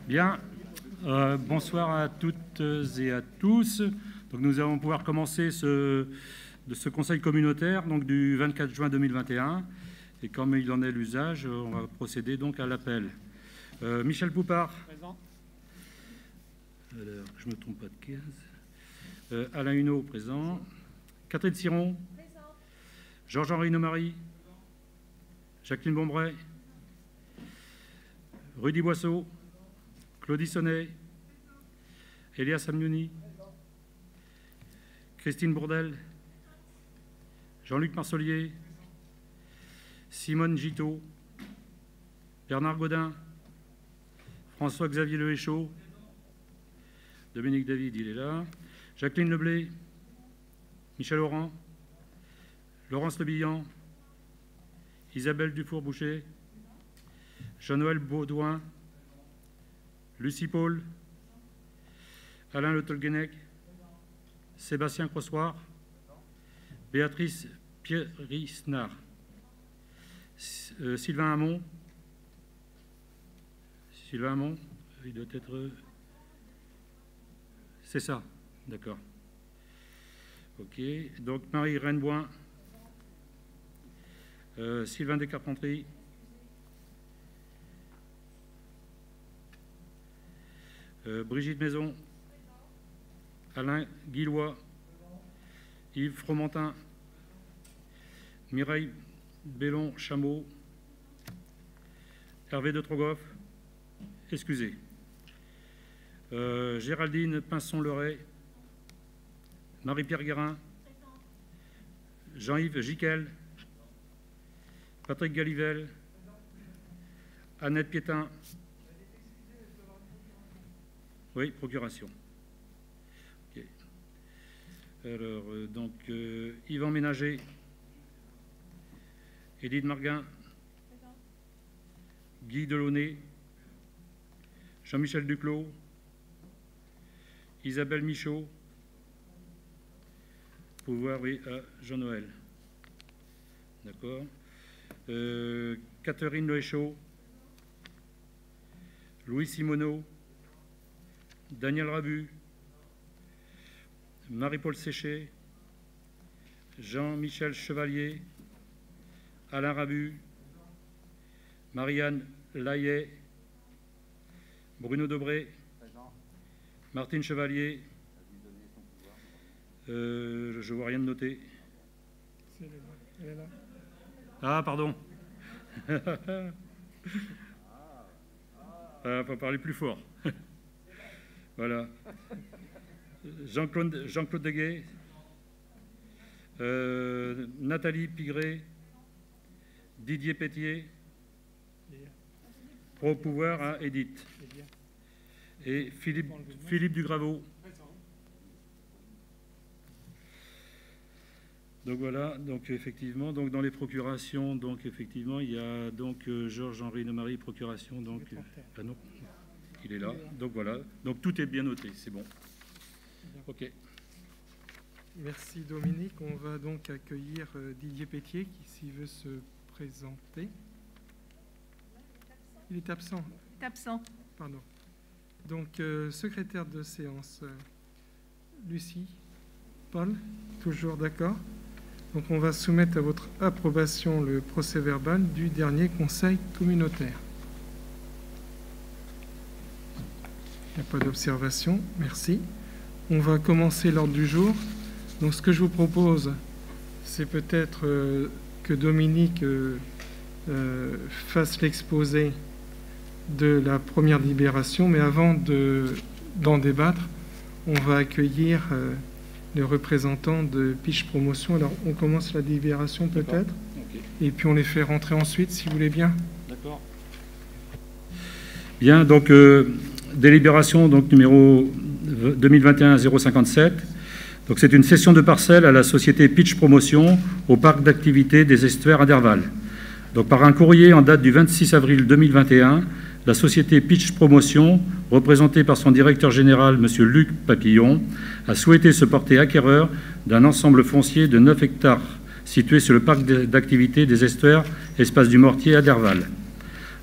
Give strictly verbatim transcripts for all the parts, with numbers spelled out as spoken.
Bien, euh, bonsoir à toutes et à tous. Donc nous allons pouvoir commencer ce, de ce conseil communautaire donc du vingt-quatre juin deux mille vingt et un. Et comme il en est l'usage, on va procéder donc à l'appel. Euh, Michel Poupard. Présent. Alors, je ne me trompe pas de quinze. Euh, Alain Huneau, présent. Catherine Siron. Présent. Georges-Henri Nomary. Jacqueline Bombray. Rudy Boisseau. Claudie Sonnet. Elias Amnouni. Christine Bourdel. Jean-Luc Marcelier. Simone Giteau. Bernard Gaudin. François-Xavier Lehéchaud. Dominique David, il est là. Jacqueline Leblé. Michel Laurent. Laurence Lebillan. Isabelle Dufour-Boucher. Jean-Noël Baudouin. Lucie Paul. Alain Le Tolguenec. Sébastien Crossoir. Béatrice Pierry-Snard. Euh, Sylvain Hamon. Sylvain Hamon, il doit être... C'est ça, d'accord. Ok, donc Marie Renboin. Euh, Sylvain Descarpentries. Euh, Brigitte Maison. Alain Guillois. Yves Fromentin. Mireille Bellon-Chameau. Hervé de Trogoff. Excusez. Euh, Géraldine Pinson-Leray. Marie-Pierre Guérin. Jean-Yves Giquel. Patrick Galivel. Annette Piétin. Oui, procuration. Okay. Alors, euh, donc, euh, Yvan Ménager. Édith Marguin. Guy Delaunay. Jean-Michel Duclos. Isabelle Michaud. Pouvoir, oui, à Jean-Noël. D'accord. Euh, Catherine Lehéchaud. Louis Simoneau. Daniel Rabu. Marie-Paul Séché. Jean-Michel Chevalier. Alain Rabu. Marianne Laillet. Bruno Debré. Présent. Martine Chevalier. Euh, je ne vois rien de noté. Elle est là. Ah, pardon. Il ah, faut parler plus fort. Voilà. Jean-Claude Jean-Claude Deguet. Euh, Nathalie Pigré. Didier Pétier. Pro pouvoir à Edith. Et Philippe, Philippe Dugraveau. Donc voilà, donc effectivement, donc dans les procurations, donc effectivement, il y a donc euh, Georges-Henri Nomary, procuration, donc euh, ah non, il est là. Donc voilà, donc tout est bien noté, c'est bon. Ok. Merci Dominique. On va donc accueillir euh, Didier Pétier qui s'y veut se présenter. Il est absent. Il est absent. Pardon. Donc, euh, secrétaire de séance, euh, Lucie, Paul, toujours d'accord. Donc, on va soumettre à votre approbation le procès-verbal du dernier conseil communautaire. Il n'y a pas d'observation. Merci. On va commencer l'ordre du jour. Donc, ce que je vous propose, c'est peut-être euh, que Dominique euh, euh, fasse l'exposé de la première délibération, mais avant de, d'en débattre, on va accueillir euh, les représentants de Pitch Promotion. Alors, on commence la délibération peut-être, okay. Et puis on les fait rentrer ensuite, si vous voulez bien. D'accord. Bien, donc, euh, délibération donc, numéro deux mille vingt et un zéro cinquante-sept. Donc, c'est une cession de parcelle à la société Pitch Promotion au parc d'activités des Estuaires à Derval. Donc, par un courrier en date du vingt-six avril deux mille vingt et un, la société Pitch Promotion, représentée par son directeur général, M. Luc Papillon, a souhaité se porter acquéreur d'un ensemble foncier de neuf hectares situé sur le parc d'activités des Estuaires, espace du Mortier à Derval.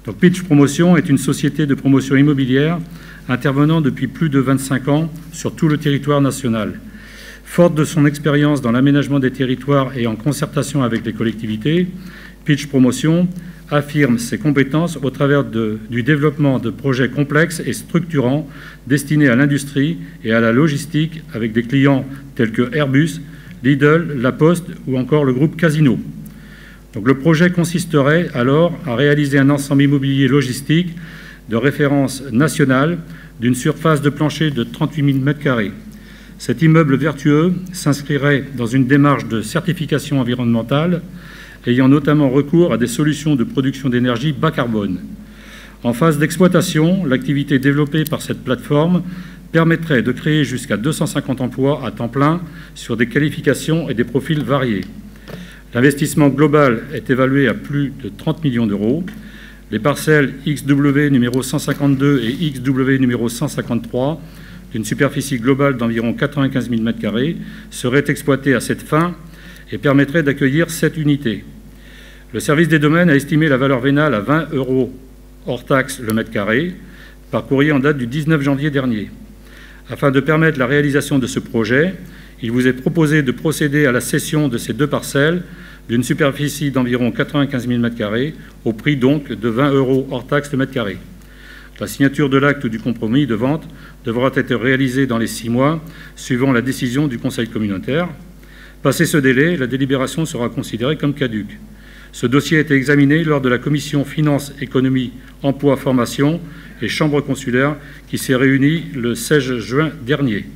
Donc, Pitch Promotion est une société de promotion immobilière intervenant depuis plus de vingt-cinq ans sur tout le territoire national. Forte de son expérience dans l'aménagement des territoires et en concertation avec les collectivités, Pitch Promotion affirme ses compétences au travers de, du développement de projets complexes et structurants destinés à l'industrie et à la logistique avec des clients tels que Airbus, Lidl, La Poste ou encore le groupe Casino. Donc, le projet consisterait alors à réaliser un ensemble immobilier logistique de référence nationale d'une surface de plancher de trente-huit mille mètres carrés. Cet immeuble vertueux s'inscrirait dans une démarche de certification environnementale ayant notamment recours à des solutions de production d'énergie bas carbone. En phase d'exploitation, l'activité développée par cette plateforme permettrait de créer jusqu'à deux cent cinquante emplois à temps plein sur des qualifications et des profils variés. L'investissement global est évalué à plus de trente millions d'euros. Les parcelles X W numéro cent cinquante-deux et X W numéro cent cinquante-trois, d'une superficie globale d'environ quatre-vingt-quinze mille mètres carrés, seraient exploitées à cette fin et permettraient d'accueillir sept unités. Le service des domaines a estimé la valeur vénale à vingt euros hors taxe le mètre carré, par courrier en date du dix-neuf janvier dernier. Afin de permettre la réalisation de ce projet, il vous est proposé de procéder à la cession de ces deux parcelles d'une superficie d'environ quatre-vingt-quinze mille mètres carrés, au prix donc de vingt euros hors taxe le mètre carré. La signature de l'acte du compromis de vente devra être réalisée dans les six mois, suivant la décision du Conseil communautaire. Passé ce délai, la délibération sera considérée comme caduque. Ce dossier a été examiné lors de la commission Finances, Économie, Emploi, Formation et Chambre consulaire qui s'est réunie le seize juin dernier.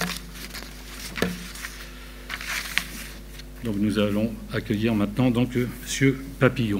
Donc nous allons accueillir maintenant donc M. Papillon.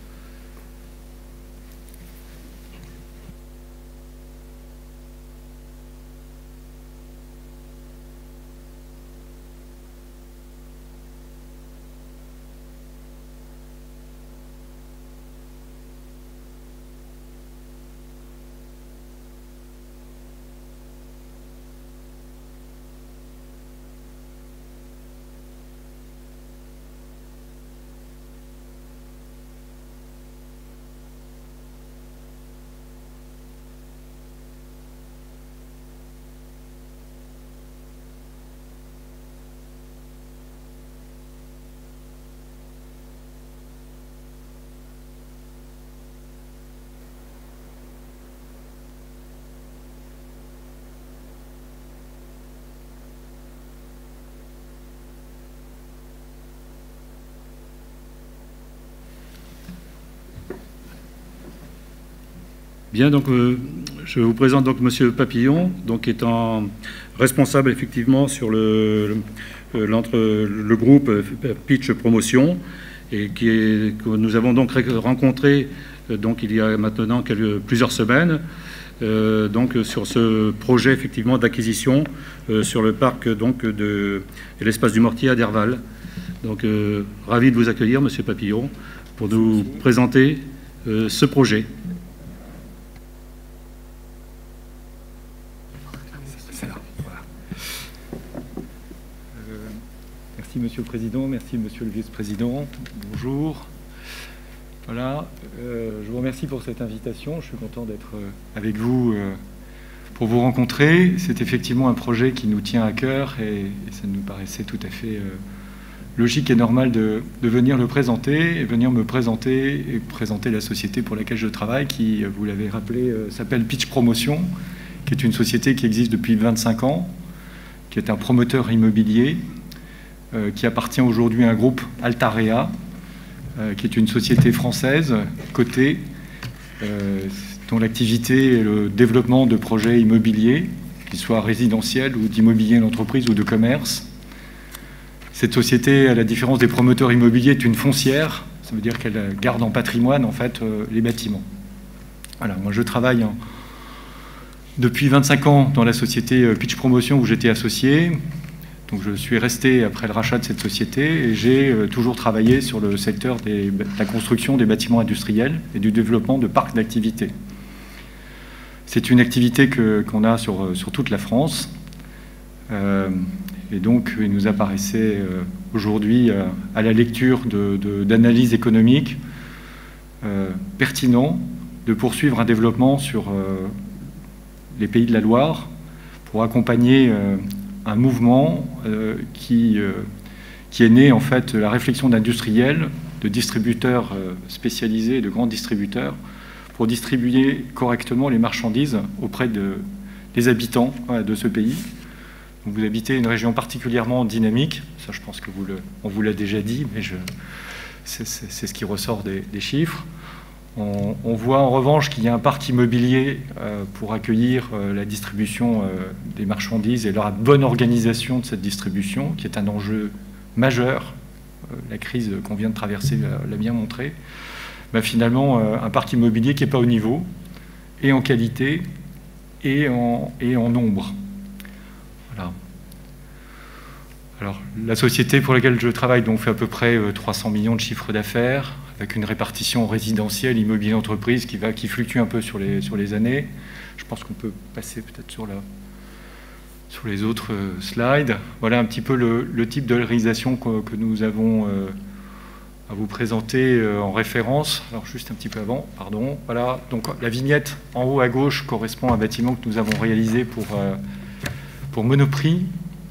Bien, donc euh, je vous présente donc Monsieur Papillon, donc étant responsable effectivement sur le, le, le groupe Pitch Promotion, et qui est, que nous avons donc rencontré donc il y a maintenant quelques, plusieurs semaines, euh, donc sur ce projet effectivement d'acquisition euh, sur le parc donc de, de l'espace du Mortier à Derval. Donc euh, ravi de vous accueillir, Monsieur Papillon, pour nous présenter euh, ce projet. Merci Monsieur le Président, merci Monsieur le Vice-président, bonjour. Voilà, euh, je vous remercie pour cette invitation, je suis content d'être avec vous euh, pour vous rencontrer. C'est effectivement un projet qui nous tient à cœur et, et ça nous paraissait tout à fait euh, logique et normal de, de venir le présenter et venir me présenter et présenter la société pour laquelle je travaille qui, vous l'avez rappelé, euh, s'appelle Pitch Promotion, qui est une société qui existe depuis vingt-cinq ans, qui est un promoteur immobilier, Euh, qui appartient aujourd'hui à un groupe Altarea, euh, qui est une société française cotée, euh, dont l'activité est le développement de projets immobiliers, qu'ils soient résidentiels ou d'immobilier d'entreprise ou de commerce. Cette société, à la différence des promoteurs immobiliers, est une foncière. Ça veut dire qu'elle garde en patrimoine en fait euh, les bâtiments. Voilà, moi je travaille en, depuis vingt-cinq ans dans la société Pitch Promotion où j'étais associé. Donc je suis resté après le rachat de cette société et j'ai euh, toujours travaillé sur le secteur des, de la construction des bâtiments industriels et du développement de parcs d'activités. C'est une activité que, qu'on a sur, sur toute la France. Euh, et donc il nous apparaissait euh, aujourd'hui euh, à la lecture de, de, d'analyses économiques euh, pertinent de poursuivre un développement sur euh, les Pays de la Loire pour accompagner euh, un mouvement euh, qui, euh, qui est né en fait de la réflexion d'industriels, de distributeurs euh, spécialisés, de grands distributeurs, pour distribuer correctement les marchandises auprès de, des habitants euh, de ce pays. Donc vous habitez une région particulièrement dynamique, ça je pense que vous le, on vous l'a déjà dit, mais je, c'est, c'est, c'est ce qui ressort des, des chiffres. On, on voit en revanche qu'il y a un parc immobilier euh, pour accueillir euh, la distribution euh, des marchandises et leur bonne organisation de cette distribution, qui est un enjeu majeur. Euh, la crise qu'on vient de traverser l'a bien montré. Ben, finalement, euh, un parc immobilier qui n'est pas au niveau, et en qualité, et en, et en nombre. Voilà. Alors, la société pour laquelle je travaille donc, fait à peu près euh, trois cents millions de chiffres d'affaires, avec une répartition résidentielle, immobilier, entreprise qui, va, qui fluctue un peu sur les, sur les années. Je pense qu'on peut passer peut-être sur, sur les autres euh, slides. Voilà un petit peu le, le type de réalisation que, que nous avons euh, à vous présenter euh, en référence. Alors juste un petit peu avant, pardon. Voilà, donc la vignette en haut à gauche correspond à un bâtiment que nous avons réalisé pour, euh, pour Monoprix,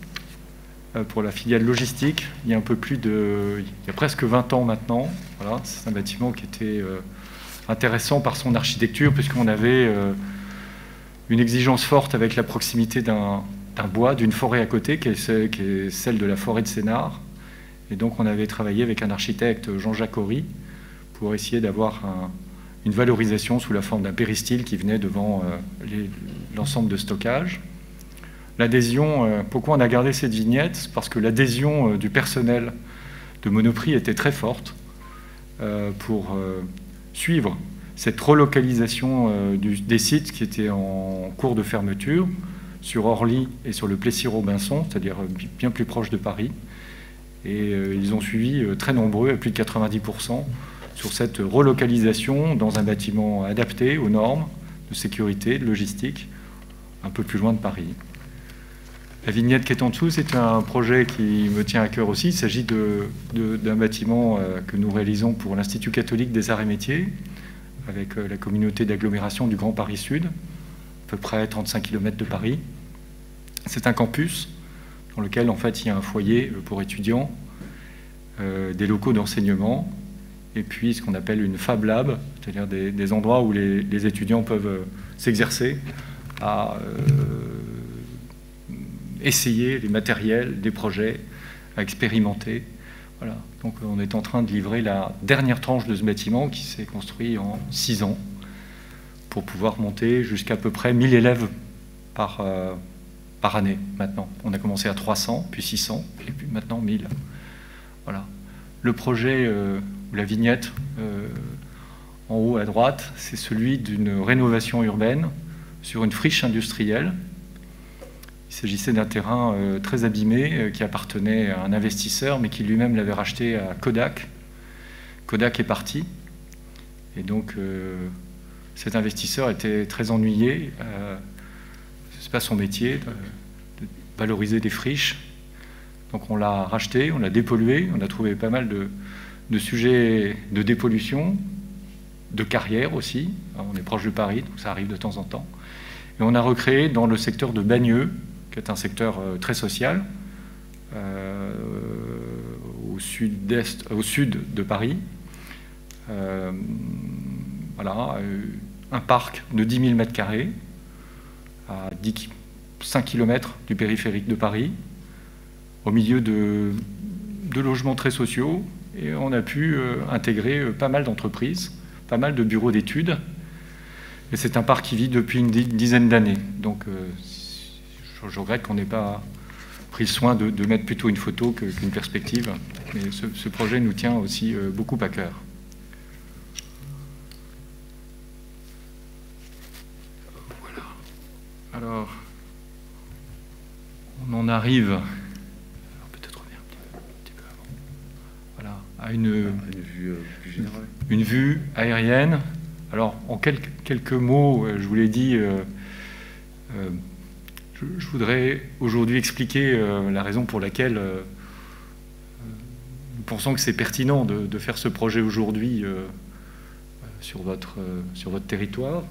pour la filiale logistique, il y a un peu plus de, il y a presque vingt ans maintenant. Voilà, c'est un bâtiment qui était euh, intéressant par son architecture, puisqu'on avait euh, une exigence forte avec la proximité d'un, d'un bois, d'une forêt à côté, qui est, celle, qui est celle de la forêt de Sénart. Et donc on avait travaillé avec un architecte, Jean-Jacques Horry, pour essayer d'avoir un, une valorisation sous la forme d'un péristyle qui venait devant euh, les, l'ensemble de stockage. L'adhésion, pourquoi on a gardé cette vignette? Parce que l'adhésion du personnel de Monoprix était très forte pour suivre cette relocalisation des sites qui étaient en cours de fermeture sur Orly et sur le Plessis-Robinson, c'est-à-dire bien plus proche de Paris. Et ils ont suivi très nombreux, à plus de quatre-vingt-dix pour cent, sur cette relocalisation dans un bâtiment adapté aux normes de sécurité, de logistique, un peu plus loin de Paris. La vignette qui est en dessous, c'est un projet qui me tient à cœur aussi. Il s'agit de, de, d'un bâtiment que nous réalisons pour l'Institut catholique des arts et métiers, avec la communauté d'agglomération du Grand Paris Sud, à peu près trente-cinq kilomètres de Paris. C'est un campus dans lequel en fait, il y a un foyer pour étudiants, euh, des locaux d'enseignement, et puis ce qu'on appelle une Fab Lab, c'est-à-dire des, des endroits où les, les étudiants peuvent s'exercer à... Euh, essayer les matériels, des projets, à expérimenter. Voilà. Donc on est en train de livrer la dernière tranche de ce bâtiment qui s'est construit en six ans pour pouvoir monter jusqu'à peu près mille élèves par, euh, par année maintenant. On a commencé à trois cents, puis six cents, et puis maintenant mille. Voilà. Le projet, euh, ou la vignette euh, en haut à droite, c'est celui d'une rénovation urbaine sur une friche industrielle. Il s'agissait d'un terrain euh, très abîmé euh, qui appartenait à un investisseur, mais qui lui-même l'avait racheté à Kodak. Kodak est parti. Et donc, euh, cet investisseur était très ennuyé. Euh, ce n'est pas son métier, de, de valoriser des friches. Donc, on l'a racheté, on l'a dépollué. On a trouvé pas mal de, de sujets de dépollution, de carrière aussi. Alors, on est proche de Paris, donc ça arrive de temps en temps. Et on a recréé dans le secteur de Bagneux, qui est un secteur euh, très social, euh, au sud-est, au sud de Paris. Euh, voilà, euh, un parc de dix mille mètres carrés, à cinq kilomètres du périphérique de Paris, au milieu de, de logements très sociaux, et on a pu euh, intégrer euh, pas mal d'entreprises, pas mal de bureaux d'études, et c'est un parc qui vit depuis une dizaine d'années. Donc, euh, je regrette qu'on n'ait pas pris soin de, de mettre plutôt une photo que, qu'une perspective. Mais ce, ce projet nous tient aussi euh, beaucoup à cœur. Voilà. Alors, on en arrive... Alors, peut-être revenir un petit peu avant. Voilà, à une, une vue euh, plus générale. Une vue aérienne. Alors, en quelques, quelques mots, je vous l'ai dit, euh, euh, je, je voudrais aujourd'hui expliquer euh, la raison pour laquelle euh, nous pensons que c'est pertinent de, de faire ce projet aujourd'hui euh, sur votre, euh, sur votre territoire.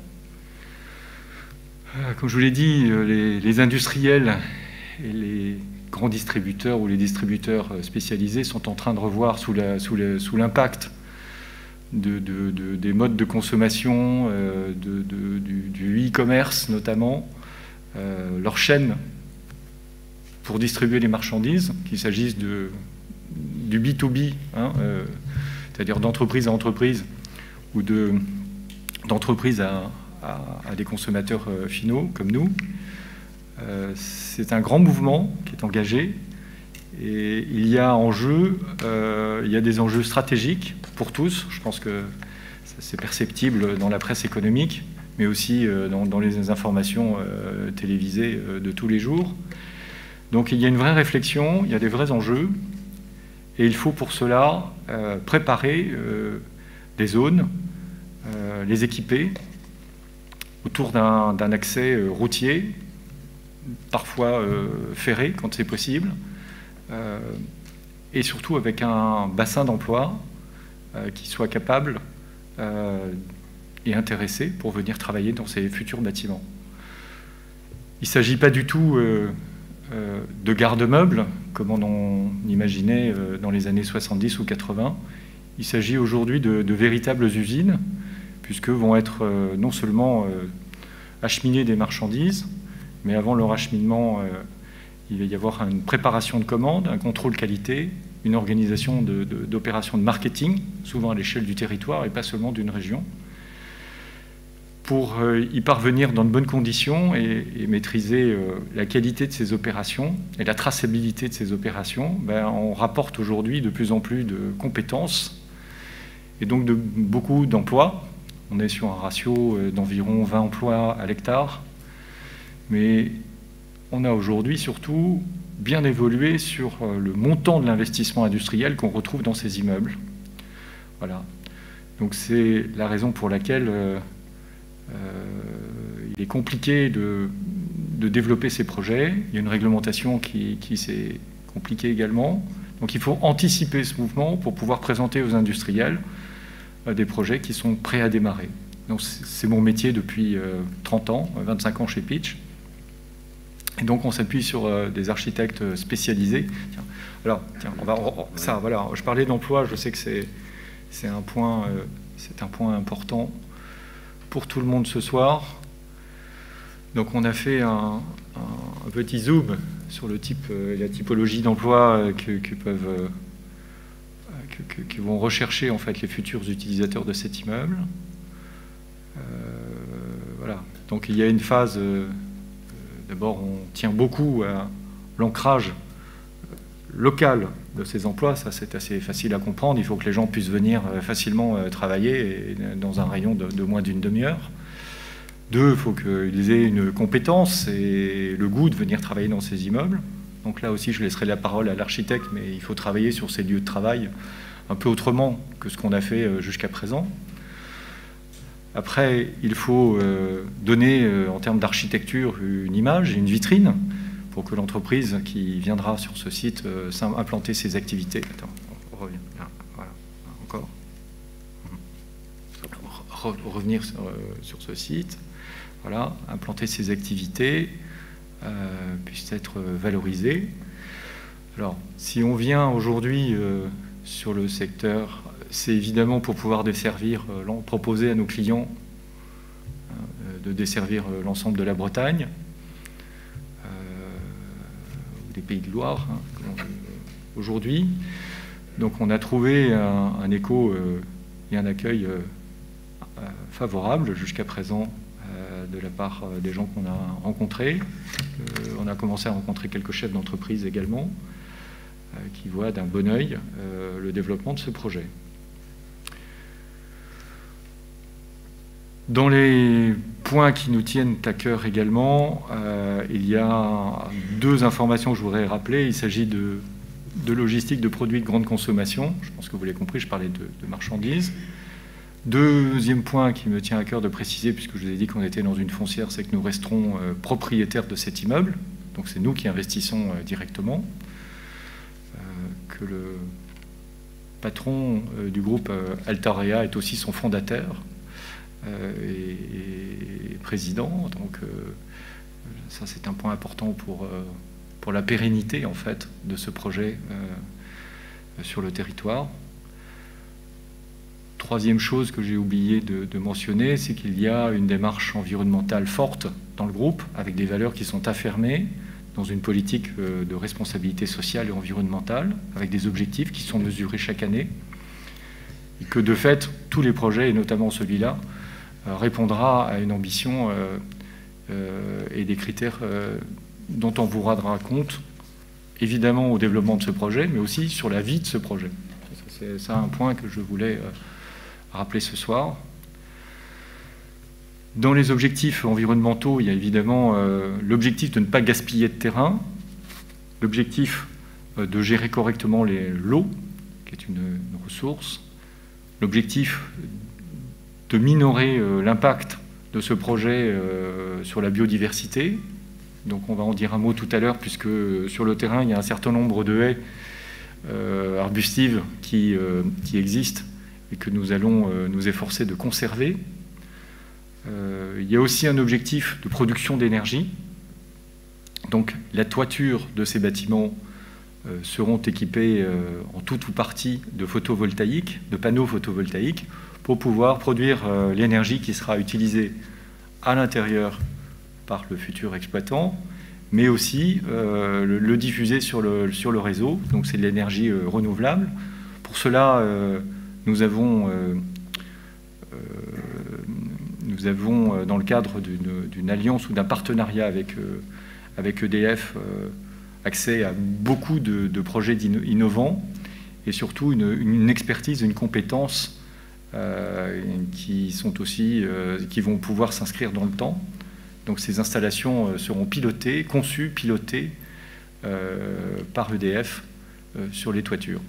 Euh, comme je vous l'ai dit, les, les industriels et les grands distributeurs ou les distributeurs spécialisés sont en train de revoir sous la, sous le, sous l'impact de, de, de, des modes de consommation, euh, de, de, du, du e-commerce notamment, euh, leur chaîne pour distribuer les marchandises, qu'il s'agisse de, du B deux B, hein, euh, c'est-à-dire d'entreprise à entreprise, ou de, d'entreprise à, à, à des consommateurs euh, finaux comme nous. Euh, c'est un grand mouvement qui est engagé, et il y a en jeu, euh, il y a des enjeux stratégiques pour tous. Je pense que c'est perceptible dans la presse économique, mais aussi euh, dans, dans les informations euh, télévisées euh, de tous les jours. Donc il y a une vraie réflexion, il y a des vrais enjeux, et il faut pour cela euh, préparer euh, des zones, euh, les équiper autour d'un, d'un accès euh, routier, parfois euh, ferré quand c'est possible, euh, et surtout avec un bassin d'emploi euh, qui soit capable euh, et intéressé pour venir travailler dans ces futurs bâtiments. Il ne s'agit pas du tout euh, euh, de garde-meubles, comme on en imaginait euh, dans les années soixante-dix ou quatre-vingts. Il s'agit aujourd'hui de, de véritables usines, puisque vont être euh, non seulement euh, acheminées des marchandises, mais avant leur acheminement, euh, il va y avoir une préparation de commandes, un contrôle qualité, une organisation de, de, d'opérations de marketing, souvent à l'échelle du territoire et pas seulement d'une région, pour euh, y parvenir dans de bonnes conditions et, et maîtriser euh, la qualité de ces opérations et la traçabilité de ces opérations. Ben, on rapporte aujourd'hui de plus en plus de compétences et donc de beaucoup d'emplois. On est sur un ratio d'environ vingt emplois à l'hectare. Mais on a aujourd'hui surtout bien évolué sur le montant de l'investissement industriel qu'on retrouve dans ces immeubles. Voilà. Donc c'est la raison pour laquelle euh, euh, il est compliqué de, de développer ces projets. Il y a une réglementation qui, qui s'est compliquée également. Donc il faut anticiper ce mouvement pour pouvoir présenter aux industriels euh, des projets qui sont prêts à démarrer. Donc c'est mon métier depuis euh, trente ans, vingt-cinq ans chez Pitch. Et donc on s'appuie sur euh, des architectes spécialisés. Tiens, alors, tiens, on va, on, ça, voilà. Je parlais d'emploi. Je sais que c'est c'est un point, euh, c'est un point important pour tout le monde ce soir. Donc on a fait un, un, un petit zoom sur le type, euh, la typologie d'emploi euh, que, que peuvent, euh, que, que, que vont rechercher en fait les futurs utilisateurs de cet immeuble. Euh, voilà. Donc il y a une phase. Euh, D'abord, on tient beaucoup à l'ancrage local de ces emplois. Ça, c'est assez facile à comprendre. Il faut que les gens puissent venir facilement travailler dans un rayon de, de moins d'une demi-heure. Deux, il faut qu'ils aient une compétence et le goût de venir travailler dans ces immeubles. Donc là aussi, je laisserai la parole à l'architecte, mais il faut travailler sur ces lieux de travail un peu autrement que ce qu'on a fait jusqu'à présent. Après, il faut euh, donner, euh, en termes d'architecture, une image, une vitrine, pour que l'entreprise qui viendra sur ce site euh, implanter ses activités. Attends, on revient. Là, voilà, encore. Re revenir sur, euh, sur ce site. Voilà, implanter ses activités, euh, puissent être valorisées. Alors, si on vient aujourd'hui euh, sur le secteur, c'est évidemment pour pouvoir desservir, euh, proposer à nos clients euh, de desservir euh, l'ensemble de la Bretagne, euh, ou des Pays de Loire, hein, aujourd'hui. Donc on a trouvé un, un écho euh, et un accueil euh, euh, favorable jusqu'à présent euh, de la part euh, des gens qu'on a rencontrés. Euh, on a commencé à rencontrer quelques chefs d'entreprise également, euh, qui voient d'un bon œil euh, le développement de ce projet. Dans les points qui nous tiennent à cœur également, euh, il y a deux informations que je voudrais rappeler. Il s'agit de, de logistique de produits de grande consommation. Je pense que vous l'avez compris, je parlais de, de marchandises. Deuxième point qui me tient à cœur de préciser, puisque je vous ai dit qu'on était dans une foncière, c'est que nous resterons euh, propriétaires de cet immeuble. Donc c'est nous qui investissons euh, directement. Euh, que le patron euh, du groupe euh, Altarea est aussi son fondateur. euh, est, est président. Donc euh, ça, c'est un point important pour, euh, pour la pérennité, en fait, de ce projet euh, sur le territoire. Troisième chose que j'ai oublié de, de mentionner, c'est qu'il y a une démarche environnementale forte dans le groupe, avec des valeurs qui sont affirmées dans une politique de responsabilité sociale et environnementale, avec des objectifs qui sont mesurés chaque année, et que de fait, tous les projets, et notamment celui-là, euh, répondra à une ambition euh, euh, et des critères euh, dont on vous rendra compte, évidemment au développement de ce projet, mais aussi sur la vie de ce projet. C'est ça un point que je voulais euh, rappeler ce soir. Dans les objectifs environnementaux, il y a évidemment euh, l'objectif de ne pas gaspiller de terrain, l'objectif euh, de gérer correctement l'eau, qui est une, une ressource, l'objectif de minorer euh, l'impact de ce projet euh, sur la biodiversité. Donc on va en dire un mot tout à l'heure, puisque sur le terrain, il y a un certain nombre de haies euh, arbustives qui, euh, qui existent et que nous allons euh, nous efforcer de conserver. Euh, il y a aussi un objectif de production d'énergie. Donc la toiture de ces bâtiments euh, seront équipés euh, en tout ou partie de photovoltaïques, de panneaux photovoltaïques, pour pouvoir produire euh, l'énergie qui sera utilisée à l'intérieur par le futur exploitant, mais aussi euh, le, le diffuser sur le, sur le réseau. Donc c'est de l'énergie euh, renouvelable. Pour cela, euh, nous avons, euh, euh, nous avons, dans le cadre d'une alliance ou d'un partenariat avec, euh, avec E D F, euh, accès à beaucoup de, de projets innovants et surtout une, une expertise, une compétence euh, qui, sont aussi, euh, qui vont pouvoir s'inscrire dans le temps. Donc ces installations seront pilotées, conçues, pilotées euh, par E D F euh, sur les toitures.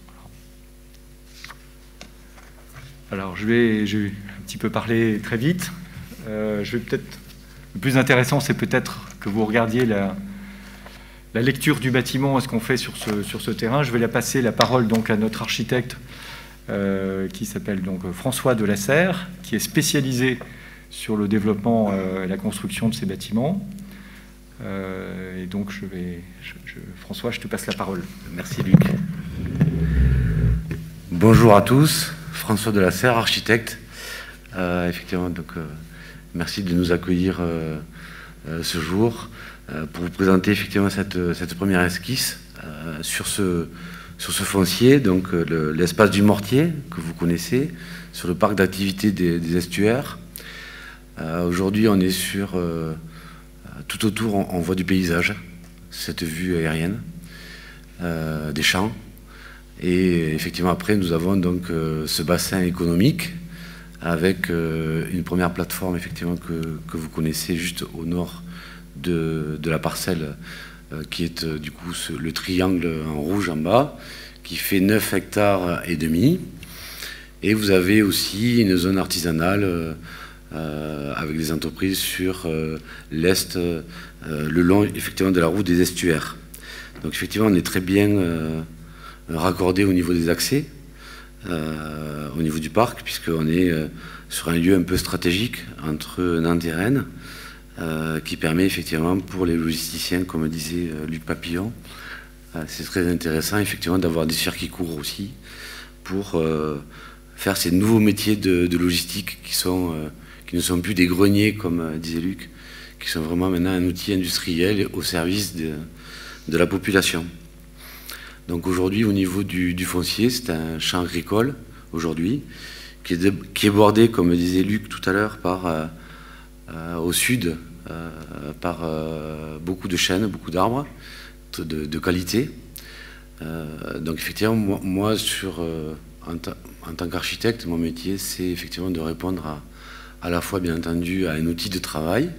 Alors je vais, je vais un petit peu parler très vite. Euh, je vais peut-être, le plus intéressant, c'est peut-être que vous regardiez la, la lecture du bâtiment, ce qu'on fait sur ce, sur ce terrain. Je vais la passer la parole donc à notre architecte euh, qui s'appelle donc François de la Serre, qui est spécialisé sur le développement et euh, la construction de ces bâtiments. Euh, et donc, je vais, je, je, François, je te passe la parole. Merci, Luc. Bonjour à tous. François de la Serre, architecte. Euh, effectivement, donc, euh, merci de nous accueillir euh, euh, ce jour euh, pour vous présenter effectivement cette, cette première esquisse euh, sur, ce, sur ce foncier, donc euh, l'espace du Mortier, que vous connaissez, sur le parc d'activité des, des estuaires. Euh, Aujourd'hui, on est sur, euh, tout autour, on, on voit du paysage, cette vue aérienne, euh, des champs. Et effectivement, après, nous avons donc euh, ce bassin économique avec euh, une première plateforme, effectivement, que, que vous connaissez juste au nord de, de la parcelle, euh, qui est euh, du coup ce, le triangle en rouge en bas, qui fait neuf hectares et demi. Et vous avez aussi une zone artisanale euh, Euh, avec des entreprises sur euh, l'est, euh, le long effectivement de la route des estuaires. Donc effectivement, on est très bien euh, raccordé au niveau des accès, euh, au niveau du parc, puisqu'on est euh, sur un lieu un peu stratégique entre Nantes et Rennes, euh, qui permet effectivement pour les logisticiens, comme disait euh, Luc Papillon, euh, c'est très intéressant effectivement d'avoir des circuits courts aussi pour euh, faire ces nouveaux métiers de, de logistique qui sont euh, qui ne sont plus des greniers, comme euh, disait Luc, qui sont vraiment maintenant un outil industriel au service de, de la population. Donc aujourd'hui, au niveau du, du foncier, c'est un champ agricole, aujourd'hui, qui, qui est bordé, comme disait Luc tout à l'heure, par, euh, euh, au sud, euh, par euh, beaucoup de chênes, beaucoup d'arbres, de, de qualité. Euh, donc effectivement, moi, moi sur, euh, en, en tant qu'architecte, mon métier, c'est effectivement de répondre à à la fois, bien entendu, à un outil de travail,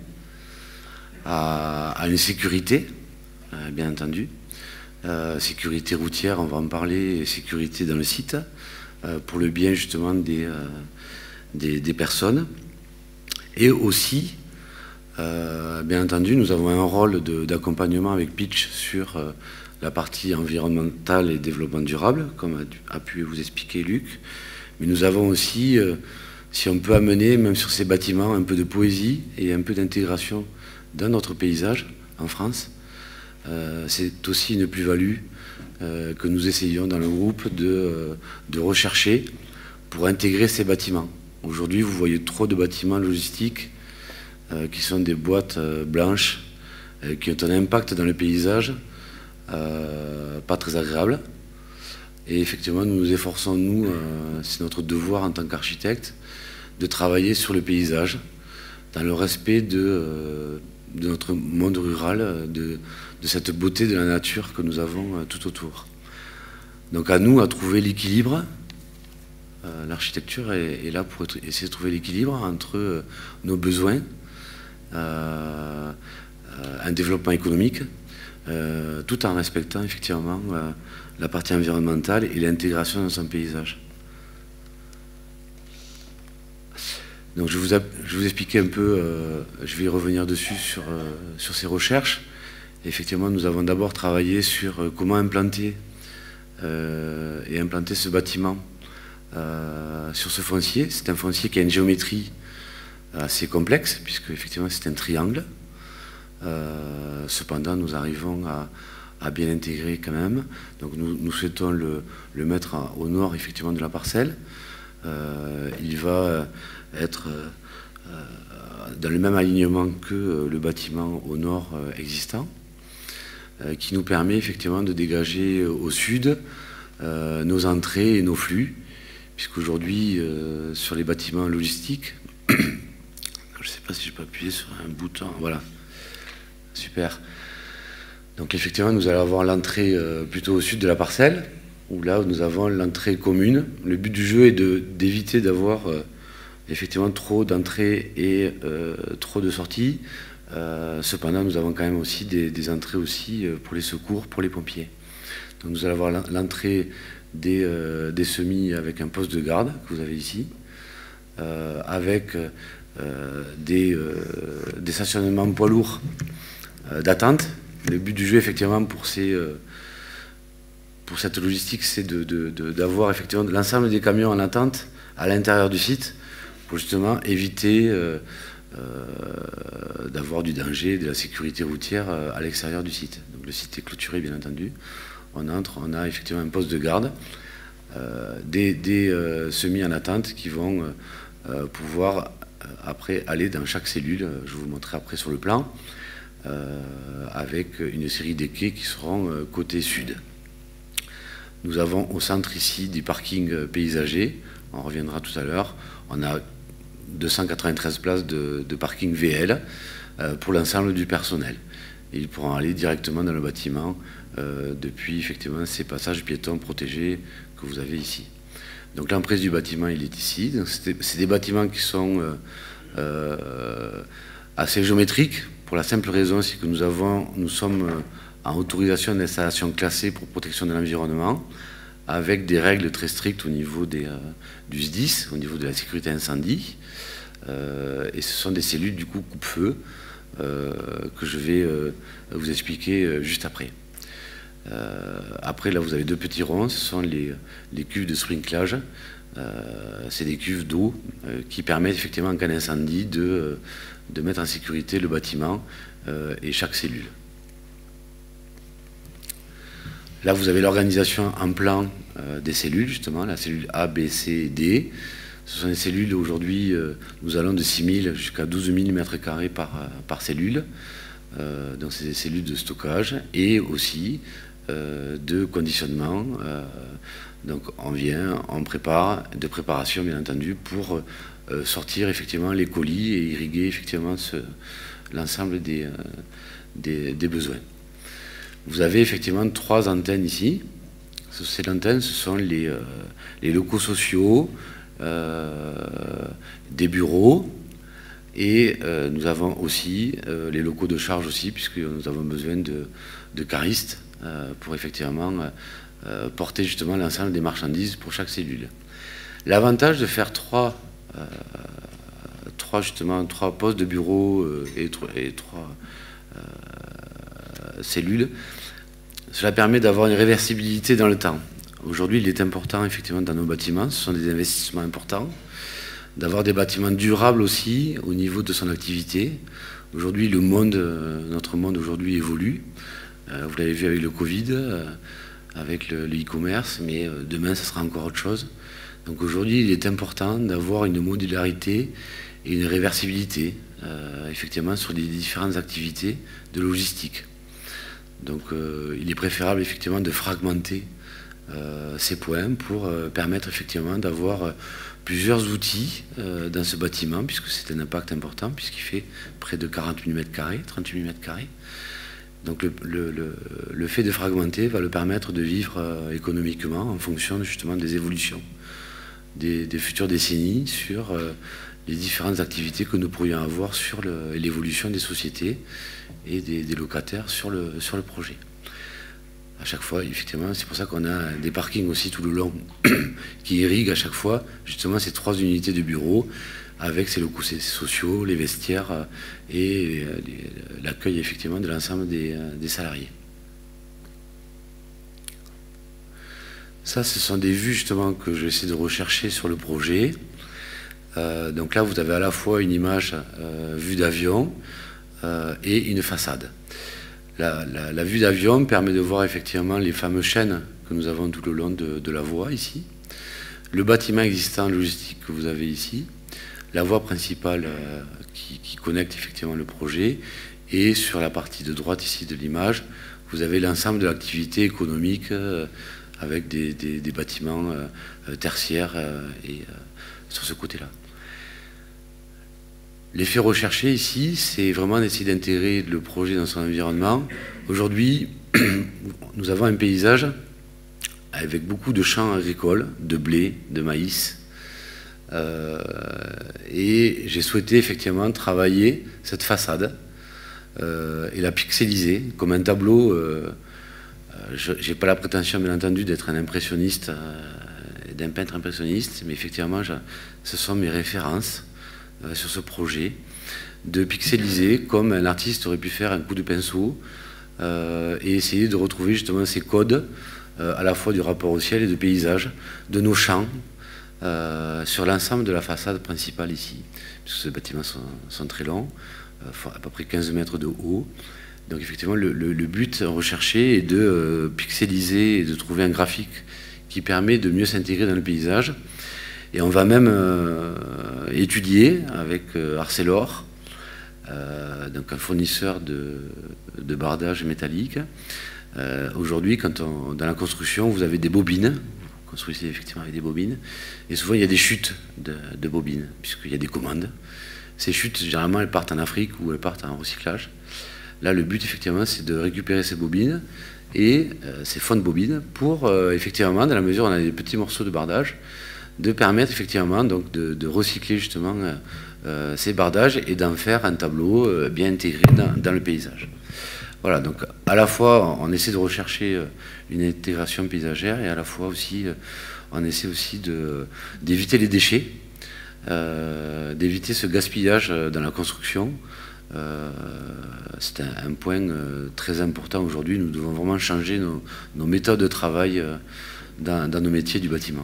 à, à une sécurité, euh, bien entendu, euh, sécurité routière, on va en parler, et sécurité dans le site, euh, pour le bien, justement, des, euh, des, des personnes. Et aussi, euh, bien entendu, nous avons un rôle d'accompagnement avec Pitch sur euh, la partie environnementale et développement durable, comme a, a pu vous expliquer Luc. Mais nous avons aussi... Euh, si on peut amener, même sur ces bâtiments, un peu de poésie et un peu d'intégration dans notre paysage en France, euh, c'est aussi une plus-value euh, que nous essayons dans le groupe de, euh, de rechercher pour intégrer ces bâtiments. Aujourd'hui, vous voyez trop de bâtiments logistiques euh, qui sont des boîtes euh, blanches euh, qui ont un impact dans le paysage euh, pas très agréable. Et effectivement, nous nous efforçons, nous, euh, c'est notre devoir en tant qu'architecte, de travailler sur le paysage, dans le respect de, euh, de notre monde rural, de, de cette beauté de la nature que nous avons euh, tout autour. Donc à nous, à trouver l'équilibre. Euh, L'architecture est, est là pour être, essayer de trouver l'équilibre entre euh, nos besoins, euh, euh, un développement économique, euh, tout en respectant effectivement euh, la partie environnementale et l'intégration dans son paysage. Donc je vous, je vous expliquer un peu, euh, je vais y revenir dessus sur, euh, sur ces recherches. Et effectivement, nous avons d'abord travaillé sur euh, comment implanter euh, et implanter ce bâtiment euh, sur ce foncier. C'est un foncier qui a une géométrie assez complexe, puisque effectivement c'est un triangle. Euh, cependant, nous arrivons à, à bien intégrer quand même. Donc nous, nous souhaitons le, le mettre à, au nord effectivement de la parcelle. Euh, il va être euh, dans le même alignement que euh, le bâtiment au nord euh, existant, euh, qui nous permet effectivement de dégager euh, au sud euh, nos entrées et nos flux, puisqu'aujourd'hui euh, sur les bâtiments logistiques, je ne sais pas si je peux appuyer sur un bouton, voilà, super. Donc effectivement nous allons avoir l'entrée euh, plutôt au sud de la parcelle, où là nous avons l'entrée commune. Le but du jeu est d'éviter d'avoir euh, effectivement trop d'entrées et euh, trop de sorties. Euh, cependant, nous avons quand même aussi des, des entrées aussi euh, pour les secours, pour les pompiers. Donc nous allons avoir l'entrée des, euh, des semis avec un poste de garde que vous avez ici, euh, avec euh, des, euh, des stationnements poids lourds euh, d'attente. Le but du jeu, effectivement, pour ces euh, pour cette logistique, c'est d'avoir de, de, de, effectivement l'ensemble des camions en attente à l'intérieur du site, pour justement éviter euh, euh, d'avoir du danger, de la sécurité routière euh, à l'extérieur du site. Donc le site est clôturé, bien entendu. On entre, on a effectivement un poste de garde, euh, des, des euh, semis en attente qui vont euh, pouvoir euh, après aller dans chaque cellule, je vous montrerai après sur le plan, euh, avec une série de quais qui seront euh, côté sud. Nous avons au centre ici des parkings paysagers, on reviendra tout à l'heure. On a deux cent quatre-vingt-treize places de, de parking V L euh, pour l'ensemble du personnel. Et ils pourront aller directement dans le bâtiment euh, depuis effectivement ces passages piétons protégés que vous avez ici. Donc l'emprise du bâtiment, il est ici. C'est des bâtiments qui sont euh, euh, assez géométriques, pour la simple raison, c'est que nous, avons, nous sommes en autorisation d'installation classée pour protection de l'environnement, avec des règles très strictes au niveau des, euh, du S D I S, au niveau de la sécurité incendie. Euh, et ce sont des cellules du coup coupe-feu euh, que je vais euh, vous expliquer euh, juste après. Euh, après, là, vous avez deux petits ronds, ce sont les, les cuves de sprinklage. Euh, c'est des cuves d'eau euh, qui permettent effectivement en cas d'incendie de, de mettre en sécurité le bâtiment euh, et chaque cellule. Là, vous avez l'organisation en plan euh, des cellules, justement, la cellule A, B, C, D. Ce sont des cellules, aujourd'hui, euh, nous allons de six mille jusqu'à douze mille mètres carrés par, euh, par cellule. Euh, donc, c'est des cellules de stockage et aussi euh, de conditionnement. Euh, donc, on vient, on prépare, de préparation, bien entendu, pour euh, sortir effectivement les colis et irriguer effectivement l'ensemble des, euh, des, des besoins. Vous avez effectivement trois antennes ici. Ces antennes, ce sont les, euh, les locaux sociaux, euh, des bureaux, et euh, nous avons aussi euh, les locaux de charge aussi, puisque nous avons besoin de, de caristes euh, pour effectivement euh, porter justement l'ensemble des marchandises pour chaque cellule. L'avantage de faire trois, euh, trois, justement, trois postes de bureau euh, et, et trois euh, cellules, cela permet d'avoir une réversibilité dans le temps. Aujourd'hui, il est important, effectivement, dans nos bâtiments, ce sont des investissements importants. d'avoir des bâtiments durables aussi au niveau de son activité. Aujourd'hui, le monde, notre monde aujourd'hui évolue. Vous l'avez vu avec le Covid, avec le e-commerce, mais demain, ça sera encore autre chose. Donc aujourd'hui, il est important d'avoir une modularité et une réversibilité, euh, effectivement, sur les différentes activités de logistique. Donc euh, il est préférable, effectivement, de fragmenter euh, ces points pour euh, permettre, effectivement, d'avoir euh, plusieurs outils euh, dans ce bâtiment, puisque c'est un impact important, puisqu'il fait près de quarante mille mètres carrés, trente-huit mille mètres carrés. Donc le, le, le, le fait de fragmenter va le permettre de vivre euh, économiquement en fonction, justement, des évolutions des, des futures décennies sur euh, les différentes activités que nous pourrions avoir sur l'évolution des sociétés et des, des locataires sur le, sur le projet. À chaque fois, effectivement, c'est pour ça qu'on a des parkings aussi tout le long qui irriguent à chaque fois justement ces trois unités de bureaux avec ces locaux sociaux, les vestiaires et l'accueil effectivement de l'ensemble des, des salariés. Ça, ce sont des vues justement que je vais essayer de rechercher sur le projet. Euh, donc là, vous avez à la fois une image euh, vue d'avion euh, et une façade. La, la, la vue d'avion permet de voir effectivement les fameuses chaînes que nous avons tout le long de, de la voie ici, le bâtiment existant logistique que vous avez ici, la voie principale euh, qui, qui connecte effectivement le projet, et sur la partie de droite ici de l'image, vous avez l'ensemble de l'activité économique euh, avec des, des, des bâtiments euh, tertiaires euh, et euh, sur ce côté-là. L'effet recherché ici, c'est vraiment d'essayer d'intégrer le projet dans son environnement. Aujourd'hui, nous avons un paysage avec beaucoup de champs agricoles, de blé, de maïs. Euh, et j'ai souhaité effectivement travailler cette façade euh, et la pixeliser comme un tableau. Euh, je n'ai pas la prétention, bien entendu, d'être un impressionniste, euh, d'un peintre impressionniste, mais effectivement, je, ce sont mes références euh, sur ce projet, de pixeliser comme un artiste aurait pu faire un coup de pinceau euh, et essayer de retrouver justement ces codes euh, à la fois du rapport au ciel et de paysage, de nos champs, euh, sur l'ensemble de la façade principale ici, puisque ces bâtiments sont, sont très longs, euh, à peu près quinze mètres de haut. Donc effectivement, le, le, le but recherché est de euh, pixeliser et de trouver un graphique qui permet de mieux s'intégrer dans le paysage. Et on va même euh, étudier avec euh, Arcelor, euh, donc un fournisseur de, de bardage métallique. Euh, Aujourd'hui, quand on, dans la construction, vous avez des bobines, vous construisez effectivement avec des bobines, et souvent il y a des chutes de, de bobines, puisqu'il y a des commandes. Ces chutes, généralement, elles partent en Afrique ou elles partent en recyclage. Là, le but, effectivement, c'est de récupérer ces bobines et euh, ces fonds de bobines pour, euh, effectivement, dans la mesure où on a des petits morceaux de bardage, de permettre, effectivement, donc, de, de recycler, justement, euh, euh, ces bardages et d'en faire un tableau euh, bien intégré dans, dans le paysage. Voilà, donc, à la fois, on essaie de rechercher euh, une intégration paysagère et à la fois aussi, euh, on essaie aussi d'éviter les déchets, euh, d'éviter ce gaspillage dans la construction. Euh, c'est un, un point euh, très important aujourd'hui. Nous devons vraiment changer nos, nos méthodes de travail euh, dans, dans nos métiers du bâtiment.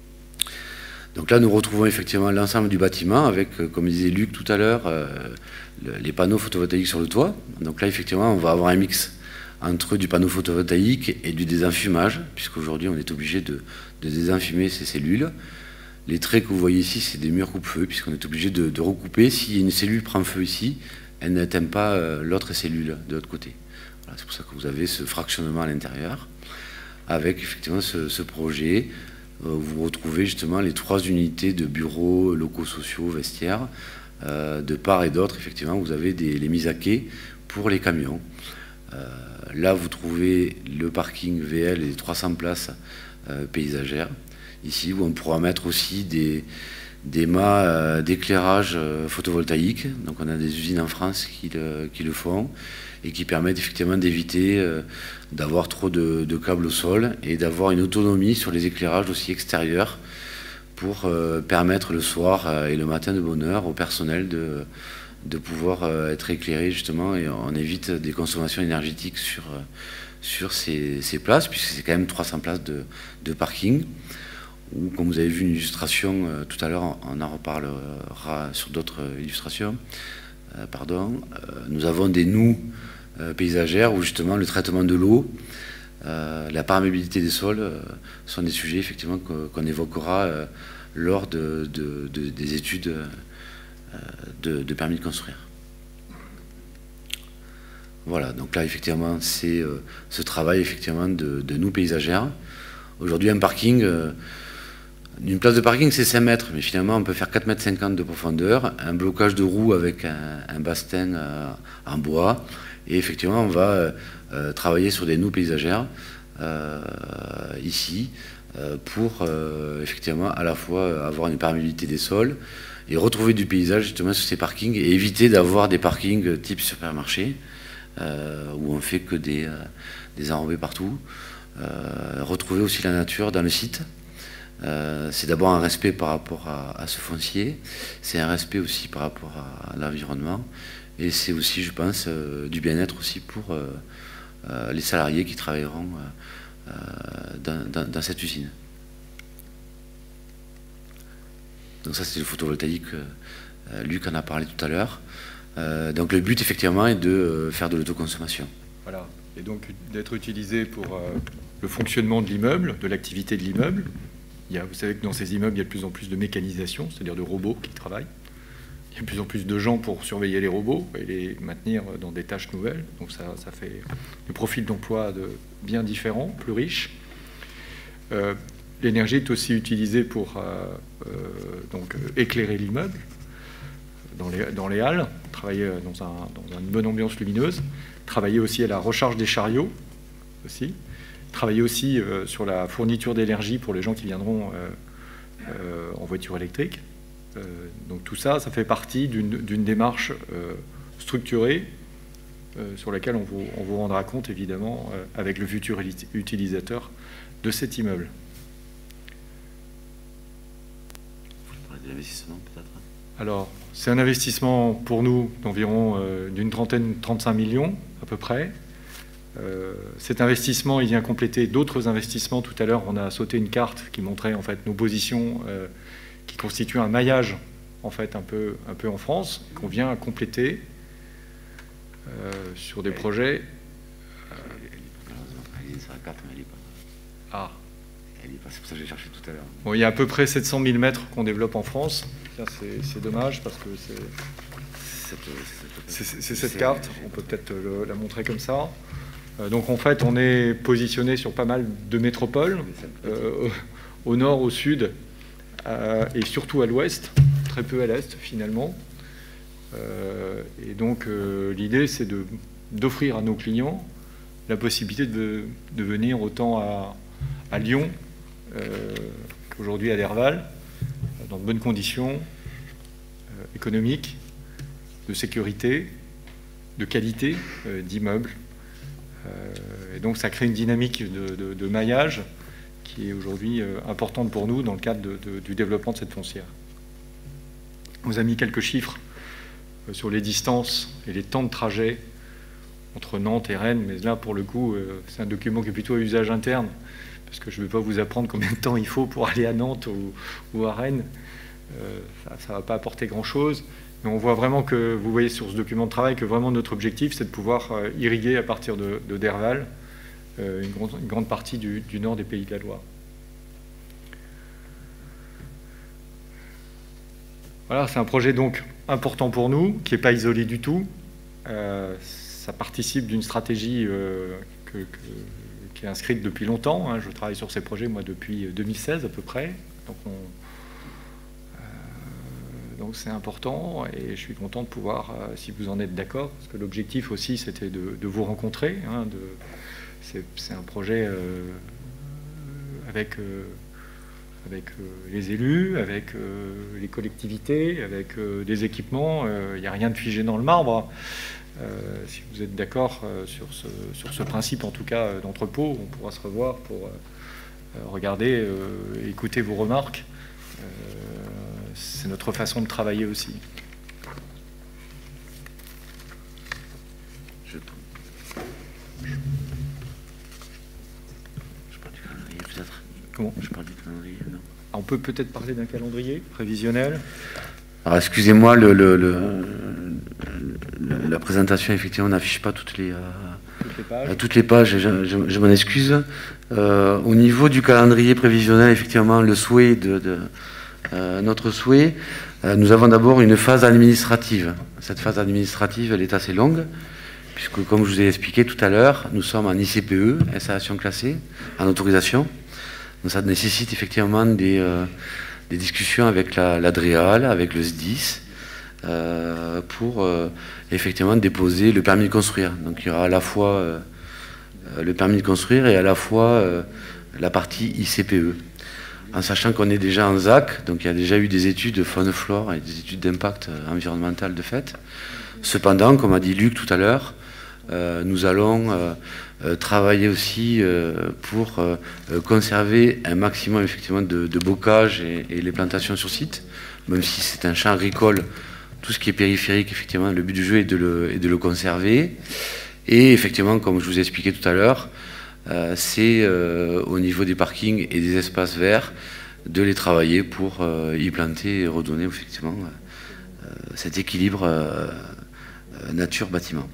Donc là, nous retrouvons effectivement l'ensemble du bâtiment avec, euh, comme disait Luc tout à l'heure, euh, le, les panneaux photovoltaïques sur le toit. Donc là, effectivement, on va avoir un mix entre du panneau photovoltaïque et du désenfumage, puisqu'aujourd'hui, on est obligé de, de désenfumer ces cellules. Les traits que vous voyez ici, c'est des murs coupe-feu, puisqu'on est obligé de, de recouper. Si une cellule prend feu ici, elle n'atteint pas euh, l'autre cellule de l'autre côté. Voilà, c'est pour ça que vous avez ce fractionnement à l'intérieur, avec effectivement ce, ce projet. Euh, vous retrouvez justement les trois unités de bureaux, locaux sociaux, vestiaires. Euh, de part et d'autre, effectivement, vous avez des, les mises à quai pour les camions. Euh, là, vous trouvez le parking V L et les trois cents places euh, paysagères. Ici, où on pourra mettre aussi des... des mâts euh, d'éclairage euh, photovoltaïque. Donc on a des usines en France qui le, qui le font et qui permettent effectivement d'éviter euh, d'avoir trop de, de câbles au sol et d'avoir une autonomie sur les éclairages aussi extérieurs pour euh, permettre le soir euh, et le matin de bonne heure au personnel de, de pouvoir euh, être éclairé justement, et on évite des consommations énergétiques sur, euh, sur ces, ces places, puisque c'est quand même trois cents places de, de parking. ou comme vous avez vu une illustration euh, tout à l'heure, on en reparlera sur d'autres illustrations, euh, pardon, euh, nous avons des noues euh, paysagères où justement le traitement de l'eau, euh, la perméabilité des sols euh, sont des sujets effectivement qu'on évoquera euh, lors de, de, de, des études euh, de, de permis de construire. Voilà, donc là effectivement c'est euh, ce travail effectivement de, de noues paysagères. Aujourd'hui un parking, euh, une place de parking c'est cinq mètres, mais finalement on peut faire quatre mètres cinquante de profondeur, un blocage de roues avec un, un bastin euh, en bois, et effectivement on va euh, travailler sur des noues paysagères euh, ici euh, pour euh, effectivement à la fois avoir une perméabilité des sols et retrouver du paysage justement sur ces parkings et éviter d'avoir des parkings type supermarché euh, où on fait que des, euh, des enrobés partout. Euh, retrouver aussi la nature dans le site. Euh, c'est d'abord un respect par rapport à, à ce foncier, c'est un respect aussi par rapport à, à l'environnement, et c'est aussi, je pense, euh, du bien-être aussi pour euh, euh, les salariés qui travailleront euh, dans, dans, dans cette usine. Donc ça, c'est le photovoltaïque, euh, Luc en a parlé tout à l'heure. Euh, donc le but, effectivement, est de euh, faire de l'autoconsommation. Voilà, et donc d'être utilisé pour euh, le fonctionnement de l'immeuble, de l'activité de l'immeuble. Il y a, vous savez que dans ces immeubles, il y a de plus en plus de mécanisation, c'est-à-dire de robots qui travaillent. Il y a de plus en plus de gens pour surveiller les robots et les maintenir dans des tâches nouvelles. Donc ça, ça fait des profils d'emploi de, bien différents, plus riches. Euh, L'énergie est aussi utilisée pour euh, euh, donc, éclairer l'immeuble dans les, dans les halles, travailler dans, un, dans une bonne ambiance lumineuse, travailler aussi à la recharge des chariots, aussi, travailler aussi euh, sur la fourniture d'énergie pour les gens qui viendront euh, euh, en voiture électrique. Euh, donc tout ça, ça fait partie d'une démarche euh, structurée euh, sur laquelle on vous, on vous rendra compte évidemment euh, avec le futur utilisateur de cet immeuble. L'investissement peut-être. Alors, c'est un investissement pour nous d'environ euh, d'une trentaine, trente-cinq millions à peu près. Euh, cet investissement, il vient compléter d'autres investissements. Tout à l'heure, on a sauté une carte qui montrait en fait nos positions, euh, qui constituent un maillage en fait un peu, un peu en France, qu'on vient compléter euh, sur des projets. Euh, elle est sur la carte, mais elle n'est pas. Ah. C'est pour ça que j'ai cherché tout à l'heure. Bon, il y a à peu près sept cent mille mètres qu'on développe en France. C'est dommage parce que c'est cette carte. On peut peut-être la montrer comme ça. Euh, donc en fait, on est positionné sur pas mal de métropoles, euh, au nord, au sud euh, et surtout à l'ouest, très peu à l'est finalement. Euh, et donc euh, l'idée, c'est d'offrir à nos clients la possibilité de, de venir autant à, à Lyon Euh, qu'aujourd'hui à Derval, dans de bonnes conditions euh, économiques, de sécurité, de qualité euh, d'immeubles. Euh, et donc ça crée une dynamique de, de, de maillage qui est aujourd'hui euh, importante pour nous dans le cadre de, de, du développement de cette foncière. On vous a mis quelques chiffres euh, sur les distances et les temps de trajet entre Nantes et Rennes, mais là pour le coup euh, c'est un document qui est plutôt à usage interne, parce que je ne vais pas vous apprendre combien de temps il faut pour aller à Nantes ou, ou à Rennes. Euh, ça ne va pas apporter grand-chose. Mais on voit vraiment que, vous voyez sur ce document de travail, que vraiment notre objectif, c'est de pouvoir euh, irriguer à partir de, de Derval euh, une, grande, une grande partie du, du nord des Pays de la Loire. Voilà, c'est un projet donc important pour nous, qui n'est pas isolé du tout. Euh, ça participe d'une stratégie euh, que... que qui est inscrite depuis longtemps. Hein. Je travaille sur ces projets, moi, depuis deux mille seize à peu près. Donc, on, euh, donc c'est important et je suis content de pouvoir, euh, si vous en êtes d'accord, parce que l'objectif aussi, c'était de, de vous rencontrer. Hein, c'est un projet euh, avec, euh, avec euh, les élus, avec euh, les collectivités, avec euh, des équipements. Il euh, n'y a rien de figé dans le marbre. Euh, si vous êtes d'accord euh, sur, ce, sur ce principe, en tout cas euh, d'entrepôt, on pourra se revoir pour euh, regarder, euh, écouter vos remarques. Euh, c'est notre façon de travailler aussi. Je, je parle du calendrier peut-être. Comment? Je parle du calendrier, non? on peut peut-être parler d'un calendrier prévisionnel. Alors, excusez-moi, le, le, le, la présentation, effectivement, n'affiche pas toutes les, euh, toutes les pages. Toutes les pages, je, je, je m'en excuse. Euh, au niveau du calendrier prévisionnel, effectivement, le souhait de, de euh, notre souhait, euh, nous avons d'abord une phase administrative. Cette phase administrative, elle est assez longue, puisque, comme je vous ai expliqué tout à l'heure, nous sommes en I C P E, installation classée, en autorisation. Donc, ça nécessite effectivement des... Euh, des discussions avec la, la DREAL, avec le S D I S, euh, pour euh, effectivement déposer le permis de construire. Donc il y aura à la fois euh, le permis de construire et à la fois euh, la partie I C P E. En sachant qu'on est déjà en Z A C, donc il y a déjà eu des études de faune flore et des études d'impact environnemental de fait. Cependant, comme a dit Luc tout à l'heure, euh, nous allons euh, Euh, travailler aussi euh, pour euh, conserver un maximum effectivement de, de bocage et, et les plantations sur site, même si c'est un champ agricole, tout ce qui est périphérique, effectivement, le but du jeu est de le, est de le conserver. Et effectivement, comme je vous ai expliqué tout à l'heure, euh, c'est euh, au niveau des parkings et des espaces verts de les travailler pour euh, y planter et redonner effectivement euh, cet équilibre euh, nature-bâtiment.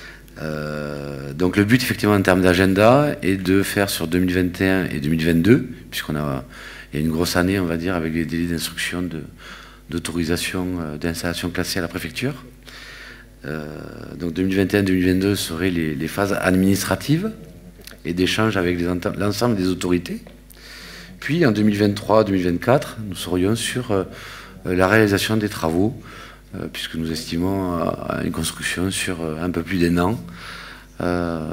Euh, donc le but effectivement en termes d'agenda est de faire sur deux mille vingt et un et deux mille vingt-deux, puisqu'on a, il y a une grosse année on va dire avec les délais d'instruction de, d'autorisation euh, d'installation classée à la préfecture. Euh, donc deux mille vingt et un deux mille vingt-deux seraient les, les phases administratives et d'échange avec l'ensemble des autorités. Puis en deux mille vingt-trois deux mille vingt-quatre nous serions sur euh, la réalisation des travaux, Euh, puisque nous estimons à une construction sur un peu plus d'un an. Euh,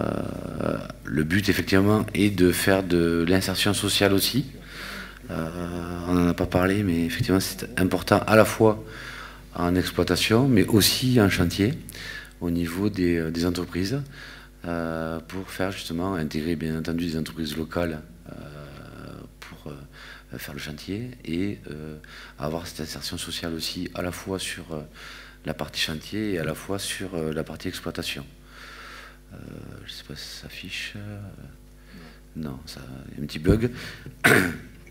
le but, effectivement, est de faire de l'insertion sociale aussi. Euh, on n'en a pas parlé, mais effectivement, c'est important à la fois en exploitation, mais aussi en chantier, au niveau des, des entreprises, euh, pour faire justement intégrer, bien entendu, des entreprises locales euh, pour... Euh, faire le chantier et euh, avoir cette insertion sociale aussi à la fois sur euh, la partie chantier et à la fois sur euh, la partie exploitation. Euh, je ne sais pas si ça s'affiche. Euh, non, ça, il y a un petit bug. euh,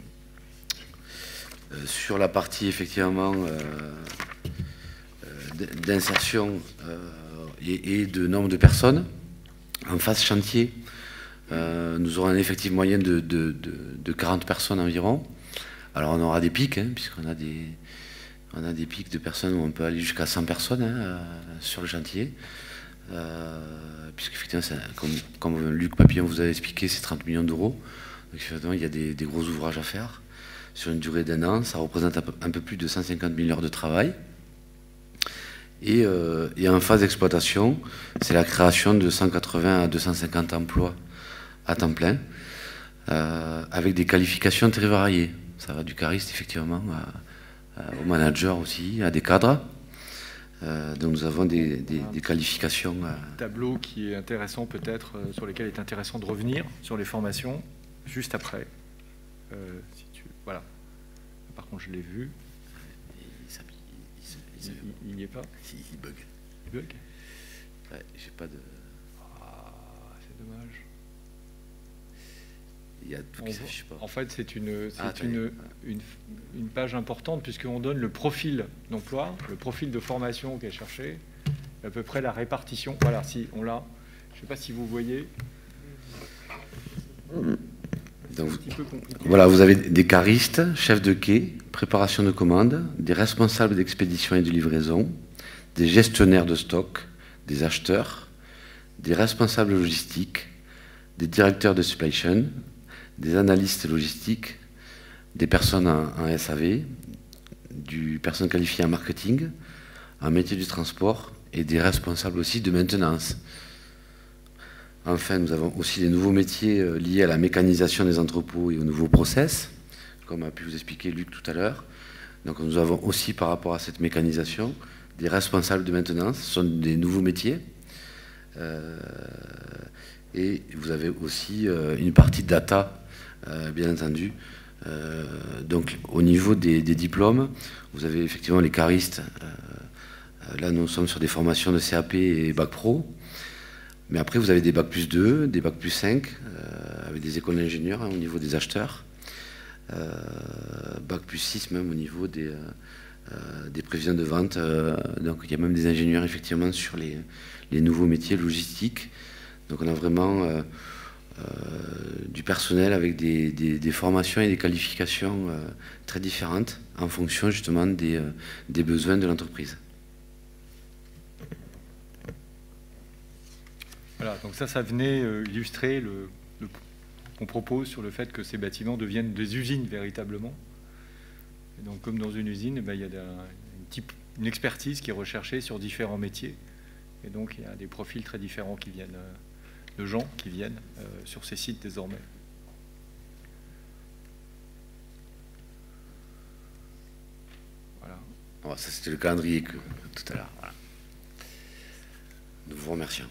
sur la partie effectivement euh, euh, d'insertion euh, et, et de nombre de personnes, en phase chantier, Euh, nous aurons un effectif moyen de, de, de, de quarante personnes environ. Alors on aura des pics, hein, puisqu'on a des, on a des pics de personnes où on peut aller jusqu'à cent personnes hein, euh, sur le chantier. Euh, Puisqu'effectivement, comme, comme Luc Papillon vous a expliqué, c'est trente millions d'euros. Donc effectivement, il y a des, des gros ouvrages à faire. Sur une durée d'un an, ça représente un peu, un peu plus de cent cinquante mille heures de travail. Et, euh, et en phase d'exploitation, c'est la création de cent quatre-vingts à deux cent cinquante emplois à temps plein, euh, avec des qualifications très variées. Ça va du cariste, effectivement, à, à, au manager aussi, à des cadres. Euh, donc nous avons des, des, des qualifications. Euh... Un tableau qui est intéressant peut-être, euh, sur lesquels il est intéressant de revenir, sur les formations, juste après. Euh, si tu... Voilà. Par contre, je l'ai vu. Il n'y est pas. Il bug. Il bug. Ouais, j'ai pas de... Ah, c'est dommage. Il y a tout qui s'affiche pas. En fait, c'est une, ah, une, une, une page importante puisqu'on donne le profil d'emploi, le profil de formation qui est cherché, à peu près la répartition. Voilà, si on l'a. Je ne sais pas si vous voyez. Donc, voilà, vous avez des caristes, chefs de quai, préparation de commandes, des responsables d'expédition et de livraison, des gestionnaires de stock, des acheteurs, des responsables logistiques, des directeurs de supply chain, des analystes logistiques, des personnes en, en S A V, du personnes qualifiées en marketing, en métier du transport et des responsables aussi de maintenance. Enfin, nous avons aussi des nouveaux métiers liés à la mécanisation des entrepôts et aux nouveaux process, comme a pu vous expliquer Luc tout à l'heure. Donc nous avons aussi, par rapport à cette mécanisation, des responsables de maintenance, ce sont des nouveaux métiers. Euh, et vous avez aussi euh, une partie data, euh, bien entendu. Euh, donc au niveau des, des diplômes, vous avez effectivement les caristes. Euh, là, nous sommes sur des formations de C A P et Bac Pro. Mais après, vous avez des Bac plus deux, des Bac plus cinq, euh, avec des écoles d'ingénieurs hein, au niveau des acheteurs. euh, bac plus six même au niveau des, euh, des prévisions de vente. Euh, donc il y a même des ingénieurs effectivement sur les, les nouveaux métiers logistiques. Donc on a vraiment euh, euh, du personnel avec des, des, des formations et des qualifications euh, très différentes en fonction justement des, euh, des besoins de l'entreprise. Voilà, donc ça, ça venait euh, illustrer le, le qu'on propose sur le fait que ces bâtiments deviennent des usines véritablement. Et donc, comme dans une usine, eh bien, il y a une, type, une expertise qui est recherchée sur différents métiers. Et donc, il y a des profils très différents qui viennent, euh, de gens qui viennent euh, sur ces sites désormais. Voilà. Oh, ça, c'était le calendrier que, tout à l'heure. Voilà. Nous vous remercions.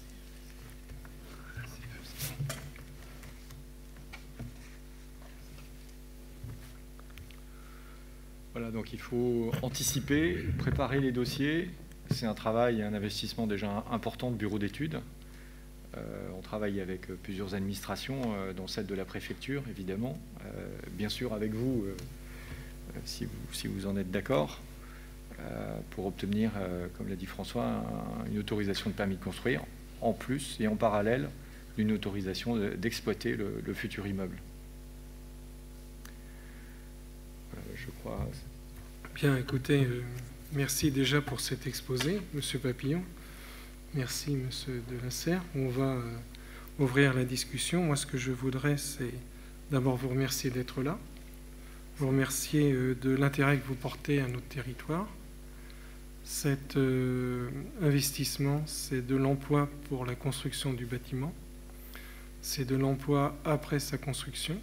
Voilà, donc il faut anticiper, préparer les dossiers. C'est un travail et un investissement déjà important de bureau d'études. Euh, on travaille avec plusieurs administrations, euh, dont celle de la préfecture, évidemment. Euh, bien sûr, avec vous, euh, si vous, si vous en êtes d'accord, euh, pour obtenir, euh, comme l'a dit François, un, une autorisation de permis de construire, en plus et en parallèle d'une autorisation d'exploiter le, le futur immeuble. Je crois. Bien, écoutez, euh, merci déjà pour cet exposé, Monsieur Papillon. Merci, Monsieur de la Serre. On va euh, ouvrir la discussion. Moi, ce que je voudrais, c'est d'abord vous remercier d'être là, vous remercier euh, de l'intérêt que vous portez à notre territoire. Cet euh, investissement, c'est de l'emploi pour la construction du bâtiment, c'est de l'emploi après sa construction.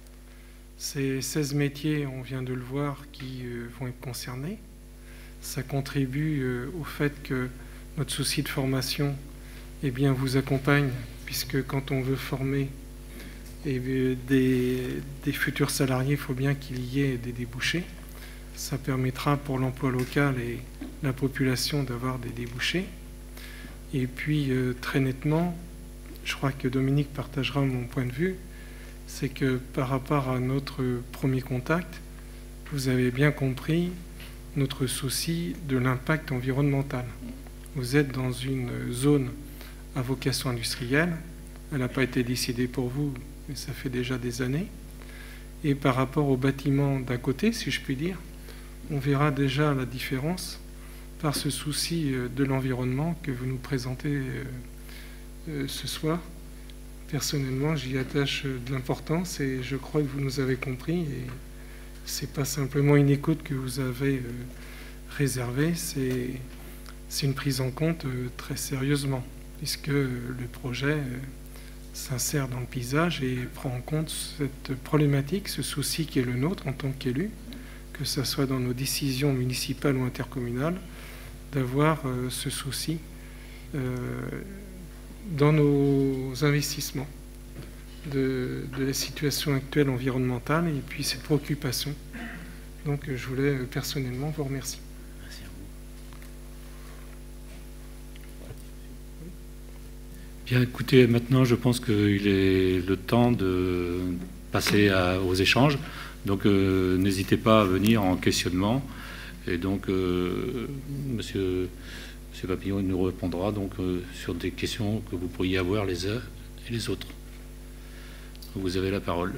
Ces seize métiers, on vient de le voir, qui euh, vont être concernés. Ça contribue euh, au fait que notre souci de formation eh bien, vous accompagne, puisque quand on veut former eh bien, des, des futurs salariés, il faut bien qu'il y ait des débouchés. Ça permettra pour l'emploi local et la population d'avoir des débouchés. Et puis, euh, très nettement, je crois que Dominique partagera mon point de vue, c'est que par rapport à notre premier contact, vous avez bien compris notre souci de l'impact environnemental. Vous êtes dans une zone à vocation industrielle, elle n'a pas été décidée pour vous, mais ça fait déjà des années. Et par rapport au bâtiment d'à côté, si je puis dire, on verra déjà la différence par ce souci de l'environnement que vous nous présentez ce soir. Personnellement, j'y attache de l'importance et je crois que vous nous avez compris. Et ce n'est pas simplement une écoute que vous avez euh, réservée, c'est une prise en compte euh, très sérieusement, puisque euh, le projet euh, s'insère dans le paysage et prend en compte cette problématique, ce souci qui est le nôtre en tant qu'élu, que ce soit dans nos décisions municipales ou intercommunales, d'avoir euh, ce souci euh, dans nos investissements, de, de la situation actuelle environnementale et puis cette préoccupation. Donc je voulais personnellement vous remercier. Merci à vous. Bien, écoutez, maintenant je pense qu'il est le temps de passer à, aux échanges. Donc euh, n'hésitez pas à venir en questionnement. Et donc, euh, monsieur... M. Papillon nous répondra donc euh, sur des questions que vous pourriez avoir les uns et les autres. Vous avez la parole.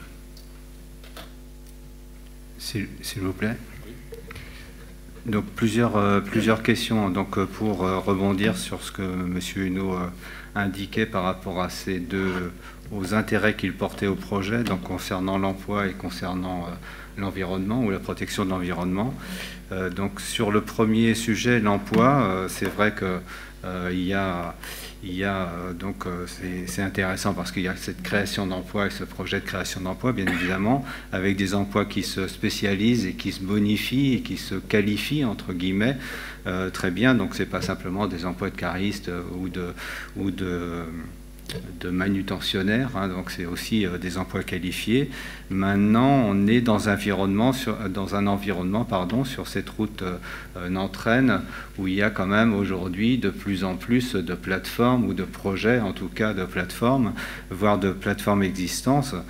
S'il vous plaît. Donc plusieurs, euh, plusieurs questions. Donc pour euh, rebondir sur ce que M. Huneau euh, indiquait par rapport à ces deux, aux intérêts qu'il portait au projet, donc concernant l'emploi et concernant euh, l'environnement ou la protection de l'environnement. Euh, donc sur le premier sujet, l'emploi, euh, c'est vrai que euh, il y a, il y a euh, donc euh, c'est intéressant parce qu'il y a cette création d'emplois et ce projet de création d'emplois, bien évidemment, avec des emplois qui se spécialisent et qui se bonifient et qui se qualifient entre guillemets euh, très bien. Donc c'est pas simplement des emplois de caristes euh, ou de ou de de manutentionnaires, hein, donc c'est aussi euh, des emplois qualifiés. Maintenant, on est dans un environnement, sur, dans un environnement pardon, sur cette route euh, Nantes-Rennes, où il y a quand même aujourd'hui de plus en plus de plateformes ou de projets, en tout cas de plateformes, voire de plateformes existantes.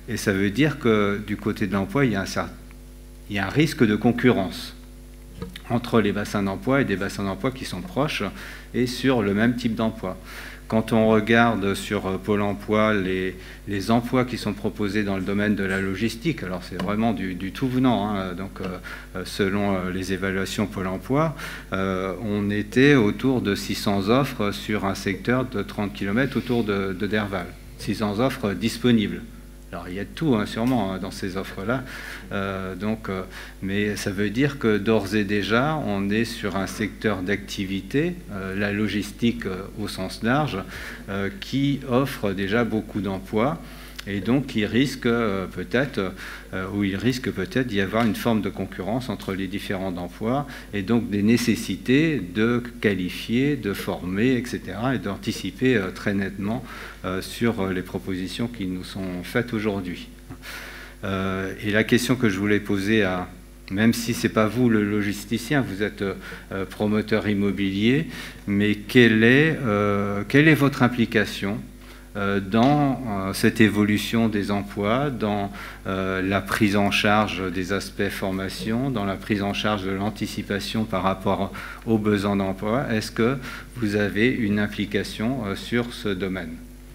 Et ça veut dire que du côté de l'emploi, il y a un certain, il y a un risque de concurrence entre les bassins d'emploi et des bassins d'emploi qui sont proches et sur le même type d'emploi. Quand on regarde sur Pôle emploi les, les emplois qui sont proposés dans le domaine de la logistique, alors c'est vraiment du, du tout venant, hein, donc euh, selon les évaluations Pôle emploi, euh, on était autour de six cents offres sur un secteur de trente kilomètres autour de, de Derval. six cents offres disponibles. Alors il y a de tout, hein, sûrement, hein, dans ces offres-là. Euh, donc, euh, mais ça veut dire que d'ores et déjà, on est sur un secteur d'activité, euh, la logistique euh, au sens large, euh, qui offre déjà beaucoup d'emplois. Et donc, il risque euh, peut-être, euh, ou il risque peut-être d'y avoir une forme de concurrence entre les différents emplois, et donc des nécessités de qualifier, de former, et cetera, et d'anticiper euh, très nettement euh, sur les propositions qui nous sont faites aujourd'hui. Euh, et la question que je voulais poser à, même si ce n'est pas vous le logisticien, vous êtes euh, promoteur immobilier, mais quelle est, euh, quelle est votre implication dans cette évolution des emplois, dans la prise en charge des aspects formation, dans la prise en charge de l'anticipation par rapport aux besoins d'emploi? Est-ce que vous avez une implication sur ce domaine?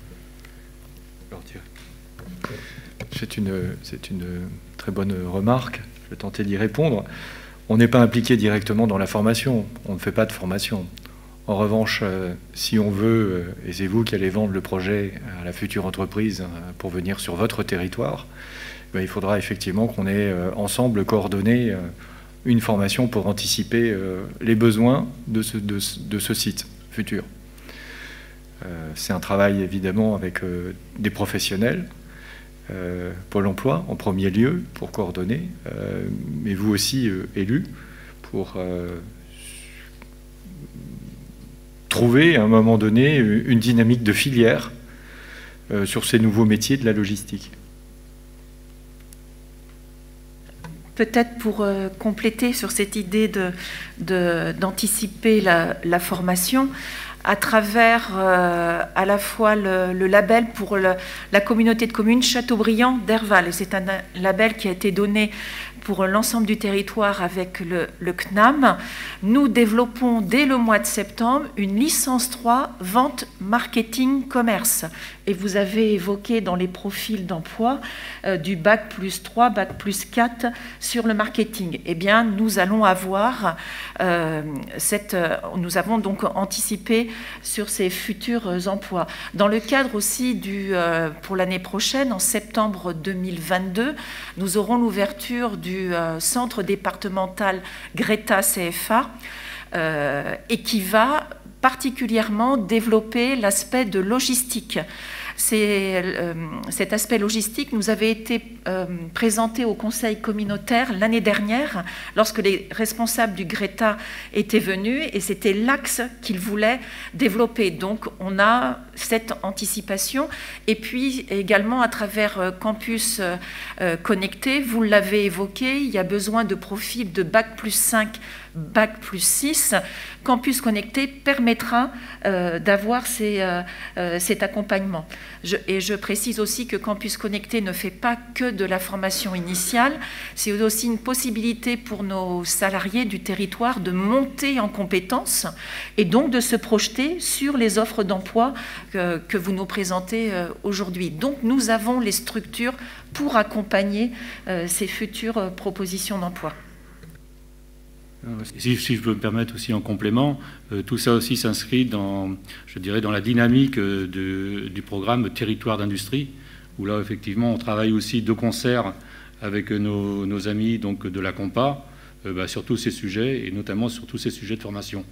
C'est une, c'est une très bonne remarque, je vais tenter d'y répondre. On n'est pas impliqué directement dans la formation, on ne fait pas de formation. En revanche, euh, si on veut, euh, et c'est vous qui allez vendre le projet à la future entreprise euh, pour venir sur votre territoire, ben, il faudra effectivement qu'on ait euh, ensemble coordonné euh, une formation pour anticiper euh, les besoins de ce, de, de ce site futur. Euh, c'est un travail évidemment avec euh, des professionnels, euh, Pôle emploi en premier lieu pour coordonner, euh, mais vous aussi euh, élus pour... Euh, trouver à un moment donné une dynamique de filière euh, sur ces nouveaux métiers de la logistique. Peut-être pour euh, compléter sur cette idée de, de, d'anticiper la, la formation, à travers euh, à la fois le, le label pour le, la communauté de communes Châteaubriand d'Herval. C'est un label qui a été donné pour l'ensemble du territoire avec le, le C N A M. Nous développons dès le mois de septembre une licence trois vente, marketing, commerce. Et vous avez évoqué dans les profils d'emploi euh, du bac plus trois, bac plus quatre sur le marketing. Eh bien, nous allons avoir euh, cette, euh, nous avons donc anticipé sur ces futurs emplois. Dans le cadre aussi du, euh, pour l'année prochaine, en septembre deux mille vingt-deux, nous aurons l'ouverture du euh, centre départemental Greta C F A euh, et qui va particulièrement développer l'aspect de logistique. C'est, euh, cet aspect logistique nous avait été euh, présenté au Conseil communautaire l'année dernière lorsque les responsables du Greta étaient venus et c'était l'axe qu'ils voulaient développer. Donc on a cette anticipation et puis également à travers euh, Campus euh, Connecté, vous l'avez évoqué, il y a besoin de profils de bac plus cinq, bac plus six. Campus Connecté permettra euh, d'avoir ces, euh, euh, cet accompagnement. Je, et je précise aussi que Campus Connecté ne fait pas que de la formation initiale, c'est aussi une possibilité pour nos salariés du territoire de monter en compétences et donc de se projeter sur les offres d'emploi que, que vous nous présentez euh, aujourd'hui. Donc nous avons les structures pour accompagner euh, ces futures euh, propositions d'emploi. Si, si je peux me permettre aussi en complément, euh, tout ça aussi s'inscrit dans, je dirais, dans la dynamique euh, de, du programme Territoire d'industrie, où là, effectivement, on travaille aussi de concert avec nos, nos amis donc, de la Compa euh, bah, sur tous ces sujets, et notamment sur tous ces sujets de formation.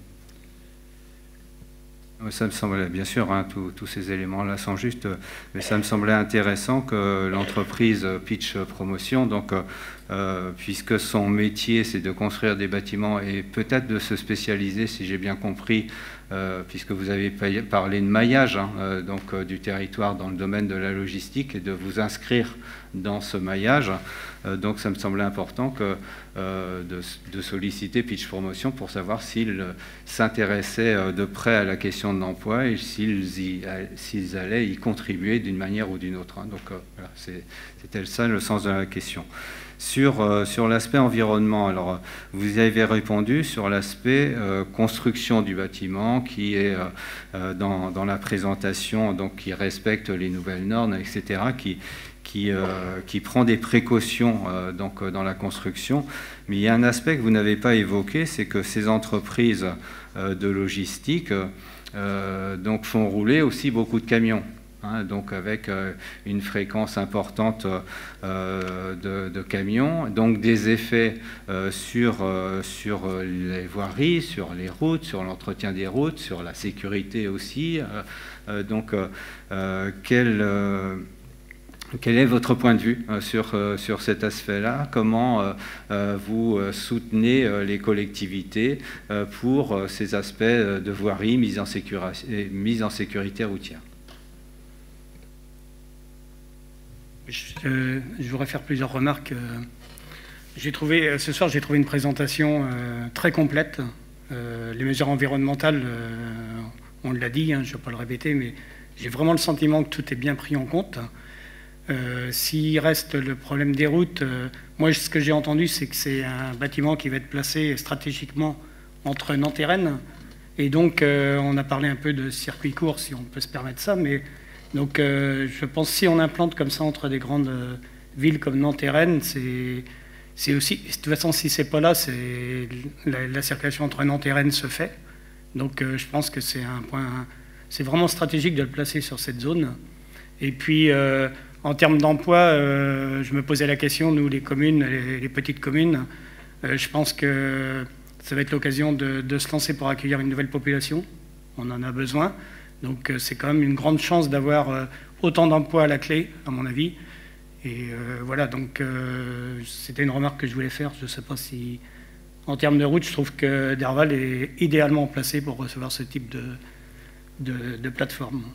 Ça me semblait, bien sûr, hein, tous ces éléments-là sont justes, mais ça me semblait intéressant que l'entreprise Pitch Promotion, donc, euh, puisque son métier, c'est de construire des bâtiments et peut-être de se spécialiser, si j'ai bien compris, euh, puisque vous avez parlé de maillage hein, euh, donc, euh, du territoire dans le domaine de la logistique et de vous inscrire dans ce maillage. Euh, donc ça me semblait important que, euh, de, de solliciter Pitch Promotion pour savoir s'ils s'intéressaient de près à la question de l'emploi et s'ils s'ils allaient y contribuer d'une manière ou d'une autre. Donc euh, voilà, c'était ça le sens de la question. Sur, euh, sur l'aspect environnement, alors vous y avez répondu sur l'aspect euh, construction du bâtiment qui est euh, dans, dans la présentation, donc qui respecte les nouvelles normes, et cetera, qui, qui, euh, qui prend des précautions euh, donc, dans la construction. Mais il y a un aspect que vous n'avez pas évoqué, c'est que ces entreprises euh, de logistique euh, donc font rouler aussi beaucoup de camions. Hein, donc avec euh, une fréquence importante euh, de, de camions, donc des effets euh, sur, euh, sur les voiries, sur les routes, sur l'entretien des routes, sur la sécurité aussi. Euh, euh, donc, euh, quel, euh, quel est votre point de vue euh, sur, euh, sur cet aspect-là? Comment euh, euh, vous soutenez euh, les collectivités euh, pour euh, ces aspects de voirie, mise en sécurité, mise en sécurité routière? Je, je voudrais faire plusieurs remarques. J'ai trouvé, ce soir, j'ai trouvé une présentation euh, très complète. Euh, les mesures environnementales, euh, on l'a dit, hein, je ne vais pas le répéter, mais j'ai vraiment le sentiment que tout est bien pris en compte. Euh, S'il reste le problème des routes, euh, moi, ce que j'ai entendu, c'est que c'est un bâtiment qui va être placé stratégiquement entre Nantes et Rennes. Et donc, euh, on a parlé un peu de circuit court, si on peut se permettre ça, mais... Donc euh, je pense que si on implante comme ça entre des grandes euh, villes comme Nantes et Rennes, c'est aussi... De toute façon, si c'est pas là, c'est la, la circulation entre Nantes et Rennes se fait. Donc euh, je pense que c'est un point... C'est vraiment stratégique de le placer sur cette zone. Et puis, euh, en termes d'emploi, euh, je me posais la question, nous, les communes, les, les petites communes, euh, je pense que ça va être l'occasion de, de se lancer pour accueillir une nouvelle population. On en a besoin. Donc c'est quand même une grande chance d'avoir autant d'emplois à la clé, à mon avis. Et euh, voilà, donc euh, c'était une remarque que je voulais faire. Je ne sais pas si, en termes de route, je trouve que Derval est idéalement placé pour recevoir ce type de, de, de plateforme.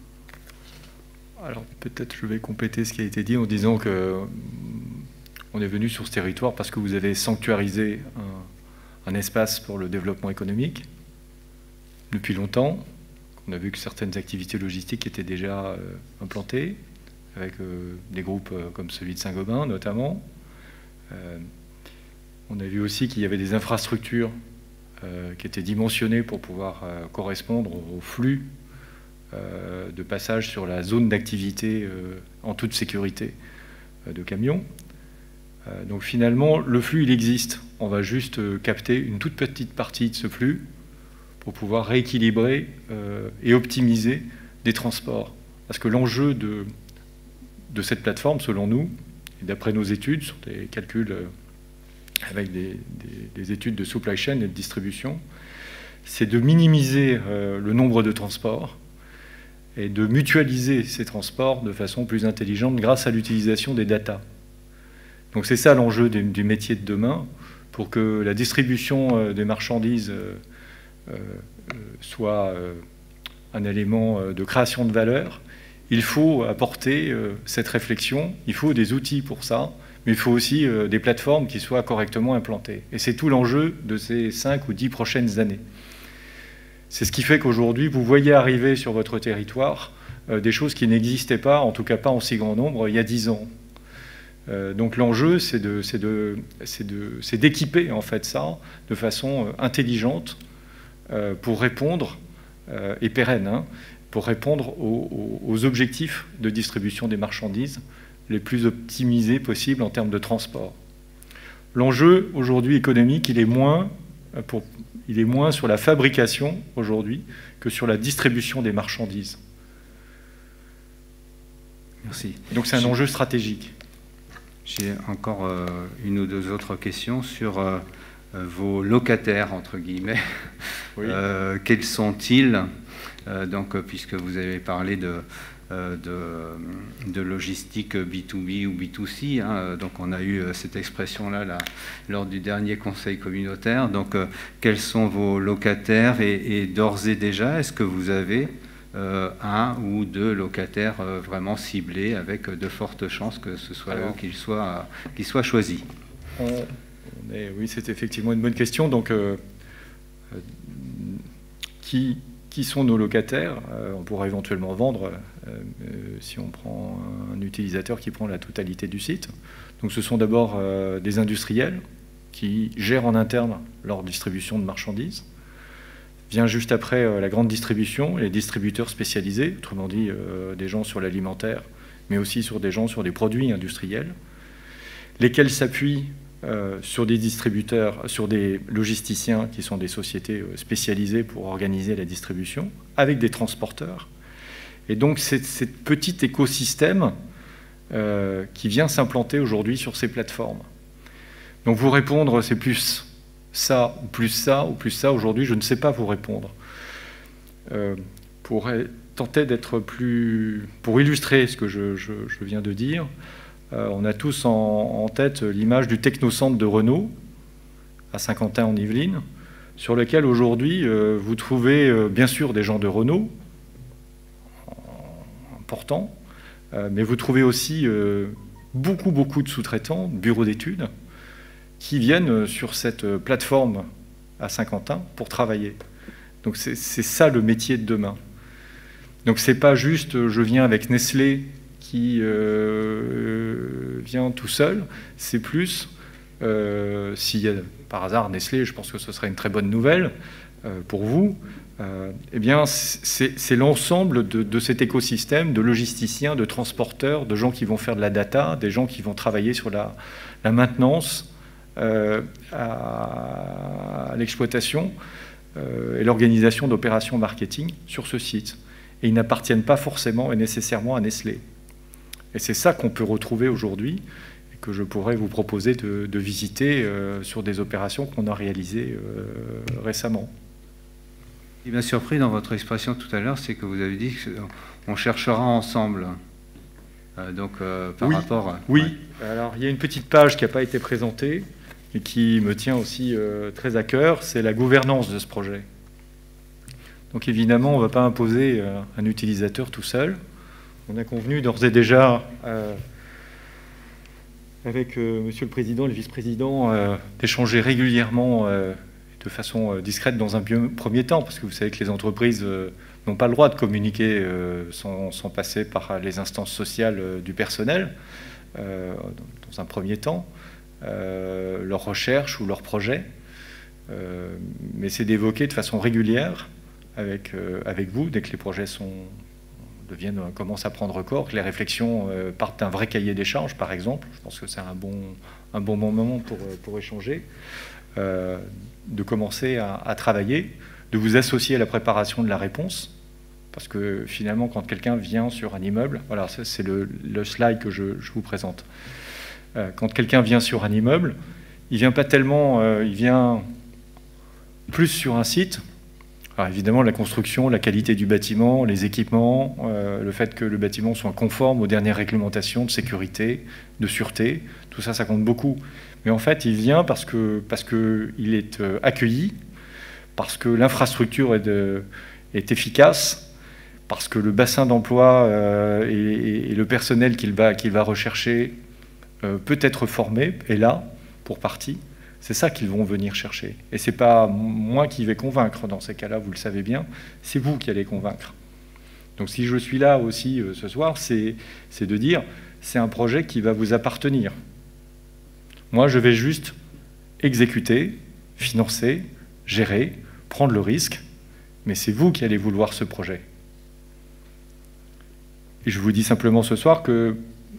Alors peut-être je vais compléter ce qui a été dit en disant que on est venu sur ce territoire parce que vous avez sanctuarisé un, un espace pour le développement économique depuis longtemps. On a vu que certaines activités logistiques étaient déjà euh, implantées, avec euh, des groupes euh, comme celui de Saint-Gobain notamment. Euh, on a vu aussi qu'il y avait des infrastructures euh, qui étaient dimensionnées pour pouvoir euh, correspondre au flux euh, de passage sur la zone d'activité euh, en toute sécurité euh, de camions. Euh, donc finalement, le flux, il existe. On va juste euh, capter une toute petite partie de ce flux pour pouvoir rééquilibrer euh, et optimiser des transports. Parce que l'enjeu de, de cette plateforme, selon nous, et d'après nos études, sur des calculs euh, avec des, des, des études de supply chain et de distribution, c'est de minimiser euh, le nombre de transports et de mutualiser ces transports de façon plus intelligente grâce à l'utilisation des data. Donc c'est ça l'enjeu du, du métier de demain, pour que la distribution euh, des marchandises euh, Euh, euh, soit euh, un élément euh, de création de valeur, il faut apporter euh, cette réflexion, il faut des outils pour ça, mais il faut aussi euh, des plateformes qui soient correctement implantées. Et c'est tout l'enjeu de ces cinq ou dix prochaines années. C'est ce qui fait qu'aujourd'hui, vous voyez arriver sur votre territoire euh, des choses qui n'existaient pas, en tout cas pas en si grand nombre, il y a dix ans. Euh, donc l'enjeu, c'est de, c'est de, c'est de, c'est d'équiper en fait ça de façon euh, intelligente, Euh, pour répondre, euh, et pérenne, hein, pour répondre aux, aux, aux objectifs de distribution des marchandises les plus optimisés possibles en termes de transport. L'enjeu aujourd'hui économique, il est moins, pour, il est moins sur la fabrication aujourd'hui que sur la distribution des marchandises. Merci. Donc c'est un enjeu stratégique. J'ai encore euh, une ou deux autres questions sur euh, vos locataires, entre guillemets. Oui. Euh, quels sont-ils euh, donc, puisque vous avez parlé de, euh, de, de logistique B deux B ou B deux C, hein, donc on a eu cette expression-là là, lors du dernier conseil communautaire. Donc, euh, quels sont vos locataires et, et d'ores et déjà, est-ce que vous avez euh, un ou deux locataires euh, vraiment ciblés avec de fortes chances que ce soit Alors, eux qu'ils soient, qu'ils soient choisis? on, on est, Oui, c'est effectivement une bonne question. Donc, euh, euh, qui, qui sont nos locataires? euh, On pourra éventuellement vendre euh, euh, si on prend un utilisateur qui prend la totalité du site. Donc, ce sont d'abord euh, des industriels qui gèrent en interne leur distribution de marchandises. Vient juste après euh, la grande distribution, les distributeurs spécialisés, autrement dit euh, des gens sur l'alimentaire, mais aussi sur des gens sur des produits industriels, lesquels s'appuient euh, sur des distributeurs, sur des logisticiens qui sont des sociétés euh, spécialisées pour organiser la distribution, avec des transporteurs. Et donc c'est ce petit écosystème euh, qui vient s'implanter aujourd'hui sur ces plateformes. Donc vous répondre, c'est plus ça, ou plus ça, ou plus ça. Aujourd'hui, je ne sais pas vous répondre. Euh, pour tenter d'être plus... Pour illustrer ce que je, je, je viens de dire, euh, on a tous en, en tête l'image du technocentre de Renault, à Saint-Quentin en Yvelines, sur lequel aujourd'hui, euh, vous trouvez euh, bien sûr des gens de Renault, importants, euh, mais vous trouvez aussi euh, beaucoup, beaucoup de sous-traitants, bureaux d'études, qui viennent sur cette plateforme à Saint-Quentin pour travailler. Donc c'est ça le métier de demain. Donc c'est pas juste je viens avec Nestlé qui euh, vient tout seul, c'est plus euh, s'il y a par hasard Nestlé, je pense que ce serait une très bonne nouvelle euh, pour vous, euh, eh bien c'est l'ensemble de, de cet écosystème de logisticiens, de transporteurs, de gens qui vont faire de la data, des gens qui vont travailler sur la, la maintenance, Euh, à l'exploitation euh, et l'organisation d'opérations marketing sur ce site. Et ils n'appartiennent pas forcément et nécessairement à Nestlé. Et c'est ça qu'on peut retrouver aujourd'hui et que je pourrais vous proposer de, de visiter euh, sur des opérations qu'on a réalisées euh, récemment. Ce qui m'a surpris dans votre expression tout à l'heure, c'est que vous avez dit qu'on cherchera ensemble. Euh, donc euh, par oui, rapport... À... Oui, ouais. Alors il y a une petite page qui n'a pas été présentée et qui me tient aussi euh, très à cœur, c'est la gouvernance de ce projet. Donc évidemment, on ne va pas imposer euh, un utilisateur tout seul. On a convenu d'ores et déjà, euh, avec euh, Monsieur le Président et le Vice-président, euh, d'échanger régulièrement, euh, de façon euh, discrète dans un premier temps, parce que vous savez que les entreprises euh, n'ont pas le droit de communiquer euh, sans, sans passer par les instances sociales euh, du personnel, euh, dans un premier temps. Euh, leurs recherches ou leurs projets, euh, mais c'est d'évoquer de façon régulière avec, euh, avec vous, dès que les projets sont, deviennent, commencent à prendre corps, que les réflexions euh, partent d'un vrai cahier des charges, par exemple. Je pense que c'est un bon, un bon moment pour, pour échanger, euh, de commencer à, à travailler, de vous associer à la préparation de la réponse, parce que finalement, quand quelqu'un vient sur un immeuble, voilà, c'est le, le slide que je, je vous présente. Quand quelqu'un vient sur un immeuble, il vient pas tellement, euh, il vient plus sur un site. Alors évidemment, la construction, la qualité du bâtiment, les équipements, euh, le fait que le bâtiment soit conforme aux dernières réglementations de sécurité, de sûreté, tout ça, ça compte beaucoup. Mais en fait, il vient parce que parce que il est euh, accueilli, parce que l'infrastructure est, de, est efficace, parce que le bassin d'emploi euh, et, et le personnel qu'il va qu'il va rechercher Euh, peut être formé, et là, pour partie, c'est ça qu'ils vont venir chercher. Et ce n'est pas moi qui vais convaincre dans ces cas-là, vous le savez bien, c'est vous qui allez convaincre. Donc si je suis là aussi euh, ce soir, c'est de dire, c'est un projet qui va vous appartenir. Moi, je vais juste exécuter, financer, gérer, prendre le risque, mais c'est vous qui allez vouloir ce projet. Et je vous dis simplement ce soir que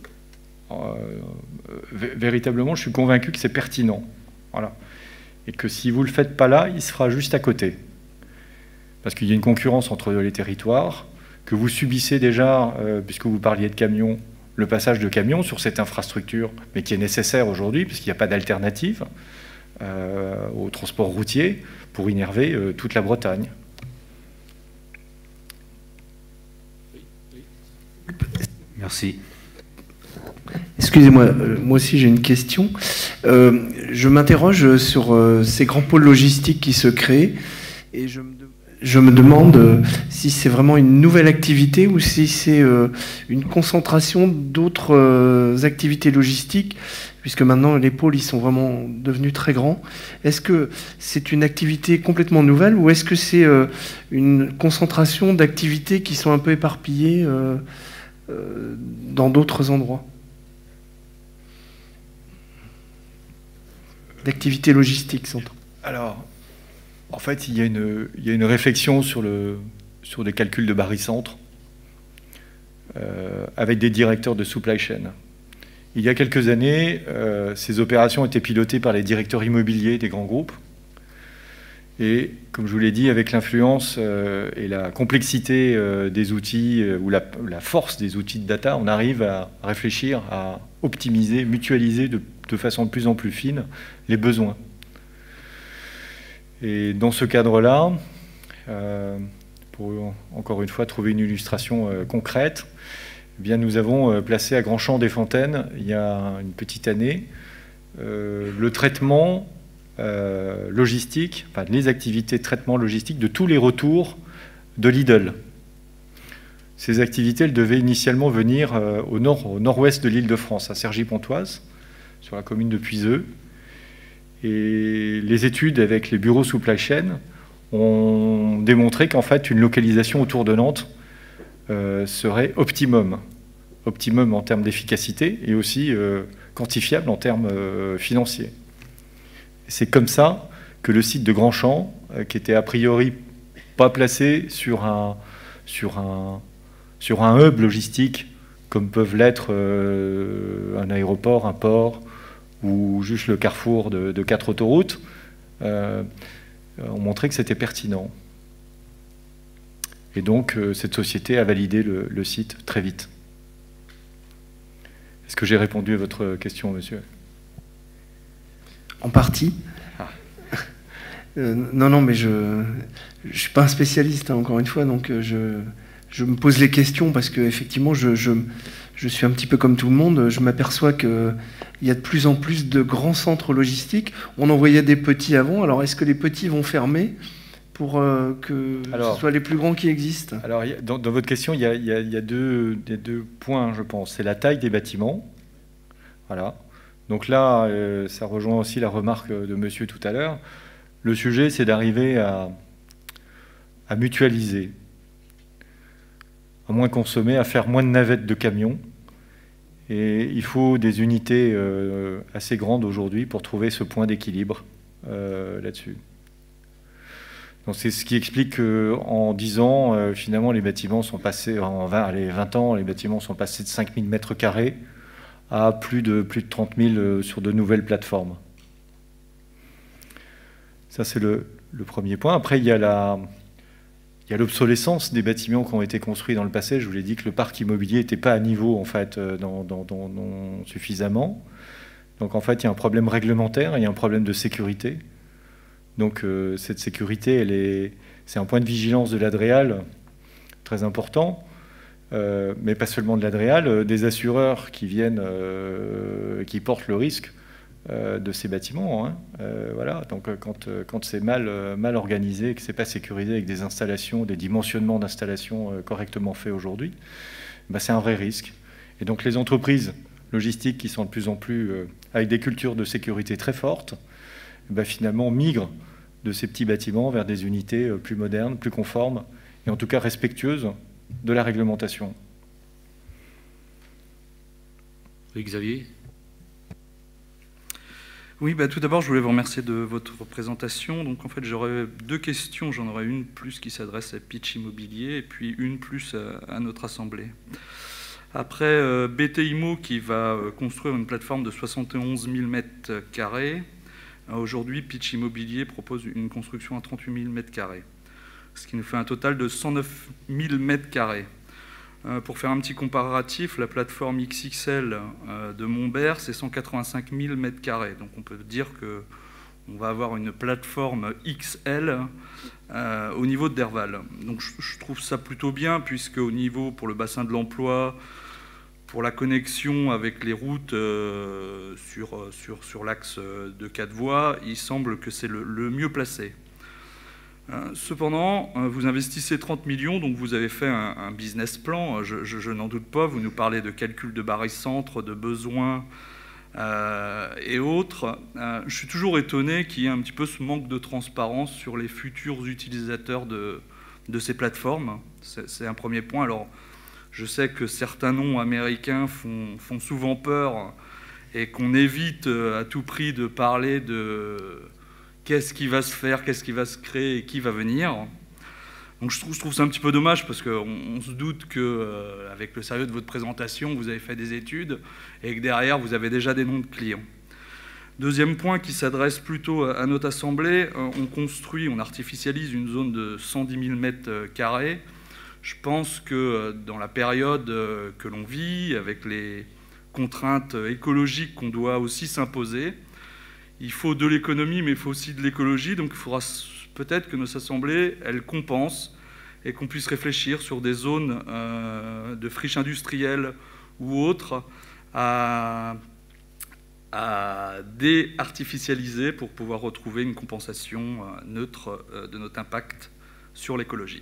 Euh, véritablement, je suis convaincu que c'est pertinent. Voilà. Et que si vous ne le faites pas là, il se fera juste à côté. Parce qu'il y a une concurrence entre les territoires, que vous subissez déjà, euh, puisque vous parliez de camions, le passage de camions sur cette infrastructure, mais qui est nécessaire aujourd'hui, puisqu'il n'y a pas d'alternative euh, au transport routier, pour innerver euh, toute la Bretagne. Merci. Excusez-moi, euh, moi aussi j'ai une question. Euh, je m'interroge sur euh, ces grands pôles logistiques qui se créent et je me, je me demande euh, si c'est vraiment une nouvelle activité ou si c'est euh, une concentration d'autres euh, activités logistiques, puisque maintenant les pôles ils sont vraiment devenus très grands. Est-ce que c'est une activité complètement nouvelle ou est-ce que c'est euh, une concentration d'activités qui sont un peu éparpillées euh, euh, dans d'autres endroits? D'activités logistiques, s'entend. Alors, en fait, il y a une, il y a une réflexion sur, le, sur des calculs de barycentre euh, avec des directeurs de supply chain. Il y a quelques années, euh, ces opérations étaient pilotées par les directeurs immobiliers des grands groupes. Et comme je vous l'ai dit, avec l'influence euh, et la complexité euh, des outils, euh, ou la, la force des outils de data, on arrive à réfléchir, à optimiser, mutualiser de, de façon de plus en plus fine les besoins. Et dans ce cadre-là, euh, pour encore une fois trouver une illustration euh, concrète, eh bien, nous avons euh, placé à Grandchamp-des-Fontaines, il y a une petite année, euh, le traitement euh, logistique, enfin les activités de traitement logistique de tous les retours de Lidl. Ces activités, elles devaient initialement venir euh, au nord, au nord-ouest de l'Île-de-France, à Cergy-Pontoise, sur la commune de Puiseux. Et les études avec les bureaux supply chain ont démontré qu'en fait, une localisation autour de Nantes euh, serait optimum. Optimum en termes d'efficacité et aussi euh, quantifiable en termes euh, financiers. C'est comme ça que le site de Grandchamp, euh, qui était a priori pas placé sur un, sur un, sur un hub logistique, comme peuvent l'être euh, un aéroport, un port, ou juste le carrefour de, de quatre autoroutes, euh, ont montré que c'était pertinent. Et donc, euh, cette société a validé le, le site très vite. Est-ce que j'ai répondu à votre question, monsieur? En partie. Ah. Euh, non, non, mais je ne suis pas un spécialiste, hein, encore une fois, donc euh, je, je me pose les questions parce qu'effectivement, je, je, je suis un petit peu comme tout le monde. Je m'aperçois qu'il y a de plus en plus de grands centres logistiques. On en voyait des petits avant. Alors, est-ce que les petits vont fermer pour euh, que alors, ce soit les plus grands qui existent? Alors, dans, dans votre question, il y a, il y a, il y a deux, il y a deux points, je pense. C'est la taille des bâtiments. Voilà. Donc là, euh, ça rejoint aussi la remarque de monsieur tout à l'heure. Le sujet, c'est d'arriver à, à mutualiser, à moins consommer, à faire moins de navettes de camions. Et il faut des unités euh, assez grandes aujourd'hui pour trouver ce point d'équilibre euh, là-dessus. Donc c'est ce qui explique qu'en dix ans, euh, finalement, les bâtiments sont passés, en vingt, allez, vingt ans, les bâtiments sont passés de cinq mille mètres carrés à plus de, plus de trente mille euh, sur de nouvelles plateformes. Ça, c'est le, le premier point. Après, il y a la... Il y a l'obsolescence des bâtiments qui ont été construits dans le passé. Je vous l'ai dit que le parc immobilier n'était pas à niveau en fait, dans, dans, dans, dans suffisamment. Donc en fait, il y a un problème réglementaire, il y a un problème de sécurité. Donc euh, cette sécurité, elle est, c'est un point de vigilance de l'Adréal très important, euh, mais pas seulement de l'Adréal, euh, des assureurs qui viennent, euh, qui portent le risque euh, de ces bâtiments. Hein. Euh, voilà. Donc quand, quand c'est mal, euh, mal organisé, que c'est pas sécurisé avec des installations, des dimensionnements d'installations euh, correctement faits aujourd'hui, bah, c'est un vrai risque. Et donc les entreprises logistiques qui sont de plus en plus euh, avec des cultures de sécurité très fortes, bah, finalement migrent de ces petits bâtiments vers des unités euh, plus modernes, plus conformes et en tout cas respectueuses de la réglementation. Oui, Xavier. Oui, bah, tout d'abord, je voulais vous remercier de votre présentation. Donc, en fait, j'aurais deux questions. J'en aurais une plus qui s'adresse à Pitch Immobilier et puis une plus à, à notre assemblée. Après, euh, B T Immo qui va euh, construire une plateforme de soixante et onze mille mètres carrés. Euh, Aujourd'hui, Pitch Immobilier propose une construction à trente-huit mille mètres carrés, ce qui nous fait un total de cent neuf mille mètres carrés. Euh, pour faire un petit comparatif, la plateforme X X L euh, de Montbert, c'est cent quatre-vingt-cinq mille mètres carrés. Donc on peut dire qu'on va avoir une plateforme X L euh, au niveau de Derval. Donc je, je trouve ça plutôt bien, puisque au niveau pour le bassin de l'emploi, pour la connexion avec les routes euh, sur, sur, sur l'axe de quatre voies, il semble que c'est le, le mieux placé. Cependant, vous investissez trente millions, donc vous avez fait un, un business plan, je, je, je n'en doute pas, vous nous parlez de calcul de barycentre, de besoins euh, et autres. Euh, je suis toujours étonné qu'il y ait un petit peu ce manque de transparence sur les futurs utilisateurs de, de ces plateformes. C'est un premier point. Alors, je sais que certains noms américains font, font souvent peur et qu'on évite à tout prix de parler de qu'est-ce qui va se faire, qu'est-ce qui va se créer et qui va venir. Donc je trouve, je trouve ça un petit peu dommage parce qu'on on se doute qu'avec euh, le sérieux de votre présentation, vous avez fait des études et que derrière, vous avez déjà des noms de clients. Deuxième point qui s'adresse plutôt à notre assemblée, on construit, on artificialise une zone de cent dix mille mètres carrés. Je pense que dans la période que l'on vit, avec les contraintes écologiques qu'on doit aussi s'imposer, il faut de l'économie, mais il faut aussi de l'écologie. Donc il faudra peut-être que nos assemblées, elles compensent et qu'on puisse réfléchir sur des zones euh, de friches industrielles ou autres à, à dé-artificialiser pour pouvoir retrouver une compensation euh, neutre euh, de notre impact sur l'écologie.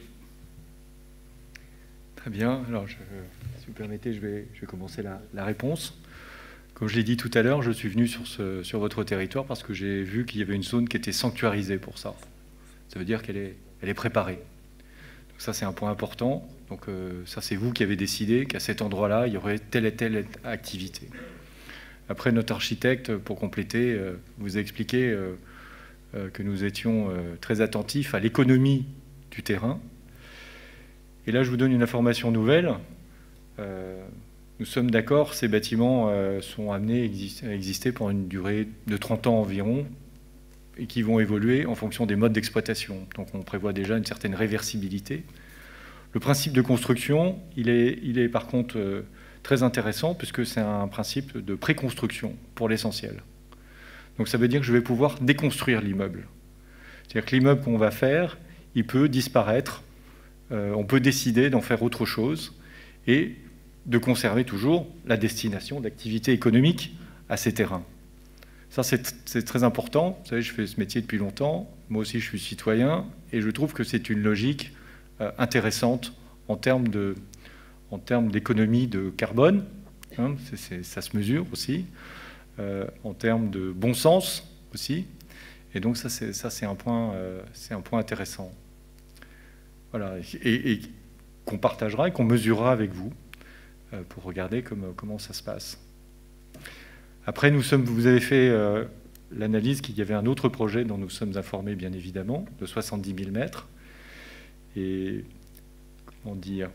Très bien. Alors, je, si vous permettez, je vais, je vais commencer la, la réponse. Comme je l'ai dit tout à l'heure, je suis venu sur, ce, sur votre territoire parce que j'ai vu qu'il y avait une zone qui était sanctuarisée pour ça. Ça veut dire qu'elle est, elle est préparée. Donc ça, c'est un point important. Donc euh, ça, c'est vous qui avez décidé qu'à cet endroit-là, il y aurait telle et telle activité. Après, notre architecte, pour compléter, euh, vous a expliqué euh, euh, que nous étions euh, très attentifs à l'économie du terrain. Et là, je vous donne une information nouvelle. Euh, Nous sommes d'accord, ces bâtiments euh, sont amenés à exister pendant une durée de trente ans environ et qui vont évoluer en fonction des modes d'exploitation. Donc on prévoit déjà une certaine réversibilité. Le principe de construction, il est, il est par contre euh, très intéressant puisque c'est un principe de préconstruction pour l'essentiel. Donc ça veut dire que je vais pouvoir déconstruire l'immeuble. C'est-à-dire que l'immeuble qu'on va faire, il peut disparaître, euh, on peut décider d'en faire autre chose et de conserver toujours la destination d'activité économique à ces terrains. Ça, c'est très important. Vous savez, je fais ce métier depuis longtemps. Moi aussi, je suis citoyen. Et je trouve que c'est une logique euh, intéressante en termes de, en termes d'économie de carbone. Hein, c'est, c'est, ça se mesure aussi. Euh, en termes de bon sens aussi. Et donc, ça, c'est, ça, c'est un point, euh, c'est un point intéressant. Voilà. Et, et qu'on partagera et qu'on mesurera avec vous pour regarder comment, comment ça se passe. Après, nous sommes, vous avez fait euh, l'analyse qu'il y avait un autre projet dont nous sommes informés, bien évidemment, de soixante-dix mille mètres. Et, comment dire,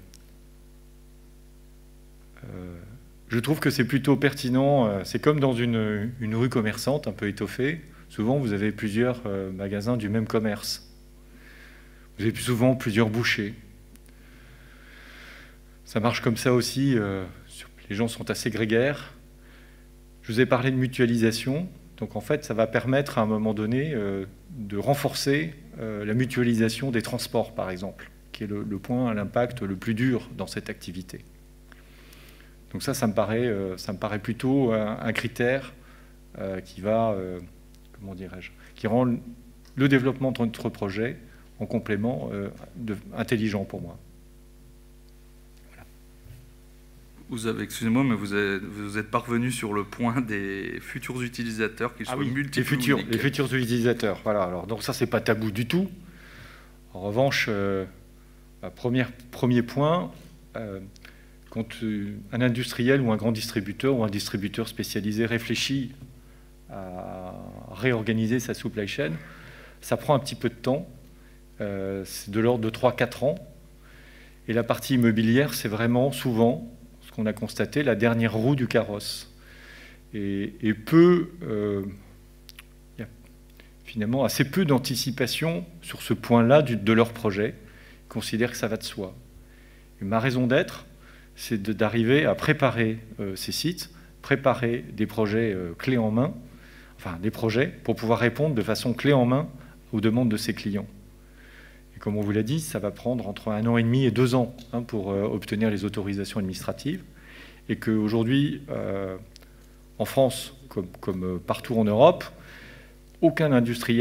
euh, je trouve que c'est plutôt pertinent. Euh, c'est comme dans une, une rue commerçante un peu étoffée. Souvent, vous avez plusieurs euh, magasins du même commerce. Vous avez souvent plusieurs bouchers. Ça marche comme ça aussi, euh, les gens sont assez grégaires. Je vous ai parlé de mutualisation, donc en fait ça va permettre à un moment donné euh, de renforcer euh, la mutualisation des transports par exemple, qui est le, le point à l'impact le plus dur dans cette activité. Donc ça, ça me paraît, euh, ça me paraît plutôt un, un critère euh, qui va, euh, comment dirais-je, qui rend le développement de notre projet en complément euh, de, intelligent pour moi. Vous avez, excusez-moi, mais vous êtes, vous êtes parvenu sur le point des futurs utilisateurs, qu'ils soient ah oui, multiples les futurs, ou les futurs utilisateurs, voilà. Alors, donc ça, c'est pas tabou du tout. En revanche, euh, premier, premier point, euh, quand euh, un industriel ou un grand distributeur ou un distributeur spécialisé réfléchit à réorganiser sa supply chain, ça prend un petit peu de temps. Euh, c'est de l'ordre de trois à quatre ans. Et la partie immobilière, c'est vraiment souvent qu'on a constaté, la dernière roue du carrosse. Et, et peu, euh, il y a finalement assez peu d'anticipation sur ce point-là de leur projet. Ils considèrent que ça va de soi. Et ma raison d'être, c'est d'arriver à préparer euh, ces sites, préparer des projets euh, clés en main, enfin des projets pour pouvoir répondre de façon clé en main aux demandes de ces clients. Comme on vous l'a dit, ça va prendre entre un an et demi et deux ans hein, pour euh, obtenir les autorisations administratives. Et qu'aujourd'hui, euh, en France, comme, comme partout en Europe, aucun industriel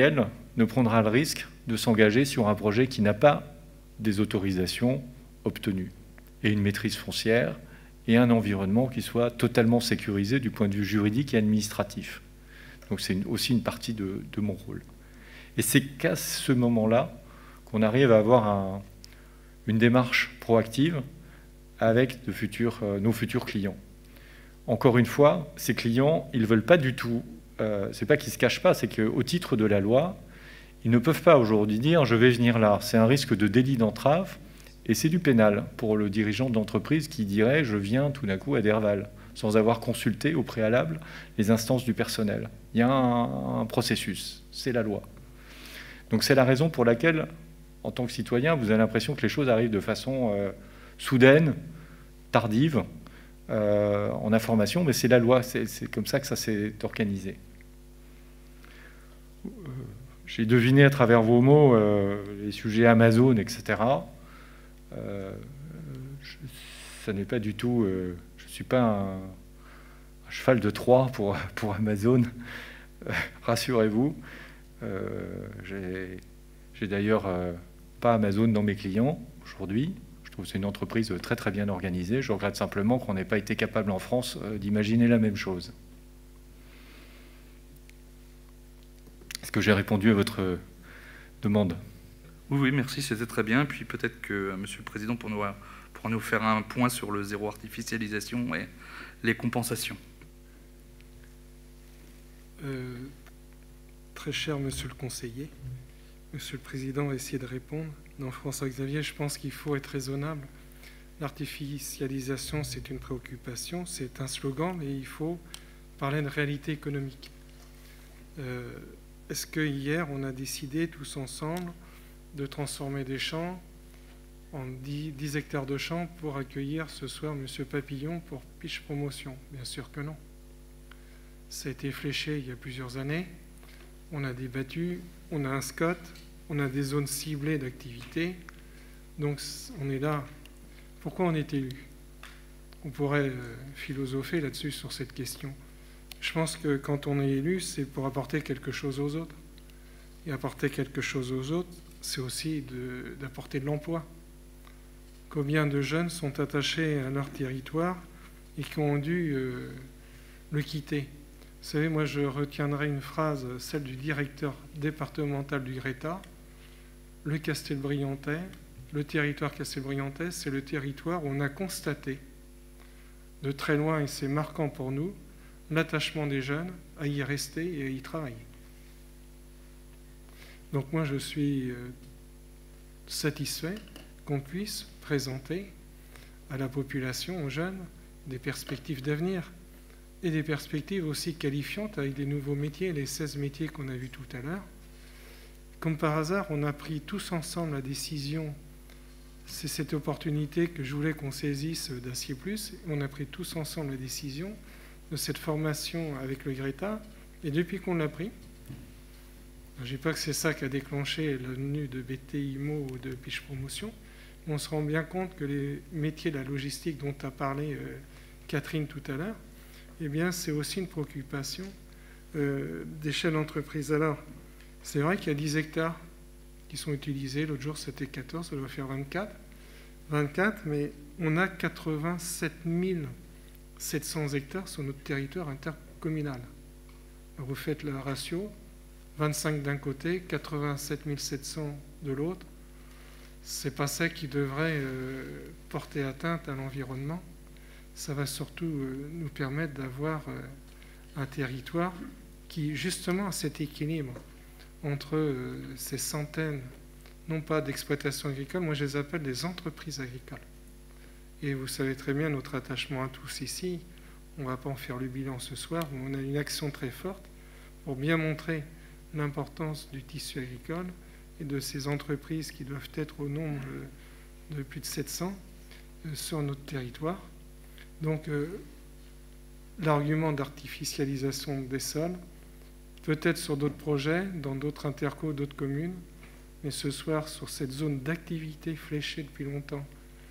ne prendra le risque de s'engager sur un projet qui n'a pas des autorisations obtenues et une maîtrise foncière et un environnement qui soit totalement sécurisé du point de vue juridique et administratif. Donc c'est aussi une partie de, de mon rôle. Et c'est qu'à ce moment-là qu'on arrive à avoir un, une démarche proactive avec de futurs, euh, nos futurs clients. Encore une fois, ces clients, ils ne veulent pas du tout, euh, c'est pas qu'ils ne se cachent pas, c'est qu'au titre de la loi, ils ne peuvent pas aujourd'hui dire « je vais venir là ». C'est un risque de délit d'entrave et c'est du pénal pour le dirigeant de l'entreprise qui dirait « je viens tout d'un coup à Derval » sans avoir consulté au préalable les instances du personnel. Il y a un, un processus, c'est la loi. Donc c'est la raison pour laquelle, en tant que citoyen, vous avez l'impression que les choses arrivent de façon euh, soudaine, tardive, euh, en information, mais c'est la loi, c'est comme ça que ça s'est organisé. Euh, J'ai deviné à travers vos mots euh, les sujets Amazon, et cetera. Euh, je, ça n'est pas du tout... Euh, je ne suis pas un, un cheval de Troie pour, pour Amazon, euh, rassurez-vous. Euh, J'ai d'ailleurs euh, pas Amazon dans mes clients aujourd'hui. Je trouve que c'est une entreprise très très bien organisée. Je regrette simplement qu'on n'ait pas été capable en France euh, d'imaginer la même chose. Est-ce que j'ai répondu à votre demande? Oui, oui, merci, c'était très bien. Puis peut-être que euh, Monsieur le Président pour nous, pour nous faire un point sur le zéro artificialisation et les compensations. Euh, très cher Monsieur le Conseiller, Monsieur le Président va essayer de répondre. Non, François-Xavier, je pense qu'il faut être raisonnable. L'artificialisation, c'est une préoccupation, c'est un slogan, mais il faut parler de réalité économique. Euh, Est-ce que hier, on a décidé tous ensemble de transformer des champs en dix hectares de champs pour accueillir ce soir Monsieur Papillon pour Pitch Promotion? Bien sûr que non. Ça a été fléché il y a plusieurs années. On a débattu, on a un S C O T, on a des zones ciblées d'activité. Donc on est là. Pourquoi on est élu? On pourrait philosopher là-dessus sur cette question. Je pense que quand on est élu, c'est pour apporter quelque chose aux autres. Et apporter quelque chose aux autres, c'est aussi d'apporter de, de l'emploi. Combien de jeunes sont attachés à leur territoire et qui ont dû euh, le quitter? Vous savez, moi, je retiendrai une phrase, celle du directeur départemental du Greta. Le Castelbriantais, le territoire Castelbriantais, c'est le territoire où on a constaté de très loin, et c'est marquant pour nous, l'attachement des jeunes à y rester et à y travailler. Donc moi, je suis euh, satisfait qu'on puisse présenter à la population, aux jeunes, des perspectives d'avenir et des perspectives aussi qualifiantes avec des nouveaux métiers, les seize métiers qu'on a vus tout à l'heure. Comme par hasard, on a pris tous ensemble la décision, c'est cette opportunité que je voulais qu'on saisisse d'Acier Plus, on a pris tous ensemble la décision de cette formation avec le Greta, et depuis qu'on l'a pris, je ne dis pas que c'est ça qui a déclenché la venue de B T I M O ou de Pitch Promotion, mais on se rend bien compte que les métiers de la logistique dont a parlé euh, Catherine tout à l'heure, eh bien c'est aussi une préoccupation euh, des chefs d'entreprise. Alors, c'est vrai qu'il y a dix hectares qui sont utilisés, l'autre jour c'était quatorze, ça doit faire vingt-quatre, vingt-quatre, mais on a quatre-vingt-sept mille sept cents hectares sur notre territoire intercommunal. Alors vous faites le ratio, vingt-cinq d'un côté, quatre-vingt-sept mille sept cents de l'autre. C'est pas ça qui devrait euh, porter atteinte à l'environnement. Ça va surtout euh, nous permettre d'avoir euh, un territoire qui justement a cet équilibre entre euh, ces centaines, non pas d'exploitations agricoles, moi je les appelle des entreprises agricoles. Et vous savez très bien notre attachement à tous ici, on ne va pas en faire le bilan ce soir, mais on a une action très forte pour bien montrer l'importance du tissu agricole et de ces entreprises qui doivent être au nombre de plus de sept cents sur notre territoire. Donc euh, l'argument d'artificialisation des sols, peut-être sur d'autres projets, dans d'autres intercos, d'autres communes, mais ce soir sur cette zone d'activité fléchée depuis longtemps,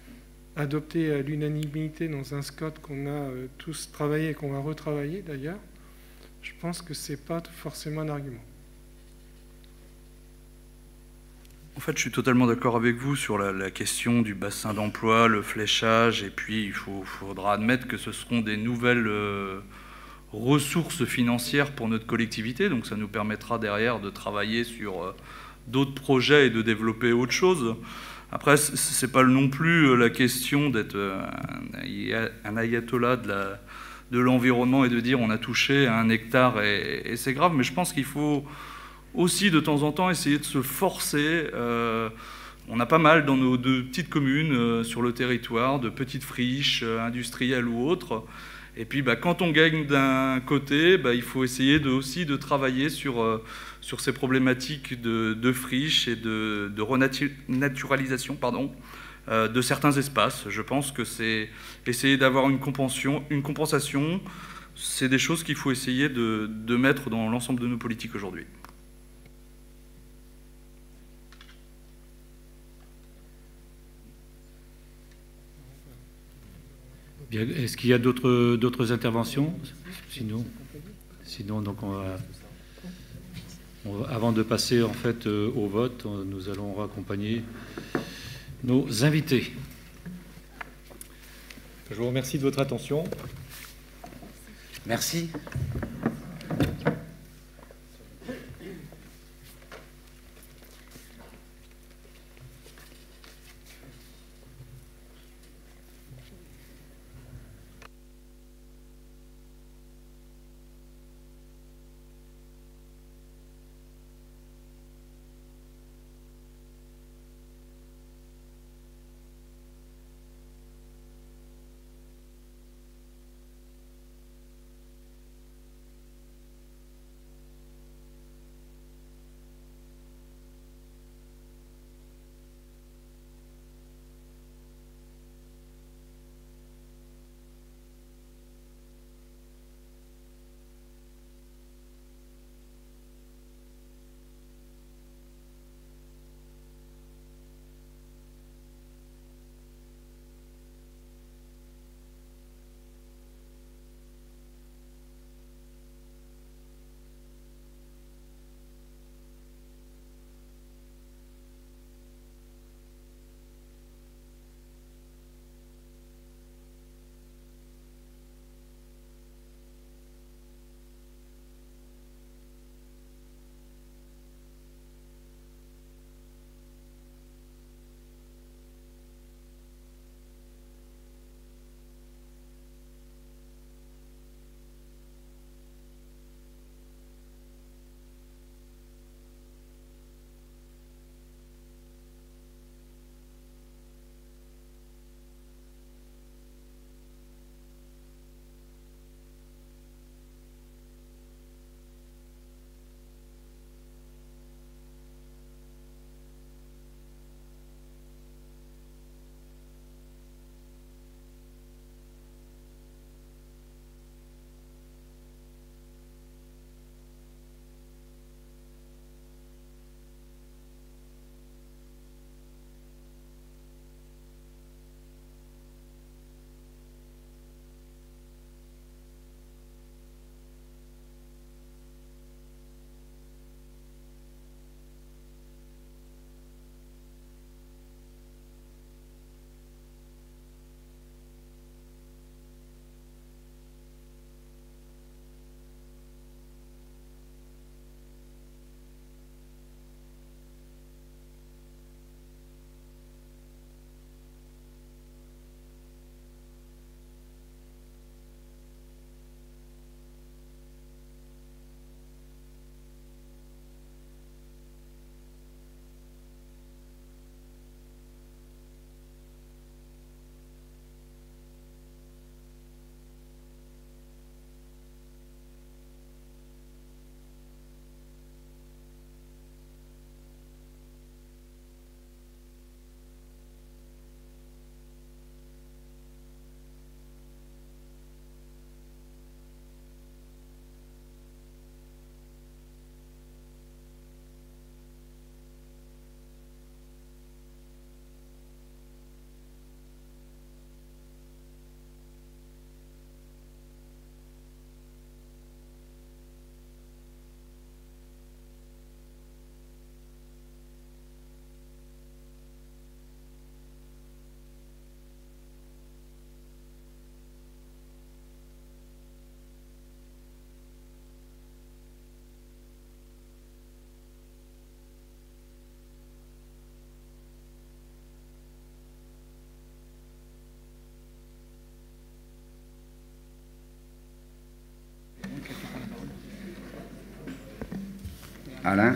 adoptée à l'unanimité dans un S C O T qu'on a euh, tous travaillé et qu'on va retravailler d'ailleurs, je pense que ce n'est pas forcément un argument. En fait, je suis totalement d'accord avec vous sur la, la question du bassin d'emploi, le fléchage, et puis il faut, faudra admettre que ce seront des nouvelles euh, ressources financières pour notre collectivité, donc ça nous permettra derrière de travailler sur euh, d'autres projets et de développer autre chose. Après, ce n'est pas non plus la question d'être un ayatollah de la, de l'environnement et de dire on a touché à un hectare et, et c'est grave, mais je pense qu'il faut aussi de temps en temps essayer de se forcer. Euh, on a pas mal dans nos deux petites communes euh, sur le territoire, de petites friches euh, industrielles ou autres. Et puis bah, quand on gagne d'un côté, bah, il faut essayer de, aussi de travailler sur, euh, sur ces problématiques de, de friches et de, de renaturalisation pardon, euh, de certains espaces. Je pense que c'est essayer d'avoir une compensation, une compensation, c'est des choses qu'il faut essayer de, de mettre dans l'ensemble de nos politiques aujourd'hui. Est-ce qu'il y a d'autres d'autres interventions? Sinon, sinon donc on va, on va, avant de passer en fait au vote, nous allons raccompagner nos invités. Je vous remercie de votre attention. Merci. Alain.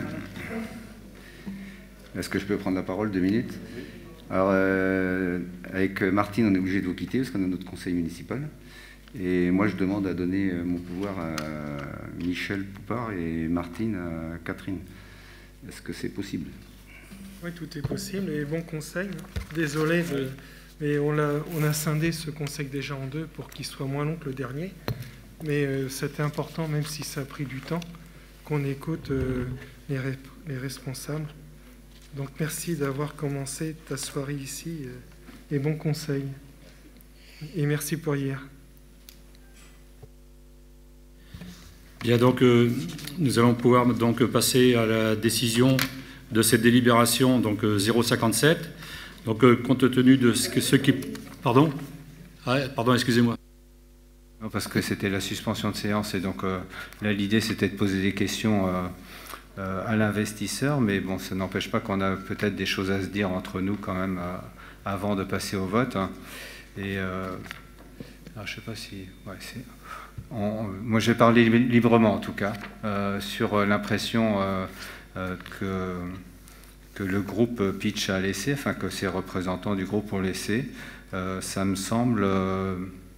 Est-ce que je peux prendre la parole deux minutes? Alors, euh, avec Martine, on est obligé de vous quitter parce qu'on a notre conseil municipal. Et moi, je demande à donner mon pouvoir à Michel Poupard et Martine à Catherine. Est-ce que c'est possible? Oui, tout est possible. Et bon conseil. Désolé, de, mais on a, on a scindé ce conseil déjà en deux pour qu'il soit moins long que le dernier. Mais euh, c'était important, même si ça a pris du temps, qu'on écoute euh, les, les responsables. Donc merci d'avoir commencé ta soirée ici euh, et bon conseil. Et merci pour hier. Bien, donc euh, nous allons pouvoir donc passer à la décision de cette délibération, donc euh, zéro cinquante-sept. Donc euh, compte tenu de ce que ceux qui... Pardon ah, Pardon, excusez-moi. Non, parce que c'était la suspension de séance et donc euh, là l'idée c'était de poser des questions euh, euh, à l'investisseur, mais bon, ça n'empêche pas qu'on a peut-être des choses à se dire entre nous quand même euh, avant de passer au vote. Hein. Et euh, alors, je sais pas si... Ouais, c'est... On, moi, j'ai parlé librement, en tout cas, euh, sur l'impression euh, euh, que, que le groupe Pitch a laissé, enfin que ses représentants du groupe ont laissé. Euh, ça me semble, euh,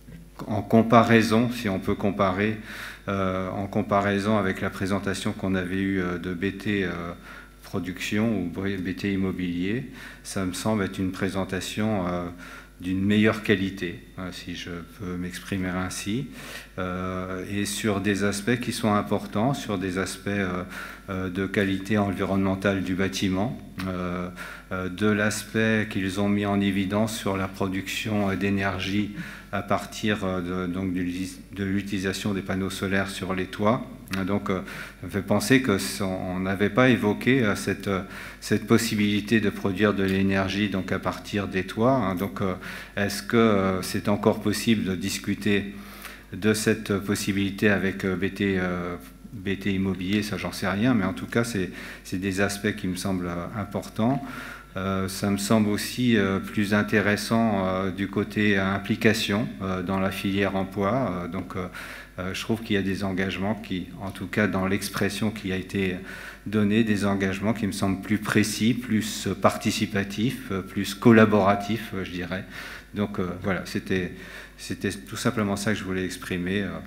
en comparaison, si on peut comparer, euh, en comparaison avec la présentation qu'on avait eue de B T euh, Production ou B T Immobilier, ça me semble être une présentation euh, d'une meilleure qualité, si je peux m'exprimer ainsi, euh, et sur des aspects qui sont importants, sur des aspects euh, euh, de qualité environnementale du bâtiment, euh, euh, de l'aspect qu'ils ont mis en évidence sur la production d'énergie à partir de, donc, de l'utilisation des panneaux solaires sur les toits. Donc, euh, ça me fait penser qu'on n'avait pas évoqué euh, cette, euh, cette possibilité de produire de l'énergie donc à partir des toits. Hein. Donc, euh, est-ce que euh, c'est encore possible de discuter de cette possibilité avec euh, B T, euh, B T Immobilier? Ça, j'en sais rien, mais en tout cas, c'est des aspects qui me semblent euh, importants. Euh, ça me semble aussi euh, plus intéressant euh, du côté euh, implication euh, dans la filière emploi. Euh, donc, euh, euh, je trouve qu'il y a des engagements qui, en tout cas dans l'expression qui a été donnée, des engagements qui me semblent plus précis, plus participatifs, euh, plus collaboratifs, euh, je dirais. Donc euh, voilà, c'était c'était tout simplement ça que je voulais exprimer. Euh.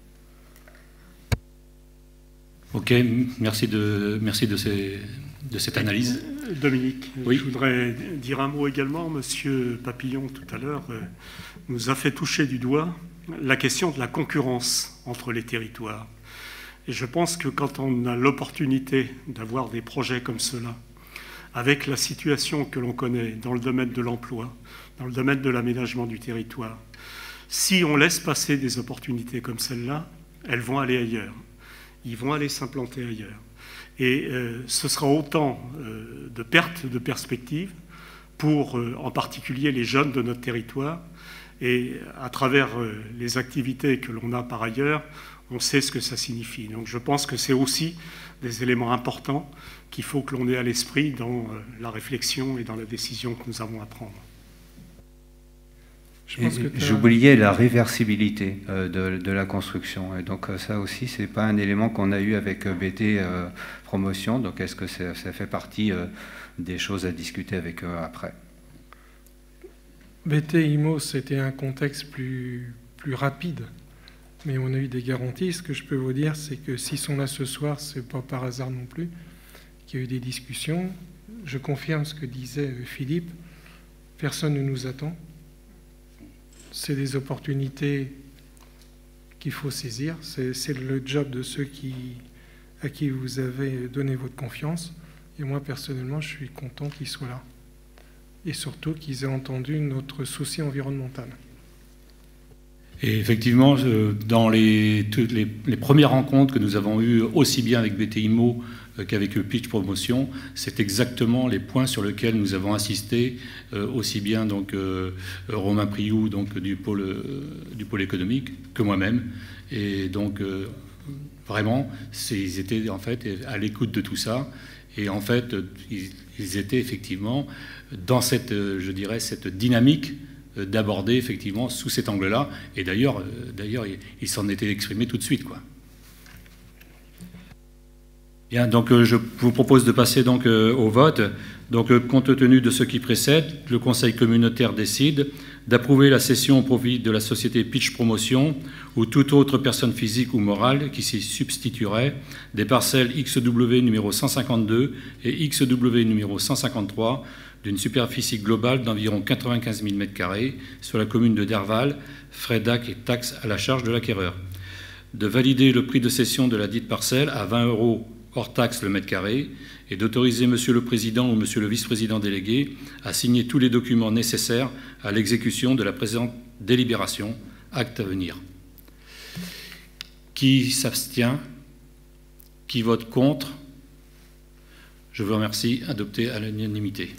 Ok, merci de, merci de, ces, de cette analyse. Dominique, oui. Je voudrais dire un mot également. Monsieur Papillon, tout à l'heure, nous a fait toucher du doigt la question de la concurrence entre les territoires. Et je pense que quand on a l'opportunité d'avoir des projets comme cela, avec la situation que l'on connaît dans le domaine de l'emploi, dans le domaine de l'aménagement du territoire, si on laisse passer des opportunités comme celle-là, elles vont aller ailleurs. Ils vont aller s'implanter ailleurs. Et euh, ce sera autant euh, de pertes de perspectives pour, euh, en particulier, les jeunes de notre territoire. Et à travers euh, les activités que l'on a par ailleurs, on sait ce que ça signifie. Donc je pense que c'est aussi des éléments importants qu'il faut que l'on ait à l'esprit dans euh, la réflexion et dans la décision que nous avons à prendre. J'oubliais la réversibilité euh, de, de la construction. Et donc ça aussi, ce n'est pas un élément qu'on a eu avec B T euh, Promotion. Donc est-ce que ça, ça fait partie euh, des choses à discuter avec eux après? B T Immo, c'était un contexte plus, plus rapide. Mais on a eu des garanties. Ce que je peux vous dire, c'est que s'ils sont là ce soir, ce n'est pas par hasard non plus qu'il y a eu des discussions. Je confirme ce que disait Philippe. Personne ne nous attend. C'est des opportunités qu'il faut saisir. C'est le job de ceux qui, à qui vous avez donné votre confiance. Et moi, personnellement, je suis content qu'ils soient là. Et surtout qu'ils aient entendu notre souci environnemental. Et effectivement, dans les, les, les premières rencontres que nous avons eues, aussi bien avec B T Immo qu'avec Pitch Promotion, c'est exactement les points sur lesquels nous avons insisté, euh, aussi bien donc, euh, Romain Priou donc, du, pôle, euh, du pôle économique que moi-même. Et donc, euh, vraiment, ils étaient en fait à l'écoute de tout ça. Et en fait, ils, ils étaient effectivement dans cette, je dirais, cette dynamique d'aborder effectivement sous cet angle-là. Et d'ailleurs, d'ailleurs, ils s'en étaient exprimés tout de suite, quoi. Bien, donc euh, je vous propose de passer donc euh, au vote. Donc, euh, compte tenu de ce qui précède, le Conseil communautaire décide d'approuver la cession au profit de la société Pitch Promotion ou toute autre personne physique ou morale qui s'y substituerait des parcelles X W numéro cent cinquante-deux et X W numéro cent cinquante-trois d'une superficie globale d'environ quatre-vingt-quinze mille mètres carrés sur la commune de Derval, frais D A C et taxes à la charge de l'acquéreur. De valider le prix de cession de la dite parcelle à vingt euros hors taxe le mètre carré, et d'autoriser Monsieur le Président ou Monsieur le Vice-président délégué à signer tous les documents nécessaires à l'exécution de la présente délibération. Acte à venir. Qui s'abstient? Qui vote contre? Je vous remercie. Adopté à l'unanimité.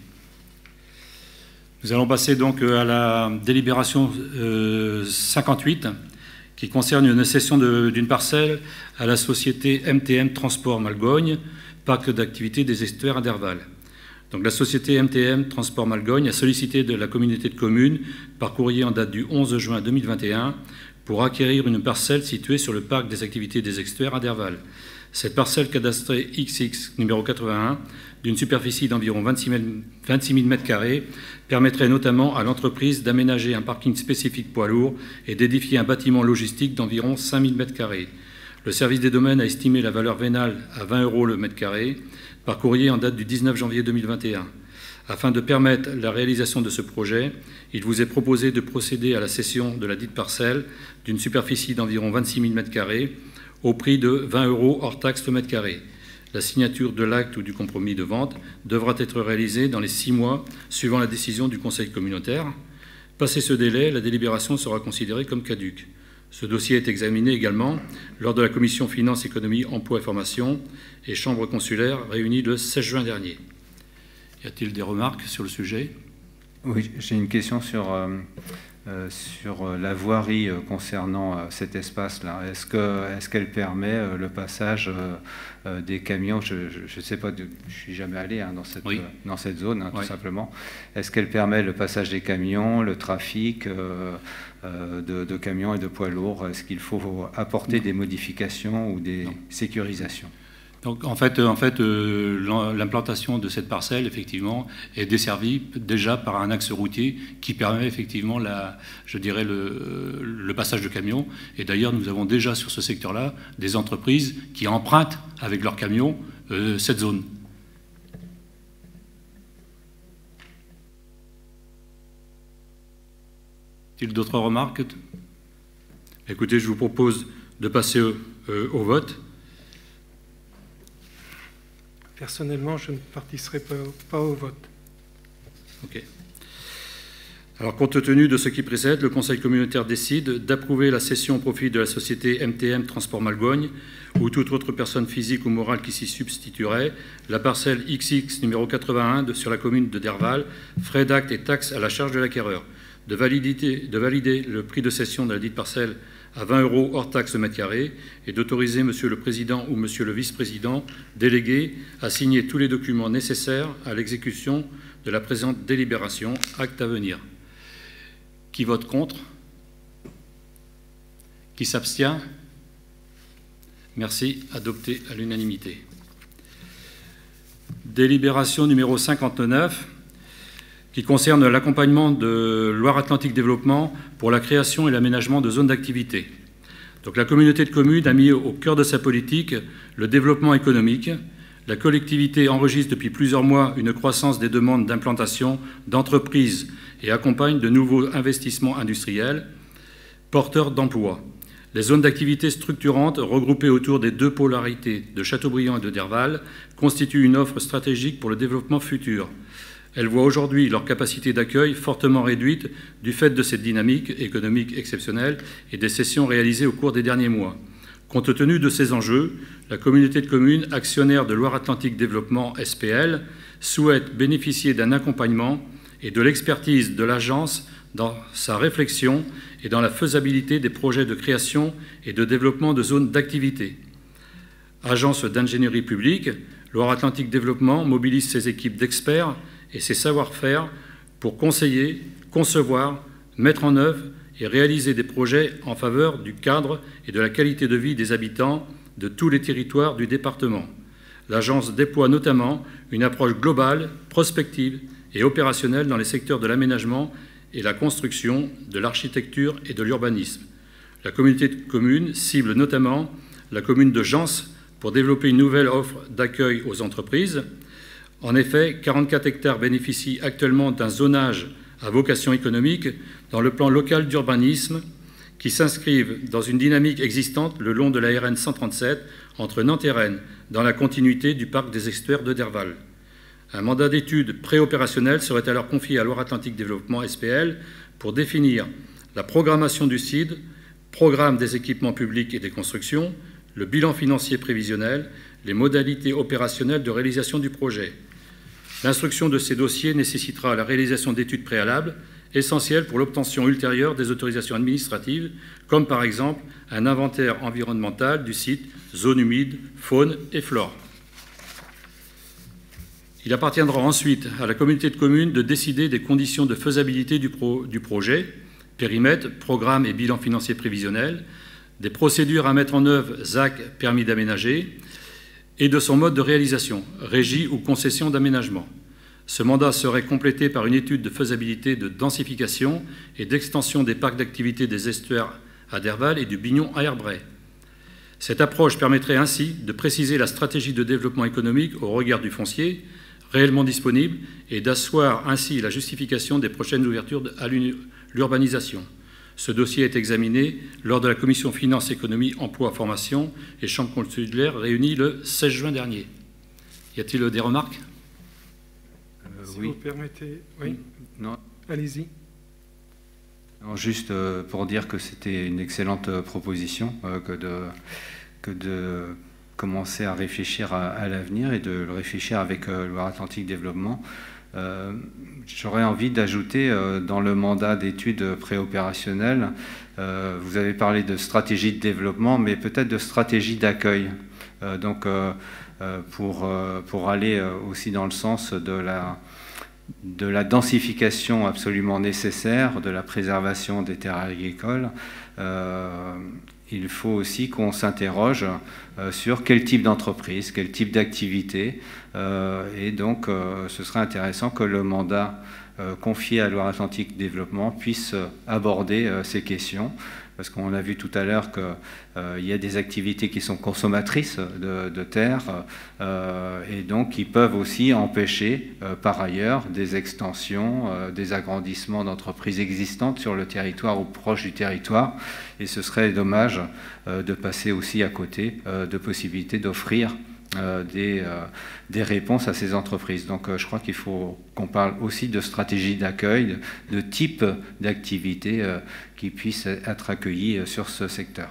Nous allons passer donc à la délibération euh, cinquante-huit, qui concerne une cession d'une parcelle à la société M T M Transport Malgogne, parc d'activité des estuaires à Derval. Donc, la société M T M Transport Malgogne a sollicité de la communauté de communes par courrier en date du onze juin deux mille vingt et un pour acquérir une parcelle située sur le parc des activités des estuaires à Derval. Cette parcelle cadastrée X X numéro quatre-vingt-un, d'une superficie d'environ vingt-six mille mètres carrés, permettrait notamment à l'entreprise d'aménager un parking spécifique poids lourd et d'édifier un bâtiment logistique d'environ cinq mille mètres carrés. Le service des domaines a estimé la valeur vénale à vingt euros le mètre carré par courrier en date du dix-neuf janvier deux mille vingt et un. Afin de permettre la réalisation de ce projet, il vous est proposé de procéder à la cession de la dite parcelle d'une superficie d'environ vingt-six mille mètres carrés au prix de vingt euros hors taxe le mètre carré. La signature de l'acte ou du compromis de vente devra être réalisée dans les six mois suivant la décision du Conseil communautaire. Passé ce délai, la délibération sera considérée comme caduque. Ce dossier est examiné également lors de la commission Finances, Économie, Emploi et Formation et Chambre consulaire réunie le seize juin dernier. Y a-t-il des remarques sur le sujet? Oui, j'ai une question sur, euh, euh, sur la voirie euh, concernant euh, cet espace-là. Est-ce que, est-ce qu'elle permet euh, le passage euh, euh, des camions? Je ne sais pas, de, je suis jamais allé hein, dans, cette, oui. euh, dans cette zone, hein, oui. tout simplement. Est-ce qu'elle permet le passage des camions, le trafic euh, euh, de, de camions et de poids lourds? Est-ce qu'il faut apporter non. des modifications ou des non. sécurisations? Donc, en fait, en fait euh, l'implantation de cette parcelle, effectivement, est desservie déjà par un axe routier qui permet effectivement, la, je dirais, le, le passage de camions. Et d'ailleurs, nous avons déjà sur ce secteur-là des entreprises qui empruntent avec leurs camions euh, cette zone. Y a-t-il d'autres remarques? Écoutez, je vous propose de passer euh, au vote. Personnellement, je ne participerai pas, pas au vote. OK. Alors, compte tenu de ce qui précède, le Conseil communautaire décide d'approuver la cession au profit de la société M T M Transport Malgogne ou toute autre personne physique ou morale qui s'y substituerait la parcelle X X numéro quatre-vingt-un de, sur la commune de Derval, frais d'acte et taxes à la charge de l'acquéreur, de, de valider le prix de cession de la dite parcelle à vingt euros hors taxe mètre carré et d'autoriser Monsieur le Président ou Monsieur le Vice-président délégué à signer tous les documents nécessaires à l'exécution de la présente délibération. Acte à venir. Qui vote contre? Qui s'abstient? Merci. Adopté à l'unanimité. Délibération numéro cinquante-neuf, qui concerne l'accompagnement de Loire-Atlantique Développement pour la création et l'aménagement de zones d'activité. Donc, la communauté de communes a mis au cœur de sa politique le développement économique. La collectivité enregistre depuis plusieurs mois une croissance des demandes d'implantation d'entreprises et accompagne de nouveaux investissements industriels porteurs d'emplois. Les zones d'activité structurantes, regroupées autour des deux polarités de Châteaubriand et de Derval, constituent une offre stratégique pour le développement futur. Elles voient aujourd'hui leur capacité d'accueil fortement réduite du fait de cette dynamique économique exceptionnelle et des cessions réalisées au cours des derniers mois. Compte tenu de ces enjeux, la communauté de communes actionnaire de Loire-Atlantique Développement S P L souhaite bénéficier d'un accompagnement et de l'expertise de l'agence dans sa réflexion et dans la faisabilité des projets de création et de développement de zones d'activité. Agence d'ingénierie publique, Loire-Atlantique Développement mobilise ses équipes d'experts et ses savoir-faire pour conseiller, concevoir, mettre en œuvre et réaliser des projets en faveur du cadre et de la qualité de vie des habitants de tous les territoires du département. l'agence déploie notamment une approche globale, prospective et opérationnelle dans les secteurs de l'aménagement et la construction, de l'architecture et de l'urbanisme. La communauté de communes cible notamment la commune de Gence pour développer une nouvelle offre d'accueil aux entreprises. En effet, quarante-quatre hectares bénéficient actuellement d'un zonage à vocation économique dans le plan local d'urbanisme qui s'inscrivent dans une dynamique existante le long de la R N cent trente-sept entre Nantes et Rennes, dans la continuité du parc des estuaires de Derval. Un mandat d'étude préopérationnel serait alors confié à Loire-Atlantique Développement S P L pour définir la programmation du S I D, programme des équipements publics et des constructions, le bilan financier prévisionnel, les modalités opérationnelles de réalisation du projet. L'instruction de ces dossiers nécessitera la réalisation d'études préalables essentielles pour l'obtention ultérieure des autorisations administratives, comme par exemple un inventaire environnemental du site, zone humide, faune et flore. Il appartiendra ensuite à la communauté de communes de décider des conditions de faisabilité du, pro, du projet, périmètre, programme et bilan financier prévisionnel, des procédures à mettre en œuvre Z A C permis d'aménager et de son mode de réalisation, régie ou concession d'aménagement. Ce mandat serait complété par une étude de faisabilité de densification et d'extension des parcs d'activité des estuaires à Derval et du Bignon à Herbray. Cette approche permettrait ainsi de préciser la stratégie de développement économique au regard du foncier réellement disponible et d'asseoir ainsi la justification des prochaines ouvertures à l'urbanisation. Ce dossier est examiné lors de la commission Finances, Économie, Emploi, Formation et Chambre consulaire réunie le seize juin dernier. Y a-t-il des remarques? euh, Si oui. vous permettez, oui. Non. Allez-y. Juste euh, pour dire que c'était une excellente euh, proposition euh, que de, que de commencer à réfléchir à, à l'avenir et de le réfléchir avec euh, Loire-Atlantique Développement. Euh, J'aurais envie d'ajouter euh, dans le mandat d'études préopérationnelles, euh, vous avez parlé de stratégie de développement, mais peut-être de stratégie d'accueil. Euh, donc, euh, euh, pour, euh, pour aller euh, aussi dans le sens de la, de la densification absolument nécessaire, de la préservation des terres agricoles, euh, il faut aussi qu'on s'interroge euh, sur quel type d'entreprise, quel type d'activité. Euh, et donc, euh, ce serait intéressant que le mandat euh, confié à Loire-Atlantique Développement puisse euh, aborder euh, ces questions. Parce qu'on a vu tout à l'heure qu'il euh, y a des activités qui sont consommatrices de, de terre euh, et donc qui peuvent aussi empêcher euh, par ailleurs des extensions, euh, des agrandissements d'entreprises existantes sur le territoire ou proche du territoire. Et ce serait dommage euh, de passer aussi à côté euh, de possibilités d'offrir Euh, des, euh, des réponses à ces entreprises. Donc euh, je crois qu'il faut qu'on parle aussi de stratégie d'accueil, de, de type d'activité euh, qui puisse être accueillie euh, sur ce secteur.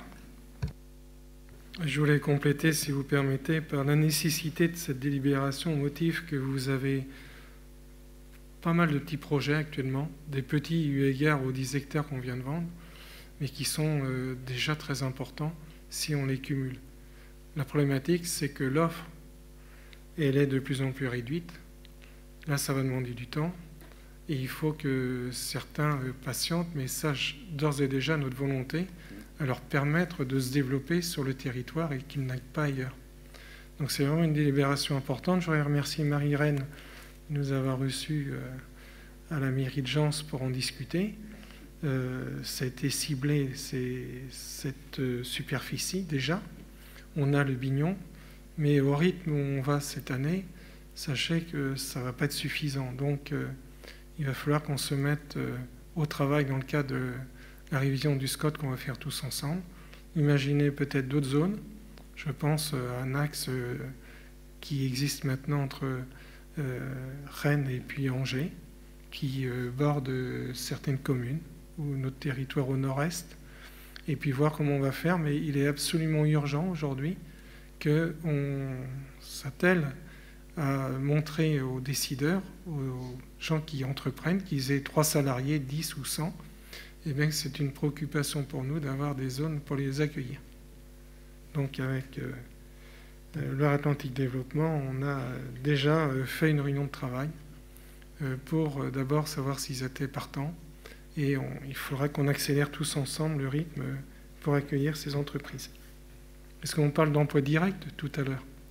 Je voulais compléter, si vous permettez, par la nécessité de cette délibération au motif que vous avez pas mal de petits projets actuellement, des petits eu égard aux dix hectares qu'on vient de vendre, mais qui sont euh, déjà très importants si on les cumule. La problématique, c'est que l'offre, elle est de plus en plus réduite. Là, ça va demander du temps. Et il faut que certains patientent, mais sachent d'ores et déjà notre volonté à leur permettre de se développer sur le territoire et qu'ils n'aillent pas ailleurs. Donc c'est vraiment une délibération importante. Je voudrais remercier Marie-Reine de nous avoir reçus à la mairie de Gence pour en discuter. Euh, ça a été ciblé, c'est cette superficie déjà. On a le Bignon, mais au rythme où on va cette année, sachez que ça ne va pas être suffisant. Donc, euh, il va falloir qu'on se mette euh, au travail dans le cadre de la révision du S C O T qu'on va faire tous ensemble. Imaginez peut-être d'autres zones. Je pense à un axe euh, qui existe maintenant entre euh, Rennes et puis Angers, qui euh, borde certaines communes, ou notre territoire au nord-est. Et puis voir comment on va faire, mais il est absolument urgent aujourd'hui qu'on s'attelle à montrer aux décideurs, aux gens qui entreprennent, qu'ils aient trois salariés, dix ou cent, et bien que c'est une préoccupation pour nous d'avoir des zones pour les accueillir. Donc avec euh, Loire-Atlantique Développement, on a déjà fait une réunion de travail euh, pour euh, d'abord savoir s'ils étaient partants. Et on, il faudra qu'on accélère tous ensemble le rythme pour accueillir ces entreprises. Est-ce qu'on parle d'emploi direct tout à l'heure?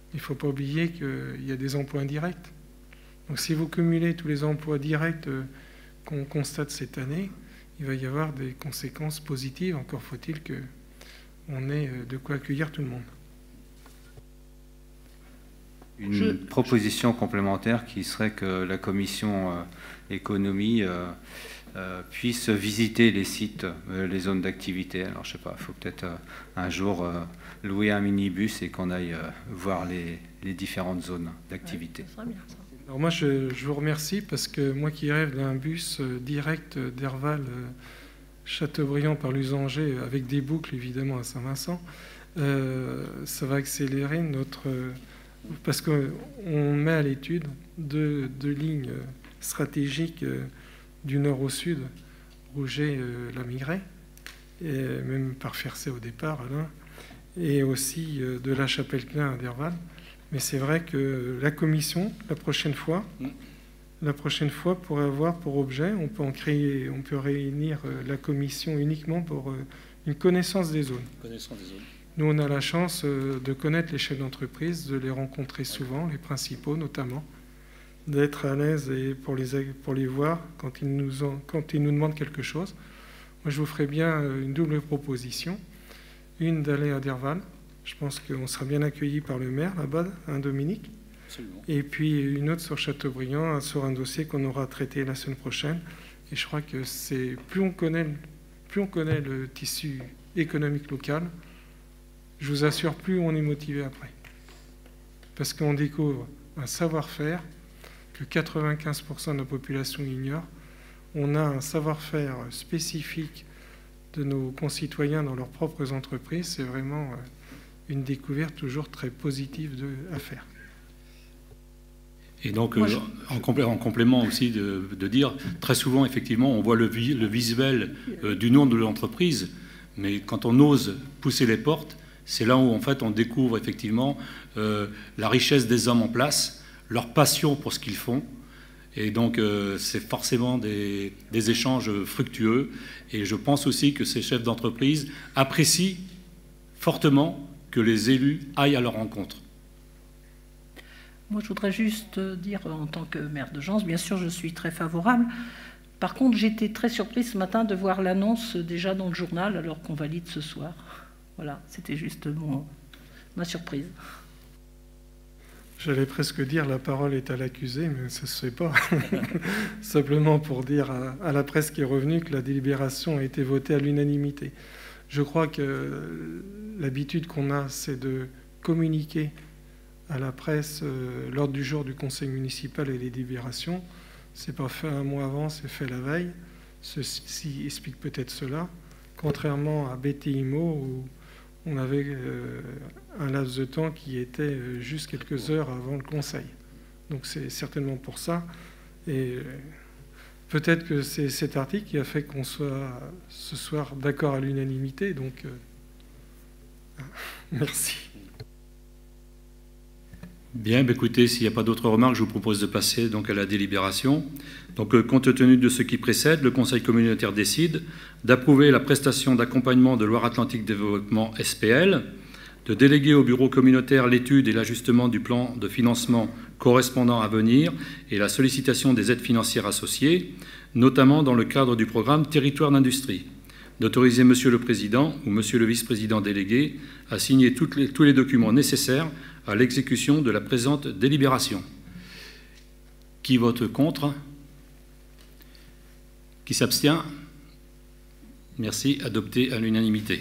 il ne faut pas oublier qu'il y a des emplois indirects. Donc si vous cumulez tous les emplois directs euh, qu'on constate cette année, il va y avoir des conséquences positives. Encore faut-il qu'on ait de quoi accueillir tout le monde. Une Je... proposition complémentaire qui serait que la commission euh, économie euh, euh, puisse visiter les sites, euh, les zones d'activité. Alors je sais pas, il faut peut-être euh, un jour euh, louer un minibus et qu'on aille euh, voir les, les différentes zones d'activité. Ouais, alors moi je, je vous remercie parce que moi qui rêve d'un bus euh, direct d'Herval euh, Châteaubriand par l'Usanger avec des boucles évidemment à Saint-Vincent, euh, ça va accélérer notre... Euh, parce qu'on met à l'étude deux, deux lignes stratégiques du nord au sud, Rouget-la-Migraine, et même par Fercé au départ, Alain, et aussi de la Chapelle-Klein à Derval. Mais c'est vrai que la commission, la prochaine fois, la prochaine fois pourrait avoir pour objet, on peut en créer, on peut réunir la commission uniquement pour une connaissance des zones. Connaissance des zones. Nous, on a la chance de connaître les chefs d'entreprise, de les rencontrer souvent, les principaux notamment, d'être à l'aise et pour les, pour les voir quand ils, nous ont, quand ils nous demandent quelque chose. Moi, je vous ferai bien une double proposition. Une d'aller à Derval. Je pense qu'on sera bien accueillis par le maire là-bas, hein, Dominique. Absolument. Et puis une autre sur Châteaubriand, sur un dossier qu'on aura traité la semaine prochaine. Et je crois que c'est plus on connaît, plus on connaît le tissu économique local, je vous assure, plus on est motivé après. Parce qu'on découvre un savoir-faire que quatre-vingt-quinze pour cent de la population ignore. On a un savoir-faire spécifique de nos concitoyens dans leurs propres entreprises. C'est vraiment une découverte toujours très positive de, à faire. Et donc, euh, je... en, complé en complément aussi de, de dire, très souvent, effectivement, on voit le, vi le visuel euh, du nom de l'entreprise, mais quand on ose pousser les portes, c'est là où en fait on découvre effectivement euh, la richesse des hommes en place, leur passion pour ce qu'ils font. Et donc euh, c'est forcément des, des échanges fructueux. Et je pense aussi que ces chefs d'entreprise apprécient fortement que les élus aillent à leur rencontre. Moi, je voudrais juste dire, en tant que maire de Gence, bien sûr, je suis très favorable. Par contre, j'étais très surprise ce matin de voir l'annonce déjà dans le journal alors qu'on valide ce soir. Voilà, c'était juste mon, ma surprise. J'allais presque dire la parole est à l'accusé, mais ça ne se fait pas. Simplement pour dire à, à la presse qui est revenue que la délibération a été votée à l'unanimité. Je crois que l'habitude qu'on a, c'est de communiquer à la presse euh, l'ordre du jour du conseil municipal et les délibérations. Ce n'est pas fait un mois avant, c'est fait la veille. Ceci explique peut-être cela. Contrairement à B T I M O, où on avait euh, un laps de temps qui était euh, juste quelques heures avant le conseil. Donc c'est certainement pour ça. Et euh, peut-être que c'est cet article qui a fait qu'on soit ce soir d'accord à l'unanimité. Donc euh, merci. Bien, bah écoutez, s'il n'y a pas d'autres remarques, je vous propose de passer donc à la délibération. Donc, euh, compte tenu de ce qui précède, le Conseil communautaire décide d'approuver la prestation d'accompagnement de Loire-Atlantique Développement S P L, de déléguer au bureau communautaire l'étude et l'ajustement du plan de financement correspondant à venir et la sollicitation des aides financières associées, notamment dans le cadre du programme Territoire d'industrie, d'autoriser Monsieur le Président ou Monsieur le Vice-président délégué à signer toutes les, tous les documents nécessaires à l'exécution de la présente délibération. Qui vote contre? Qui s'abstient? Merci. Adopté à l'unanimité.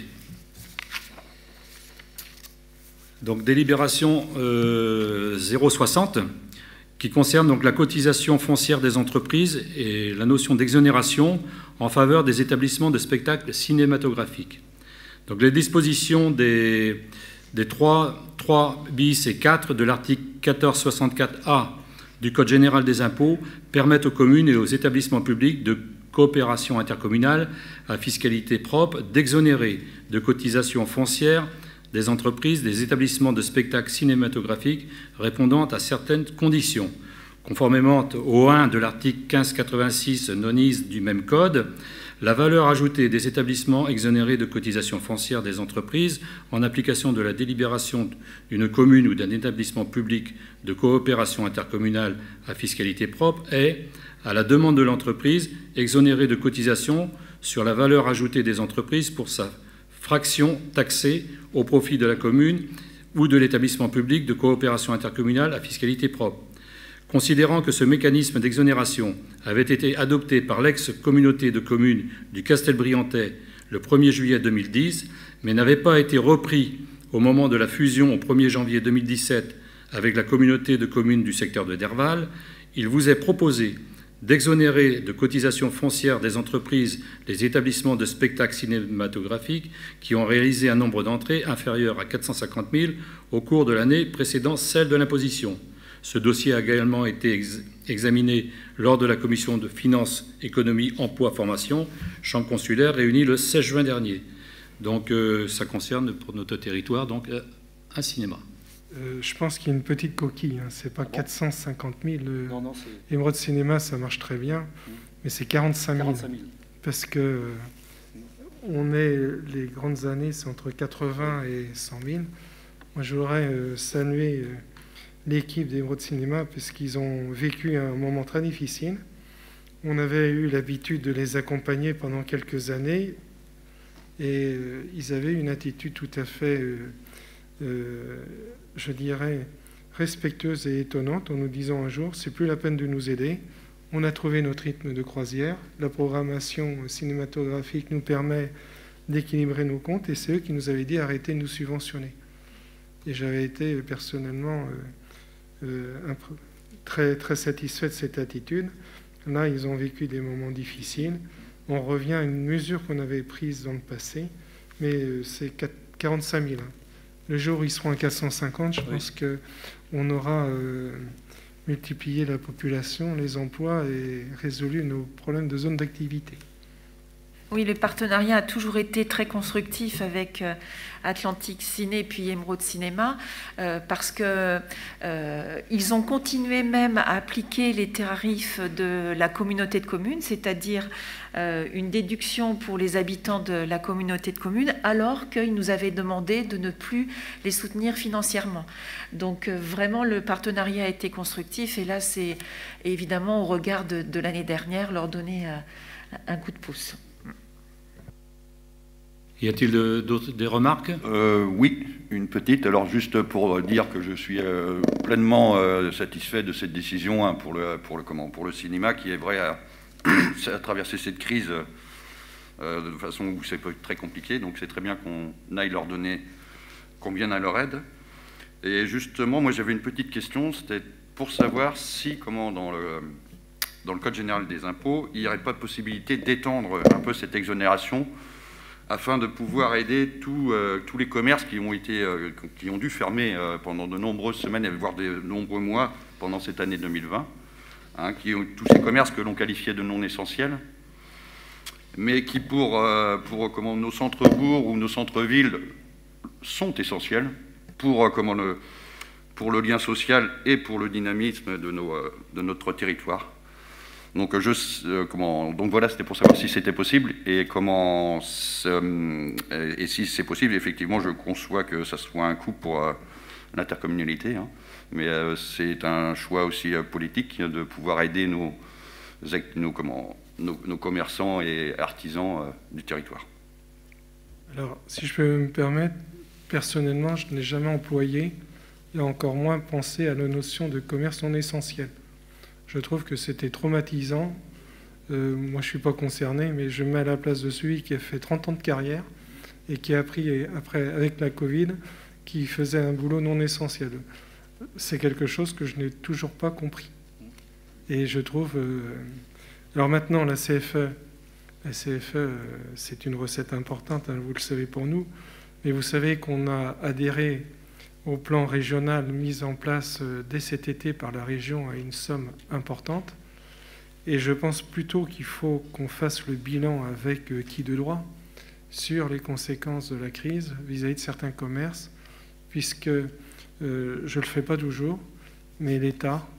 Donc, délibération euh, zéro soixante, qui concerne donc la cotisation foncière des entreprises et la notion d'exonération en faveur des établissements de spectacles cinématographiques. Donc, les dispositions des, des trois, trois bis et quatre de l'article quatorze soixante-quatre A du Code général des impôts permettent aux communes et aux établissements publics de coopération intercommunale à fiscalité propre d'exonérer de cotisations foncières des entreprises, des établissements de spectacles cinématographiques répondant à certaines conditions. Conformément au un de l'article quinze quatre-vingt-six nonis du même code, la valeur ajoutée des établissements exonérés de cotisations foncières des entreprises en application de la délibération d'une commune ou d'un établissement public de coopération intercommunale à fiscalité propre est, à la demande de l'entreprise, exonérée de cotisations sur la valeur ajoutée des entreprises pour sa fraction taxée au profit de la commune ou de l'établissement public de coopération intercommunale à fiscalité propre. Considérant que ce mécanisme d'exonération avait été adopté par l'ex-communauté de communes du Castelbriantais le premier juillet deux mille dix, mais n'avait pas été repris au moment de la fusion au premier janvier deux mille dix-sept avec la communauté de communes du secteur de Derval, il vous est proposé d'exonérer de cotisations foncières des entreprises les établissements de spectacles cinématographiques qui ont réalisé un nombre d'entrées inférieur à quatre cent cinquante mille au cours de l'année précédant celle de l'imposition. Ce dossier a également été ex examiné lors de la commission de finances, économie, emploi, formation, chambre consulaire, réunie le seize juin dernier. Donc euh, ça concerne pour notre territoire donc, euh, un cinéma. Euh, je pense qu'il y a une petite coquille, hein. C'est pas ah bon quatre cent cinquante mille. Euh, non, non, Émeraude Cinéma, ça marche très bien, mmh. mais c'est quarante-cinq mille. Parce que euh, on est, les grandes années, c'est entre quatre-vingts et cent mille. Moi, je voudrais euh, saluer euh, l'équipe d'Émeraude Cinéma parce qu'ils ont vécu un moment très difficile. On avait eu l'habitude de les accompagner pendant quelques années et euh, ils avaient une attitude tout à fait, euh, euh, je dirais, respectueuse et étonnante en nous disant un jour, c'est plus la peine de nous aider. On a trouvé notre rythme de croisière. La programmation cinématographique nous permet d'équilibrer nos comptes et c'est eux qui nous avaient dit arrêtez de nous subventionner. Et j'avais été personnellement euh, Euh, très, très satisfait de cette attitude. Là, ils ont vécu des moments difficiles. On revient à une mesure qu'on avait prise dans le passé, mais euh, c'est quarante-cinq mille. Le jour où ils seront à quatre cent cinquante, je oui. pense qu'on aura euh, multiplié la population, les emplois et résolu nos problèmes de zone d'activité. Oui, le partenariat a toujours été très constructif avec euh, Atlantique Ciné puis Émeraude Cinéma euh, parce que euh, ils ont continué même à appliquer les tarifs de la communauté de communes, c'est-à-dire euh, une déduction pour les habitants de la communauté de communes, alors qu'ils nous avaient demandé de ne plus les soutenir financièrement. Donc euh, vraiment, le partenariat a été constructif et là, c'est évidemment au regard de, de l'année dernière leur donner euh, un coup de pouce. Y a-t-il de, d'autres des remarques ? euh, Oui, une petite. Alors juste pour dire que je suis euh, pleinement euh, satisfait de cette décision hein, pour, le, pour, le, comment, pour le cinéma qui est vrai à, à traverser cette crise euh, de façon où c'est très compliqué. Donc c'est très bien qu'on aille leur donner, qu'on vienne à leur aide. Et justement, moi j'avais une petite question, c'était pour savoir si, comment dans le, dans le Code général des impôts, il n'y aurait pas de possibilité d'étendre un peu cette exonération afin de pouvoir aider tous, euh, tous les commerces qui ont, été, euh, qui ont dû fermer euh, pendant de nombreuses semaines, voire de nombreux mois pendant cette année deux mille vingt, hein, qui ont, tous ces commerces que l'on qualifiait de non essentiels, mais qui pour, euh, pour comment, nos centres-bourgs ou nos centres-villes sont essentiels pour, euh, comment, le, pour le lien social et pour le dynamisme de, nos, euh, de notre territoire. Donc, je, euh, comment, donc voilà, c'était pour savoir si c'était possible et comment euh, et si c'est possible. Effectivement, je conçois que ça soit un coût pour euh, l'intercommunalité, hein, mais euh, c'est un choix aussi euh, politique de pouvoir aider nos, nos, comment, nos, nos commerçants et artisans euh, du territoire. Alors, si je peux me permettre, personnellement, je n'ai jamais employé et encore moins pensé à la notion de commerce non essentiel. Je trouve que c'était traumatisant. Euh, moi, je ne suis pas concerné, mais je me mets à la place de celui qui a fait trente ans de carrière et qui a appris, après, avec la Covid, qui faisait un boulot non essentiel. C'est quelque chose que je n'ai toujours pas compris. Et je trouve... Euh... Alors maintenant, la C F E, la C F E, euh, c'est une recette importante, hein, vous le savez pour nous, mais vous savez qu'on a adhéré au plan régional mis en place dès cet été par la région à une somme importante. Et je pense plutôt qu'il faut qu'on fasse le bilan avec qui de droit sur les conséquences de la crise vis-à-vis de certains commerces, puisque euh, je ne le fais pas toujours, mais l'État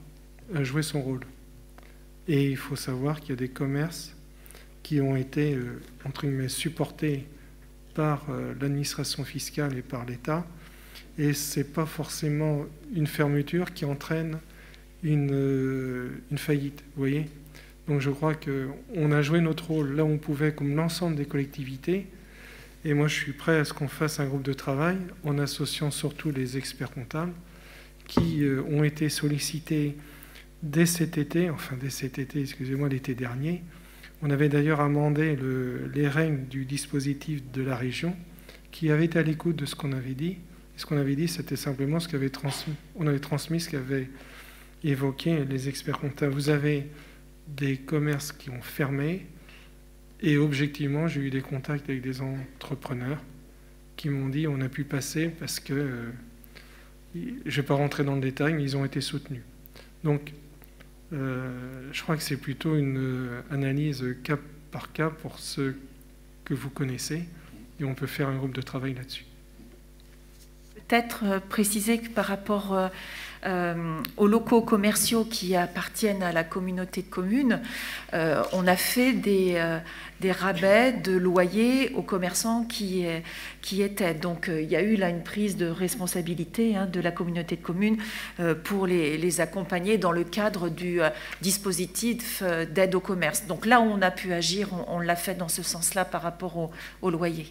a joué son rôle. Et il faut savoir qu'il y a des commerces qui ont été, euh, entre guillemets, supportés par euh, l'administration fiscale et par l'État. Et ce n'est pas forcément une fermeture qui entraîne une, euh, une faillite, vous voyez. Donc je crois qu'on a joué notre rôle là où on pouvait, comme l'ensemble des collectivités. Et moi, je suis prêt à ce qu'on fasse un groupe de travail en associant surtout les experts comptables qui euh, ont été sollicités dès cet été, enfin dès cet été, excusez-moi, l'été dernier. On avait d'ailleurs amendé le, les règles du dispositif de la région qui avait été à l'écoute de ce qu'on avait dit. Et ce qu'on avait dit, c'était simplement ce qu'avait transmis, on avait transmis ce qu'avaient évoqué les experts comptables. Vous avez des commerces qui ont fermé et objectivement, j'ai eu des contacts avec des entrepreneurs qui m'ont dit on a pu passer parce que, euh, je ne vais pas rentrer dans le détail, mais ils ont été soutenus. Donc, euh, je crois que c'est plutôt une euh, analyse cas par cas pour ceux que vous connaissez et on peut faire un groupe de travail là-dessus. Peut-être euh, préciser que par rapport euh, euh, aux locaux commerciaux qui appartiennent à la communauté de communes, euh, on a fait des, euh, des rabais de loyers aux commerçants qui, qui étaient. Donc euh, il y a eu là une prise de responsabilité hein, de la communauté de communes euh, pour les, les accompagner dans le cadre du euh, dispositif euh, d'aide au commerce. Donc là où on a pu agir, on, on l'a fait dans ce sens-là par rapport au, au loyer.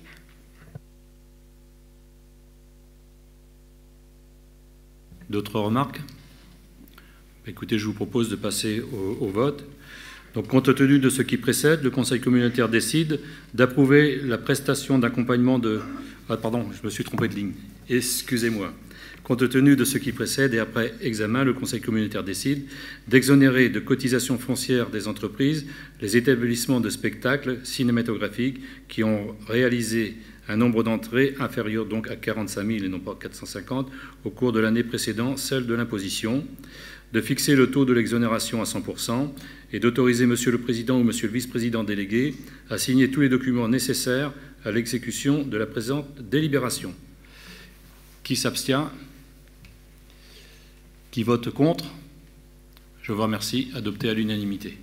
D'autres remarques? Écoutez, je vous propose de passer au, au vote. Donc, compte tenu de ce qui précède, le Conseil communautaire décide d'approuver la prestation d'accompagnement de... Ah, pardon, je me suis trompé de ligne. Excusez-moi. Compte tenu de ce qui précède et après examen, le Conseil communautaire décide d'exonérer de cotisations foncières des entreprises les établissements de spectacles cinématographiques qui ont réalisé un nombre d'entrées inférieur donc à quarante-cinq mille et non pas quatre cent cinquante au cours de l'année précédant celle de l'imposition, de fixer le taux de l'exonération à cent pour cent et d'autoriser Monsieur le Président ou Monsieur le Vice-président délégué à signer tous les documents nécessaires à l'exécution de la présente délibération. Qui s'abstient? Qui vote contre? Je vous remercie. Adopté à l'unanimité.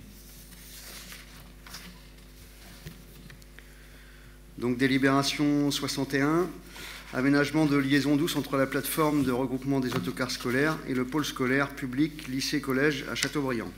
Donc délibération soixante et un, aménagement de liaison douce entre la plateforme de regroupement des autocars scolaires et le pôle scolaire public lycée-collège à Châteaubriand.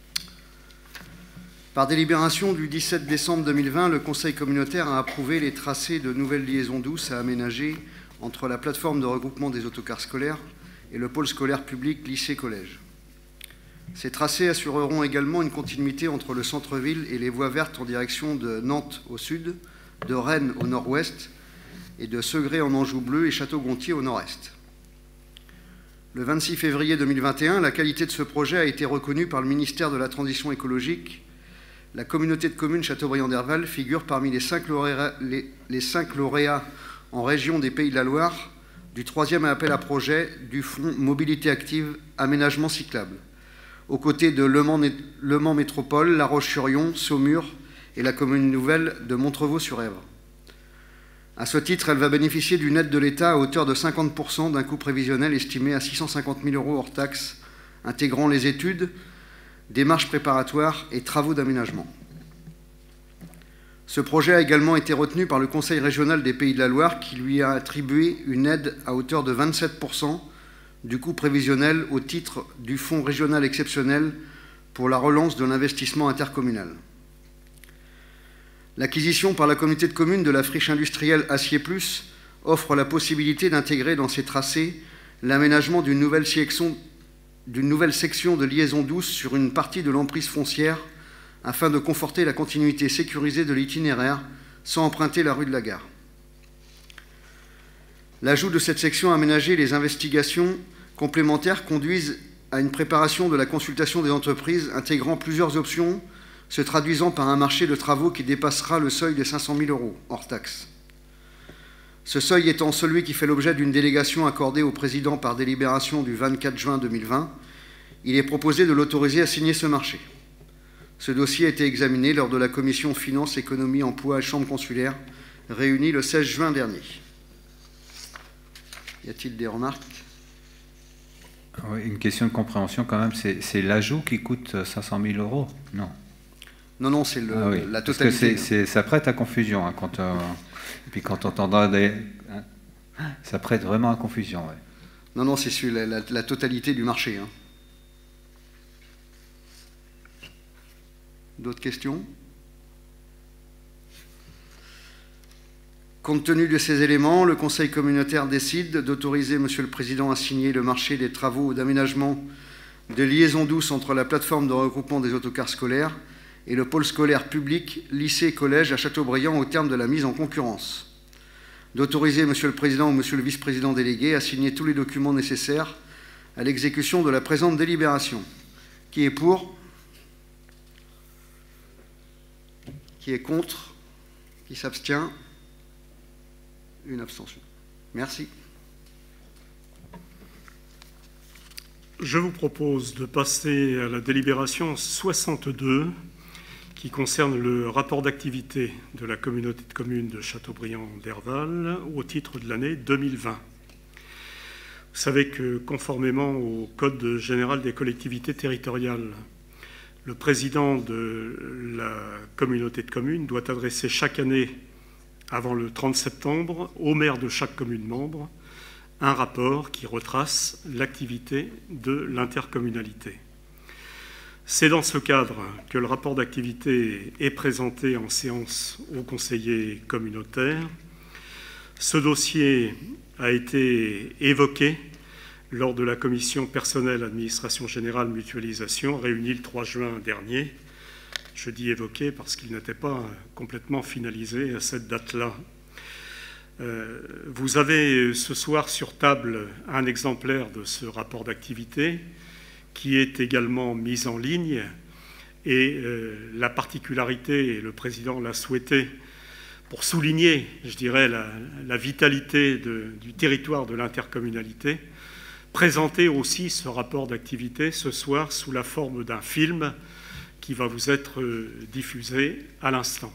Par délibération du dix-sept décembre deux mille vingt, le Conseil communautaire a approuvé les tracés de nouvelles liaisons douces à aménager entre la plateforme de regroupement des autocars scolaires et le pôle scolaire public lycée-collège. Ces tracés assureront également une continuité entre le centre-ville et les voies vertes en direction de Nantes au sud, de Rennes au nord-ouest et de Segré en Anjou bleu et Château-Gontier au nord-est. Le vingt-six février deux mille vingt et un, la qualité de ce projet a été reconnue par le ministère de la Transition écologique. La communauté de communes Châteaubriand-Derval figure parmi les cinq lauréats, les, les cinq lauréats en région des Pays de la Loire du troisième appel à projet du Fonds Mobilité Active Aménagement Cyclable, aux côtés de Le Mans, Le Mans Métropole, La Roche-sur-Yon, Saumur et la commune nouvelle de Montrevault-sur-Èvre. À ce titre, elle va bénéficier d'une aide de l'État à hauteur de cinquante pour cent d'un coût prévisionnel estimé à six cent cinquante mille euros hors taxes, intégrant les études, démarches préparatoires et travaux d'aménagement. Ce projet a également été retenu par le Conseil régional des Pays de la Loire qui lui a attribué une aide à hauteur de vingt-sept pour cent du coût prévisionnel au titre du Fonds régional exceptionnel pour la relance de l'investissement intercommunal. L'acquisition par la communauté de communes de la friche industrielle Acier Plus offre la possibilité d'intégrer dans ses tracés l'aménagement d'une nouvelle section, d'une nouvelle section de liaison douce sur une partie de l'emprise foncière afin de conforter la continuité sécurisée de l'itinéraire sans emprunter la rue de la Gare. L'ajout de cette section aménagée et les investigations complémentaires conduisent à une préparation de la consultation des entreprises intégrant plusieurs options se traduisant par un marché de travaux qui dépassera le seuil des cinq cent mille euros, hors taxe. Ce seuil étant celui qui fait l'objet d'une délégation accordée au président par délibération du vingt-quatre juin deux mille vingt, il est proposé de l'autoriser à signer ce marché. Ce dossier a été examiné lors de la commission Finances, Économie, Emploi et Chambre consulaire, réunie le seize juin dernier. Y a-t-il des remarques? Oui, une question de compréhension quand même, c'est l'ajout qui coûte cinq cent mille euros? Non. Non, non, c'est ah oui, la totalité. Parce que ça prête à confusion. Hein, quand, euh, et puis quand on entendra des... Hein, ça prête vraiment à confusion. Ouais. Non, non, c'est la, la, la totalité du marché. Hein. D'autres questions? Compte tenu de ces éléments, le Conseil communautaire décide d'autoriser Monsieur le Président à signer le marché des travaux d'aménagement de liaison douce entre la plateforme de regroupement des autocars scolaires et le pôle scolaire public lycée-collège à Châteaubriand au terme de la mise en concurrence. D'autoriser Monsieur le Président ou Monsieur le Vice-président délégué à signer tous les documents nécessaires à l'exécution de la présente délibération. Qui est pour? Qui est contre? Qui s'abstient? Une abstention. Merci. Je vous propose de passer à la délibération soixante-deux qui concerne le rapport d'activité de la communauté de communes de Châteaubriand-Derval au titre de l'année deux mille vingt. Vous savez que conformément au Code général des collectivités territoriales, le président de la communauté de communes doit adresser chaque année, avant le trente septembre, au maire de chaque commune membre, un rapport qui retrace l'activité de l'intercommunalité. C'est dans ce cadre que le rapport d'activité est présenté en séance aux conseillers communautaires. Ce dossier a été évoqué lors de la commission personnelle, administration générale, mutualisation, réunie le trois juin dernier. Je dis évoqué parce qu'il n'était pas complètement finalisé à cette date-là. Euh, vous avez ce soir sur table un exemplaire de ce rapport d'activité qui est également mis en ligne. Et euh, la particularité, et le président l'a souhaité, pour souligner, je dirais, la, la vitalité de, du territoire de l'intercommunalité, présenter aussi ce rapport d'activité ce soir sous la forme d'un film qui va vous être diffusé à l'instant.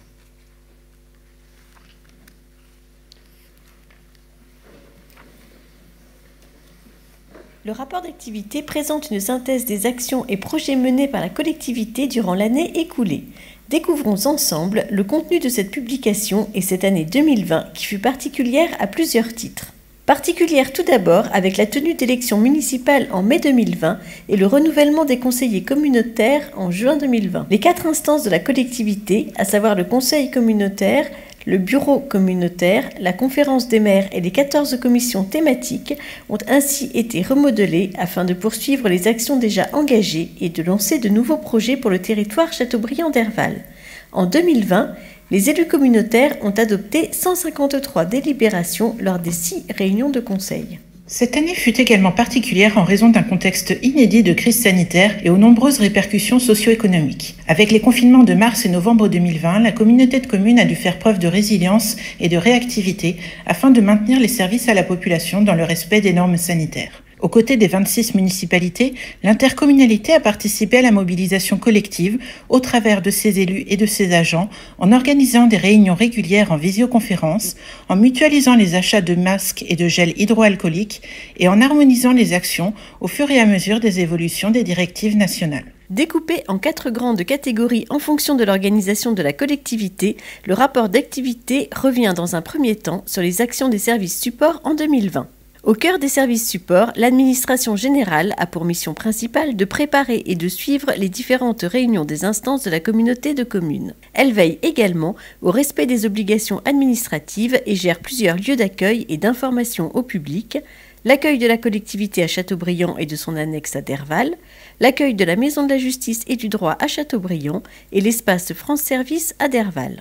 Le rapport d'activité présente une synthèse des actions et projets menés par la collectivité durant l'année écoulée. Découvrons ensemble le contenu de cette publication et cette année deux mille vingt qui fut particulière à plusieurs titres. Particulière tout d'abord avec la tenue d'élections municipales en mai deux mille vingt et le renouvellement des conseillers communautaires en juin deux mille vingt. Les quatre instances de la collectivité, à savoir le conseil communautaire, le bureau communautaire, la conférence des maires et les quatorze commissions thématiques ont ainsi été remodelées afin de poursuivre les actions déjà engagées et de lancer de nouveaux projets pour le territoire Châteaubriand-Derval. En deux mille vingt, les élus communautaires ont adopté cent cinquante-trois délibérations lors des six réunions de conseil. Cette année fut également particulière en raison d'un contexte inédit de crise sanitaire et aux nombreuses répercussions socio-économiques. Avec les confinements de mars et novembre deux mille vingt, la communauté de communes a dû faire preuve de résilience et de réactivité afin de maintenir les services à la population dans le respect des normes sanitaires. Aux côtés des vingt-six municipalités, l'intercommunalité a participé à la mobilisation collective au travers de ses élus et de ses agents en organisant des réunions régulières en visioconférence, en mutualisant les achats de masques et de gel hydroalcoolique et en harmonisant les actions au fur et à mesure des évolutions des directives nationales. Découpé en quatre grandes catégories en fonction de l'organisation de la collectivité, le rapport d'activité revient dans un premier temps sur les actions des services supports en deux mille vingt. Au cœur des services supports, l'administration générale a pour mission principale de préparer et de suivre les différentes réunions des instances de la communauté de communes. Elle veille également au respect des obligations administratives et gère plusieurs lieux d'accueil et d'information au public, l'accueil de la collectivité à Châteaubriand et de son annexe à Derval, l'accueil de la Maison de la Justice et du Droit à Châteaubriand et l'espace France Service à Derval.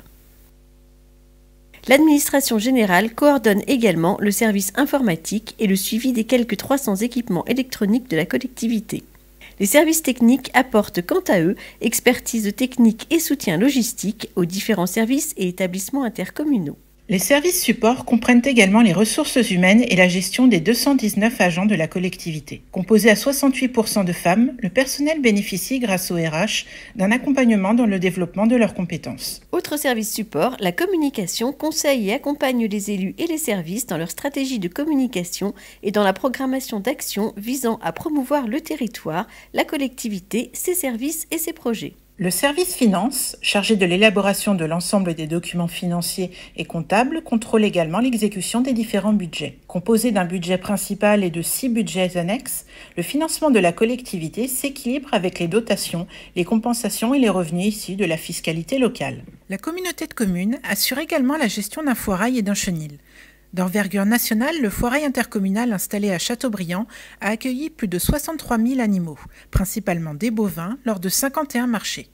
L'administration générale coordonne également le service informatique et le suivi des quelques trois cents équipements électroniques de la collectivité. Les services techniques apportent quant à eux expertise technique et soutien logistique aux différents services et établissements intercommunaux. Les services supports comprennent également les ressources humaines et la gestion des deux cent dix-neuf agents de la collectivité. Composé à soixante-huit pour cent de femmes, le personnel bénéficie grâce au R H d'un accompagnement dans le développement de leurs compétences. Autre service support, la communication conseille et accompagne les élus et les services dans leur stratégie de communication et dans la programmation d'actions visant à promouvoir le territoire, la collectivité, ses services et ses projets. Le service finance, chargé de l'élaboration de l'ensemble des documents financiers et comptables, contrôle également l'exécution des différents budgets. Composé d'un budget principal et de six budgets annexes, le financement de la collectivité s'équilibre avec les dotations, les compensations et les revenus issus de la fiscalité locale. La communauté de communes assure également la gestion d'un foirail et d'un chenil. D'envergure nationale, le foirail intercommunal installé à Châteaubriand a accueilli plus de soixante-trois mille animaux, principalement des bovins, lors de cinquante et un marchés.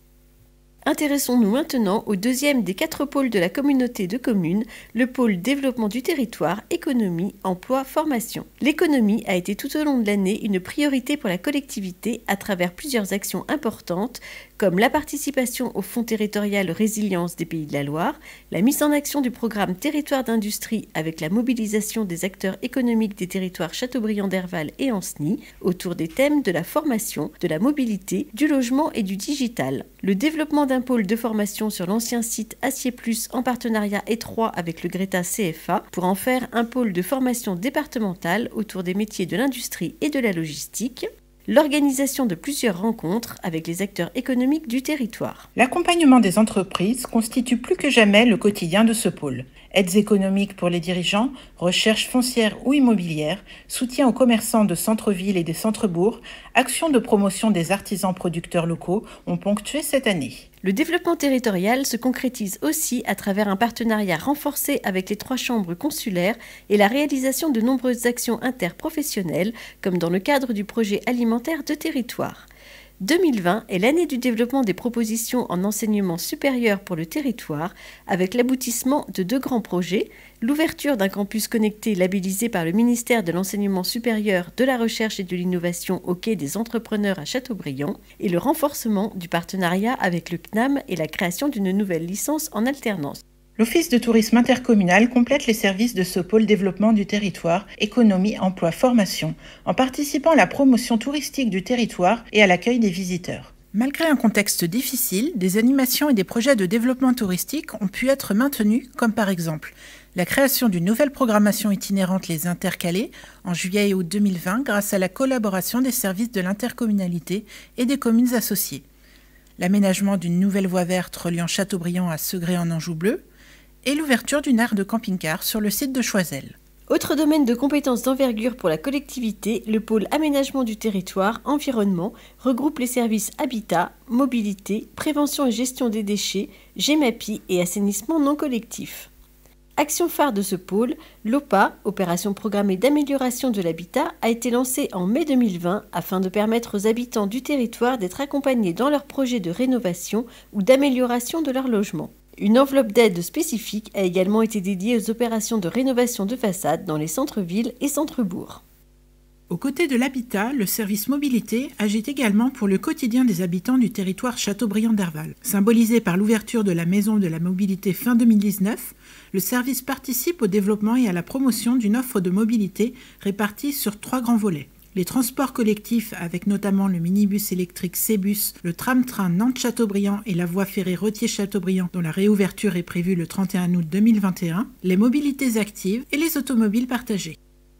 Intéressons-nous maintenant au deuxième des quatre pôles de la communauté de communes, le pôle développement du territoire, économie, emploi, formation. L'économie a été tout au long de l'année une priorité pour la collectivité à travers plusieurs actions importantes, comme la participation au Fonds territorial résilience des Pays de la Loire, la mise en action du programme Territoire d'industrie avec la mobilisation des acteurs économiques des territoires Châteaubriand-Derval et Ancenis autour des thèmes de la formation, de la mobilité, du logement et du digital. Le développement d'un pôle de formation sur l'ancien site Acier Plus en partenariat étroit avec le Greta C F A pour en faire un pôle de formation départemental autour des métiers de l'industrie et de la logistique. L'organisation de plusieurs rencontres avec les acteurs économiques du territoire. L'accompagnement des entreprises constitue plus que jamais le quotidien de ce pôle. Aides économiques pour les dirigeants, recherche foncière ou immobilière, soutien aux commerçants de centre-ville et des centres-bourgs, actions de promotion des artisans producteurs locaux ont ponctué cette année. Le développement territorial se concrétise aussi à travers un partenariat renforcé avec les trois chambres consulaires et la réalisation de nombreuses actions interprofessionnelles, comme dans le cadre du projet alimentaire de territoire. deux mille vingt est l'année du développement des propositions en enseignement supérieur pour le territoire, avec l'aboutissement de deux grands projets, l'ouverture d'un campus connecté labellisé par le ministère de l'Enseignement supérieur, de la Recherche et de l'Innovation au Quai des Entrepreneurs à Châteaubriand, et le renforcement du partenariat avec le C N A M et la création d'une nouvelle licence en alternance. L'Office de tourisme intercommunal complète les services de ce pôle développement du territoire, économie, emploi, formation, en participant à la promotion touristique du territoire et à l'accueil des visiteurs. Malgré un contexte difficile, des animations et des projets de développement touristique ont pu être maintenus, comme par exemple la création d'une nouvelle programmation itinérante Les Intercalés en juillet et août deux mille vingt grâce à la collaboration des services de l'intercommunalité et des communes associées, l'aménagement d'une nouvelle voie verte reliant Châteaubriand à Segré en Anjou bleu, et l'ouverture d'une aire de camping-car sur le site de Choiseul. Autre domaine de compétences d'envergure pour la collectivité, le pôle aménagement du territoire, environnement, regroupe les services habitat, mobilité, prévention et gestion des déchets, GEMAPI et assainissement non collectif. Action phare de ce pôle, l'O P A, opération programmée d'amélioration de l'habitat, a été lancée en mai deux mille vingt afin de permettre aux habitants du territoire d'être accompagnés dans leurs projets de rénovation ou d'amélioration de leur logement. Une enveloppe d'aide spécifique a également été dédiée aux opérations de rénovation de façade dans les centres-villes et centres-bourgs. Aux côtés de l'habitat, le service mobilité agit également pour le quotidien des habitants du territoire Châteaubriand-Derval. Symbolisé par l'ouverture de la Maison de la Mobilité fin deux mille dix-neuf, le service participe au développement et à la promotion d'une offre de mobilité répartie sur trois grands volets. Les transports collectifs avec notamment le minibus électrique C-Bus, le tram-train Nantes-Châteaubriand et la voie ferrée Retier-Châteaubriand dont la réouverture est prévue le trente et un août deux mille vingt et un, les mobilités actives et les automobiles partagées.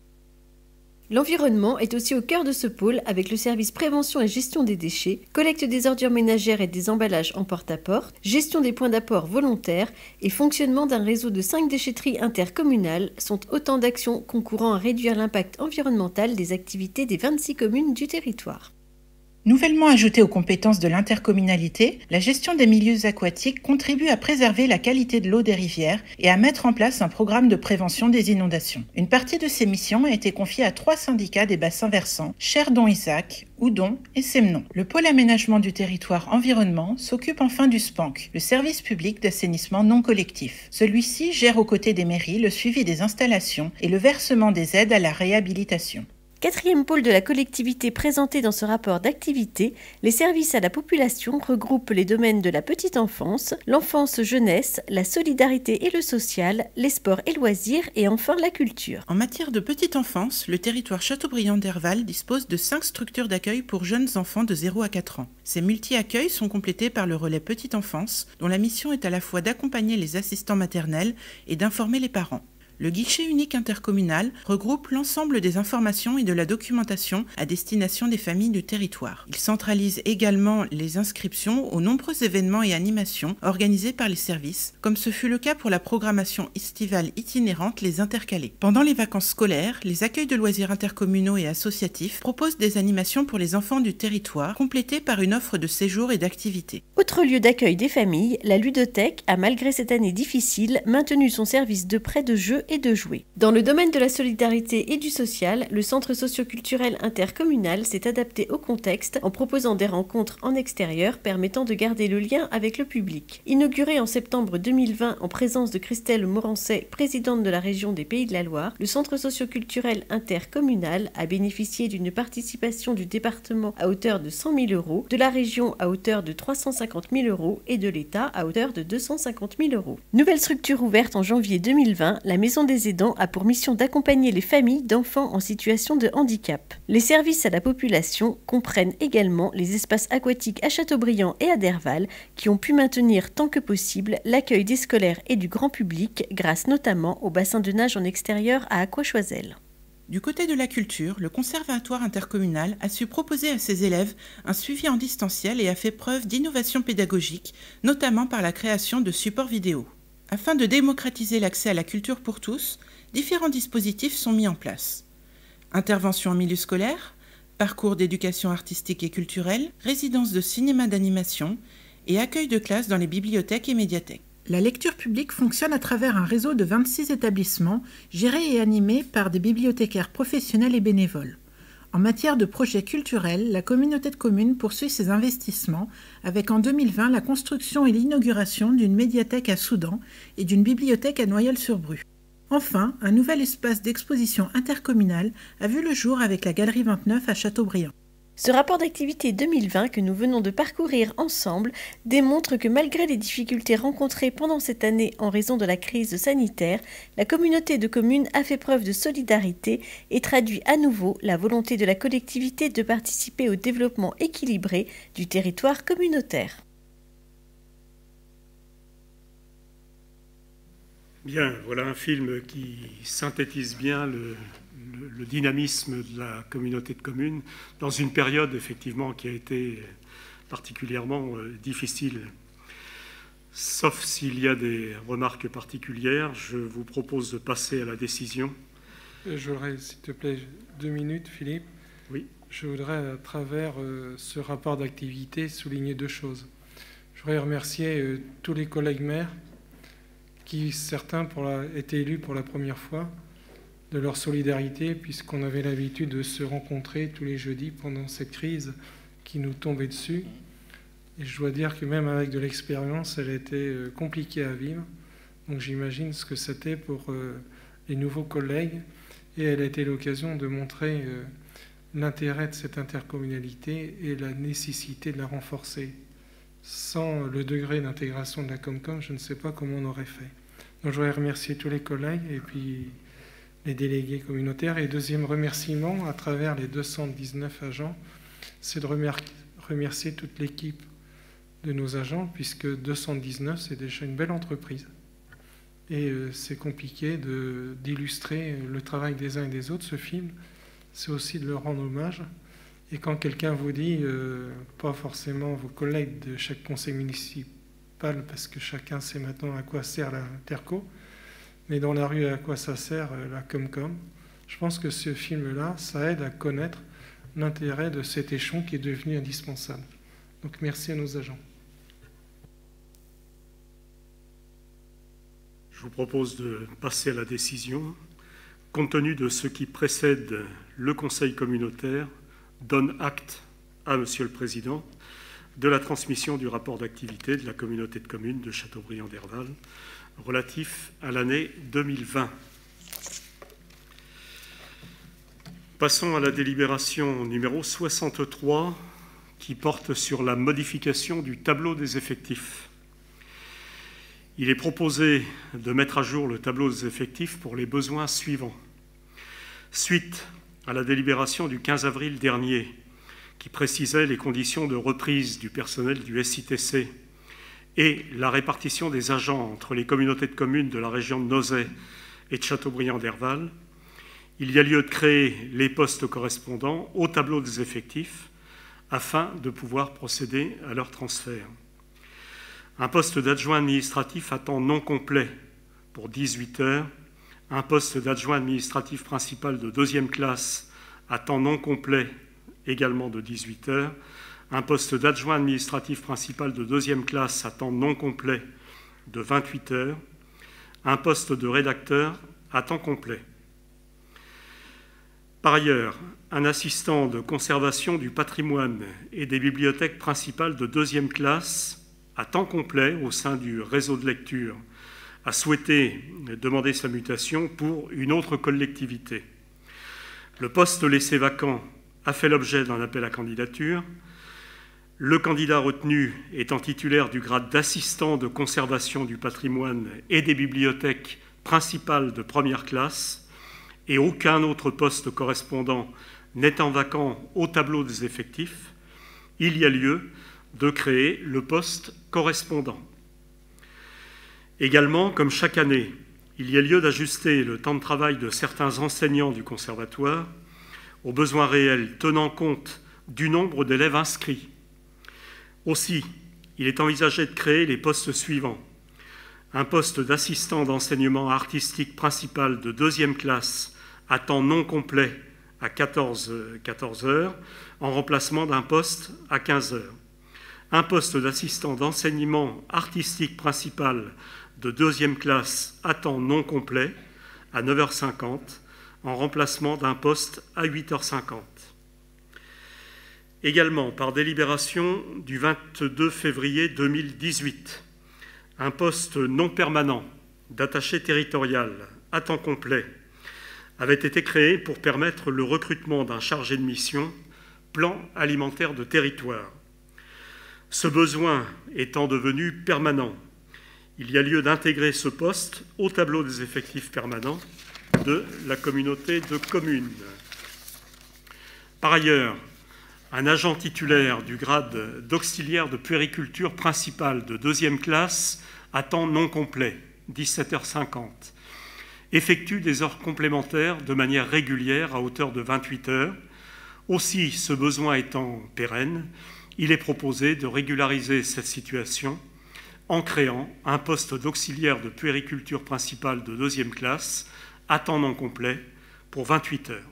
L'environnement est aussi au cœur de ce pôle avec le service prévention et gestion des déchets, collecte des ordures ménagères et des emballages en porte-à-porte, gestion des points d'apport volontaires et fonctionnement d'un réseau de cinq déchetteries intercommunales sont autant d'actions concourant à réduire l'impact environnemental des activités des vingt-six communes du territoire. Nouvellement ajoutée aux compétences de l'intercommunalité, la gestion des milieux aquatiques contribue à préserver la qualité de l'eau des rivières et à mettre en place un programme de prévention des inondations. Une partie de ces missions a été confiée à trois syndicats des bassins versants, Cherdon-Isaac, Oudon et Semnon. Le pôle aménagement du territoire environnement s'occupe enfin du S P A N C, le service public d'assainissement non collectif. Celui-ci gère aux côtés des mairies le suivi des installations et le versement des aides à la réhabilitation. Quatrième pôle de la collectivité présenté dans ce rapport d'activité, les services à la population regroupent les domaines de la petite enfance, l'enfance-jeunesse, la solidarité et le social, les sports et loisirs et enfin la culture. En matière de petite enfance, le territoire Châteaubriand-Derval dispose de cinq structures d'accueil pour jeunes enfants de zéro à quatre ans. Ces multi-accueils sont complétés par le relais petite enfance, dont la mission est à la fois d'accompagner les assistants maternels et d'informer les parents. Le guichet unique intercommunal regroupe l'ensemble des informations et de la documentation à destination des familles du territoire. Il centralise également les inscriptions aux nombreux événements et animations organisés par les services, comme ce fut le cas pour la programmation estivale itinérante Les Intercalés. Pendant les vacances scolaires, les accueils de loisirs intercommunaux et associatifs proposent des animations pour les enfants du territoire, complétées par une offre de séjours et d'activités. Autre lieu d'accueil des familles, la ludothèque a, malgré cette année difficile, maintenu son service de prêt de jeux et de jouer. Dans le domaine de la solidarité et du social, le centre socio-culturel intercommunal s'est adapté au contexte en proposant des rencontres en extérieur permettant de garder le lien avec le public. Inauguré en septembre deux mille vingt en présence de Christelle Morancet, présidente de la région des Pays de la Loire, le centre socio-culturel intercommunal a bénéficié d'une participation du département à hauteur de cent mille euros, de la région à hauteur de trois cent cinquante mille euros et de l'État à hauteur de deux cent cinquante mille euros. Nouvelle structure ouverte en janvier deux mille vingt, la Maison des aidants a pour mission d'accompagner les familles d'enfants en situation de handicap. Les services à la population comprennent également les espaces aquatiques à Châteaubriand et à Derval qui ont pu maintenir tant que possible l'accueil des scolaires et du grand public grâce notamment au bassin de nage en extérieur à Aquachoiselle. Du côté de la culture, le conservatoire intercommunal a su proposer à ses élèves un suivi en distanciel et a fait preuve d'innovation pédagogique, notamment par la création de supports vidéo. Afin de démocratiser l'accès à la culture pour tous, différents dispositifs sont mis en place. Intervention en milieu scolaire, parcours d'éducation artistique et culturelle, résidence de cinéma d'animation et accueil de classe dans les bibliothèques et médiathèques. La lecture publique fonctionne à travers un réseau de vingt-six établissements gérés et animés par des bibliothécaires professionnels et bénévoles. En matière de projets culturels, la communauté de communes poursuit ses investissements avec en deux mille vingt la construction et l'inauguration d'une médiathèque à Soudan et d'une bibliothèque à Noyelles-sur-Bru. Enfin, un nouvel espace d'exposition intercommunal a vu le jour avec la Galerie vingt-neuf à Châteaubriand. Ce rapport d'activité deux mille vingt que nous venons de parcourir ensemble démontre que malgré les difficultés rencontrées pendant cette année en raison de la crise sanitaire, la communauté de communes a fait preuve de solidarité et traduit à nouveau la volonté de la collectivité de participer au développement équilibré du territoire communautaire. Bien, voilà un film qui synthétise bien le, le, le dynamisme de la communauté de communes dans une période effectivement qui a été particulièrement euh, difficile. Sauf s'il y a des remarques particulières, je vous propose de passer à la décision. Je voudrais, s'il te plaît, deux minutes, Philippe. Oui. Je voudrais, à travers euh, ce rapport d'activité, souligner deux choses. Je voudrais remercier euh, tous les collègues maires qui, certains, pour la, étaient élus pour la première fois, de leur solidarité, puisqu'on avait l'habitude de se rencontrer tous les jeudis pendant cette crise qui nous tombait dessus. Et je dois dire que même avec de l'expérience, elle a été compliquée à vivre. Donc j'imagine ce que c'était pour euh, les nouveaux collègues. Et elle a été l'occasion de montrer euh, l'intérêt de cette intercommunalité et la nécessité de la renforcer. Sans le degré d'intégration de la Comcom, je ne sais pas comment on aurait fait. Donc je voudrais remercier tous les collègues et puis les délégués communautaires. Et deuxième remerciement, à travers les deux cent dix-neuf agents, c'est de remercier toute l'équipe de nos agents, puisque deux cent dix-neuf, c'est déjà une belle entreprise. Et euh, c'est compliqué de, d'illustrer le travail des uns et des autres. Ce film, c'est aussi de leur rendre hommage. Et quand quelqu'un vous dit, euh, pas forcément vos collègues de chaque conseil municipal, parce que chacun sait maintenant à quoi sert la Terco, mais dans la rue à quoi ça sert euh, la Comcom, je pense que ce film-là, ça aide à connaître l'intérêt de cet échelon qui est devenu indispensable. Donc merci à nos agents. Je vous propose de passer à la décision. Compte tenu de ce qui précède le Conseil communautaire, donne acte à Monsieur le Président de la transmission du rapport d'activité de la communauté de communes de Châteaubriand-Derval relatif à l'année deux mille vingt. Passons à la délibération numéro soixante-trois qui porte sur la modification du tableau des effectifs. Il est proposé de mettre à jour le tableau des effectifs pour les besoins suivants. Suite à la délibération du quinze avril dernier, qui précisait les conditions de reprise du personnel du S I T C et la répartition des agents entre les communautés de communes de la région de Nozay et de Châteaubriand-Derval, il y a lieu de créer les postes correspondants au tableau des effectifs afin de pouvoir procéder à leur transfert. Un poste d'adjoint administratif à temps non complet pour dix-huit heures, un poste d'adjoint administratif principal de deuxième classe à temps non complet également de dix-huit heures, un poste d'adjoint administratif principal de deuxième classe à temps non complet de vingt-huit heures, un poste de rédacteur à temps complet. Par ailleurs, un assistant de conservation du patrimoine et des bibliothèques principales de deuxième classe à temps complet au sein du réseau de lecture a souhaité demander sa mutation pour une autre collectivité. Le poste laissé vacant a fait l'objet d'un appel à candidature. Le candidat retenu étant titulaire du grade d'assistant de conservation du patrimoine et des bibliothèques principales de première classe, et aucun autre poste correspondant n'étant vacant au tableau des effectifs, il y a lieu de créer le poste correspondant. Également, comme chaque année, il y a lieu d'ajuster le temps de travail de certains enseignants du conservatoire aux besoins réels tenant compte du nombre d'élèves inscrits. Aussi, il est envisagé de créer les postes suivants. Un poste d'assistant d'enseignement artistique principal de deuxième classe à temps non complet à quatorze heures, en remplacement d'un poste à quinze heures. Un poste d'assistant d'enseignement artistique principal de deuxième classe à temps non complet à neuf heures cinquante, en remplacement d'un poste à huit heures cinquante. Également, par délibération du vingt-deux février deux mille dix-huit, un poste non permanent d'attaché territorial à temps complet avait été créé pour permettre le recrutement d'un chargé de mission plan alimentaire de territoire. Ce besoin étant devenu permanent, il y a lieu d'intégrer ce poste au tableau des effectifs permanents de la communauté de communes. Par ailleurs, un agent titulaire du grade d'auxiliaire de puériculture principal de deuxième classe à temps non complet, dix-sept heures cinquante, effectue des heures complémentaires de manière régulière à hauteur de vingt-huit heures. Aussi, ce besoin étant pérenne, il est proposé de régulariser cette situation en créant un poste d'auxiliaire de puériculture principale de deuxième classe à temps non complet pour vingt-huit heures.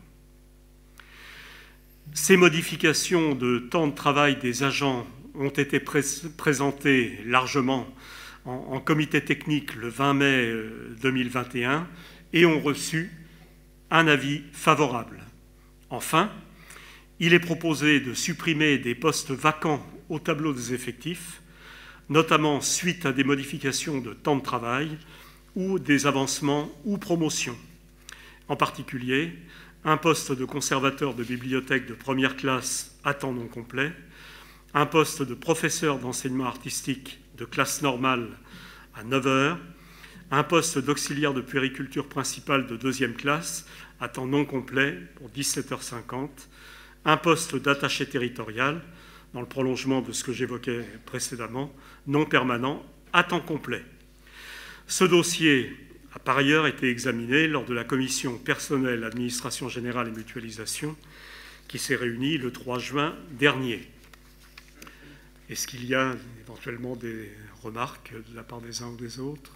Ces modifications de temps de travail des agents ont été pré présentées largement en, en comité technique le vingt mai deux mille vingt et un et ont reçu un avis favorable. Enfin, il est proposé de supprimer des postes vacants au tableau des effectifs, notamment suite à des modifications de temps de travail ou des avancements ou promotions. En particulier, un poste de conservateur de bibliothèque de première classe à temps non complet, un poste de professeur d'enseignement artistique de classe normale à neuf heures, un poste d'auxiliaire de puériculture principale de deuxième classe à temps non complet pour dix-sept heures cinquante, un poste d'attaché territorial, dans le prolongement de ce que j'évoquais précédemment, non permanent, à temps complet. Ce dossier a par ailleurs été examiné lors de la commission personnelle, administration générale et mutualisation qui s'est réunie le trois juin dernier. Est-ce qu'il y a éventuellement des remarques de la part des uns ou des autres?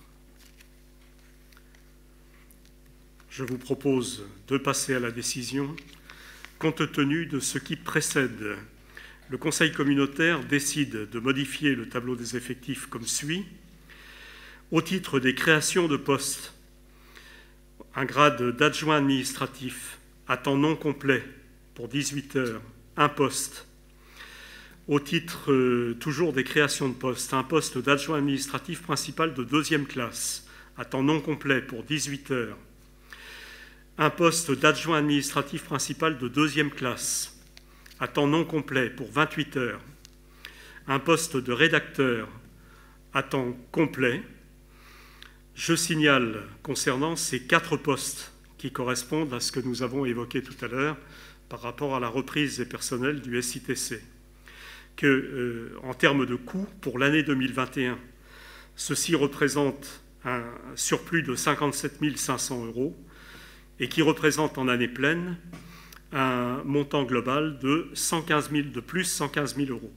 Je vous propose de passer à la décision. Compte tenu de ce qui précède, le Conseil communautaire décide de modifier le tableau des effectifs comme suit. Au titre des créations de postes, un grade d'adjoint administratif à temps non complet pour dix-huit heures, un poste. Au titre euh, toujours des créations de postes, un poste d'adjoint administratif principal de deuxième classe à temps non complet pour dix-huit heures, un poste d'adjoint administratif principal de deuxième classe, à temps non complet pour vingt-huit heures, un poste de rédacteur à temps complet. Je signale concernant ces quatre postes qui correspondent à ce que nous avons évoqué tout à l'heure par rapport à la reprise des personnels du S I T C, que, euh, en termes de coûts, pour l'année deux mille vingt et un, ceci représente un surplus de cinquante-sept mille cinq cents euros et qui représente en année pleine un montant global de, cent quinze mille, de plus cent quinze mille euros.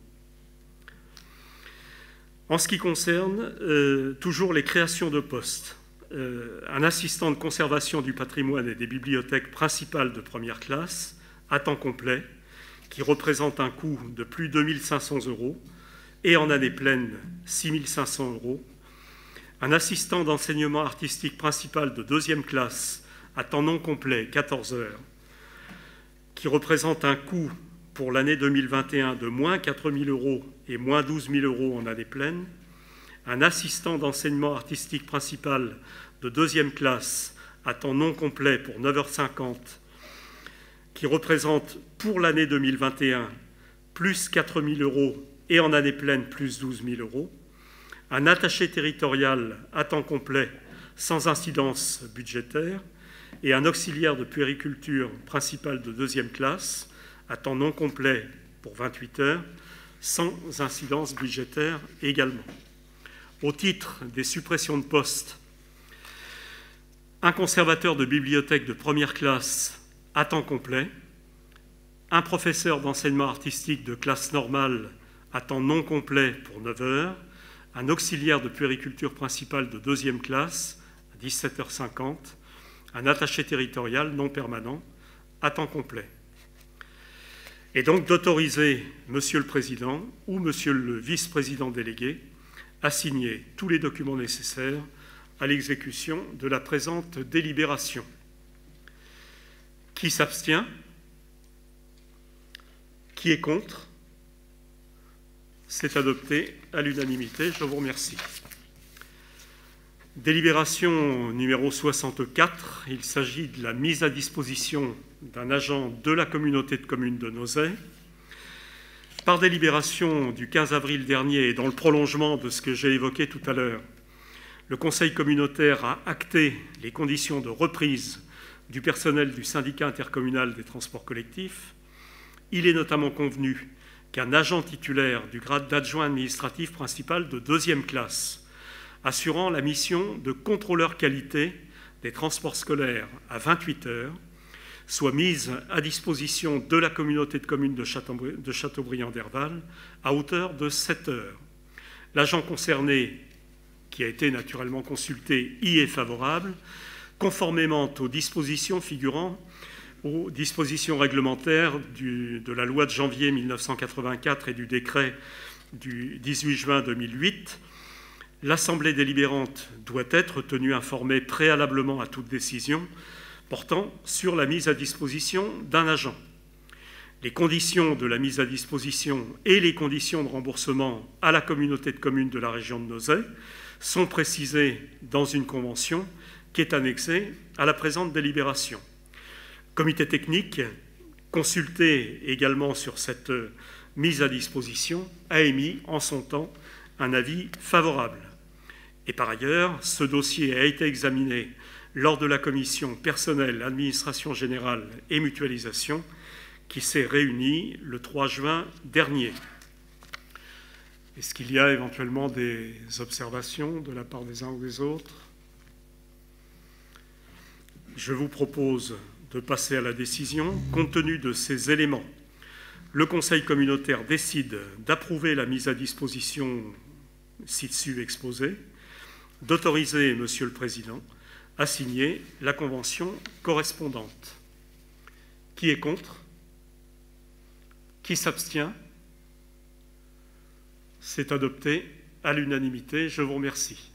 En ce qui concerne euh, toujours les créations de postes, euh, un assistant de conservation du patrimoine et des bibliothèques principales de première classe à temps complet, qui représente un coût de plus de deux mille cinq cents euros et en année pleine six mille cinq cents euros, un assistant d'enseignement artistique principal de deuxième classe à temps non complet, quatorze heures, qui représente un coût pour l'année deux mille vingt et un de moins quatre mille euros et moins douze mille euros en année pleine, un assistant d'enseignement artistique principal de deuxième classe à temps non complet pour neuf heures cinquante, qui représente pour l'année deux mille vingt et un plus quatre mille euros et en année pleine plus douze mille euros, un attaché territorial à temps complet sans incidence budgétaire et un auxiliaire de puériculture principal de deuxième classe à temps non complet pour vingt-huit heures, sans incidence budgétaire également. Au titre des suppressions de postes, un conservateur de bibliothèque de première classe à temps complet, un professeur d'enseignement artistique de classe normale à temps non complet pour neuf heures, un auxiliaire de puériculture principal de deuxième classe à dix-sept heures cinquante, un attaché territorial non permanent à temps complet. Et donc d'autoriser Monsieur le Président ou Monsieur le Vice-président délégué à signer tous les documents nécessaires à l'exécution de la présente délibération. Qui s'abstient? Qui est contre? C'est adopté à l'unanimité. Je vous remercie. Délibération numéro soixante-quatre. Il s'agit de la mise à disposition d'un agent de la communauté de communes de Nozay. Par délibération du quinze avril dernier et dans le prolongement de ce que j'ai évoqué tout à l'heure, le Conseil communautaire a acté les conditions de reprise du personnel du syndicat intercommunal des transports collectifs. Il est notamment convenu qu'un agent titulaire du grade d'adjoint administratif principal de deuxième classe, assurant la mission de contrôleur qualité des transports scolaires à vingt-huit heures, soit mise à disposition de la communauté de communes de Châteaubriand-Derval à hauteur de sept heures. L'agent concerné, qui a été naturellement consulté, y est favorable, conformément aux dispositions figurant aux dispositions réglementaires du, de la loi de janvier mille neuf cent quatre-vingt-quatre et du décret du dix-huit juin deux mille huit, l'Assemblée délibérante doit être tenue informée préalablement à toute décision portant sur la mise à disposition d'un agent. Les conditions de la mise à disposition et les conditions de remboursement à la communauté de communes de la région de Nozay sont précisées dans une convention qui est annexée à la présente délibération. Le comité technique, consulté également sur cette mise à disposition, a émis en son temps un avis favorable. Et par ailleurs, ce dossier a été examiné lors de la commission personnel, administration générale et mutualisation qui s'est réunie le trois juin dernier. Est-ce qu'il y a éventuellement des observations de la part des uns ou des autres? Je vous propose de passer à la décision. Compte tenu de ces éléments, le Conseil communautaire décide d'approuver la mise à disposition ci-dessus exposée, d'autoriser Monsieur le Président à signer la convention correspondante. Qui est contre? Qui s'abstient? C'est adopté à l'unanimité. Je vous remercie.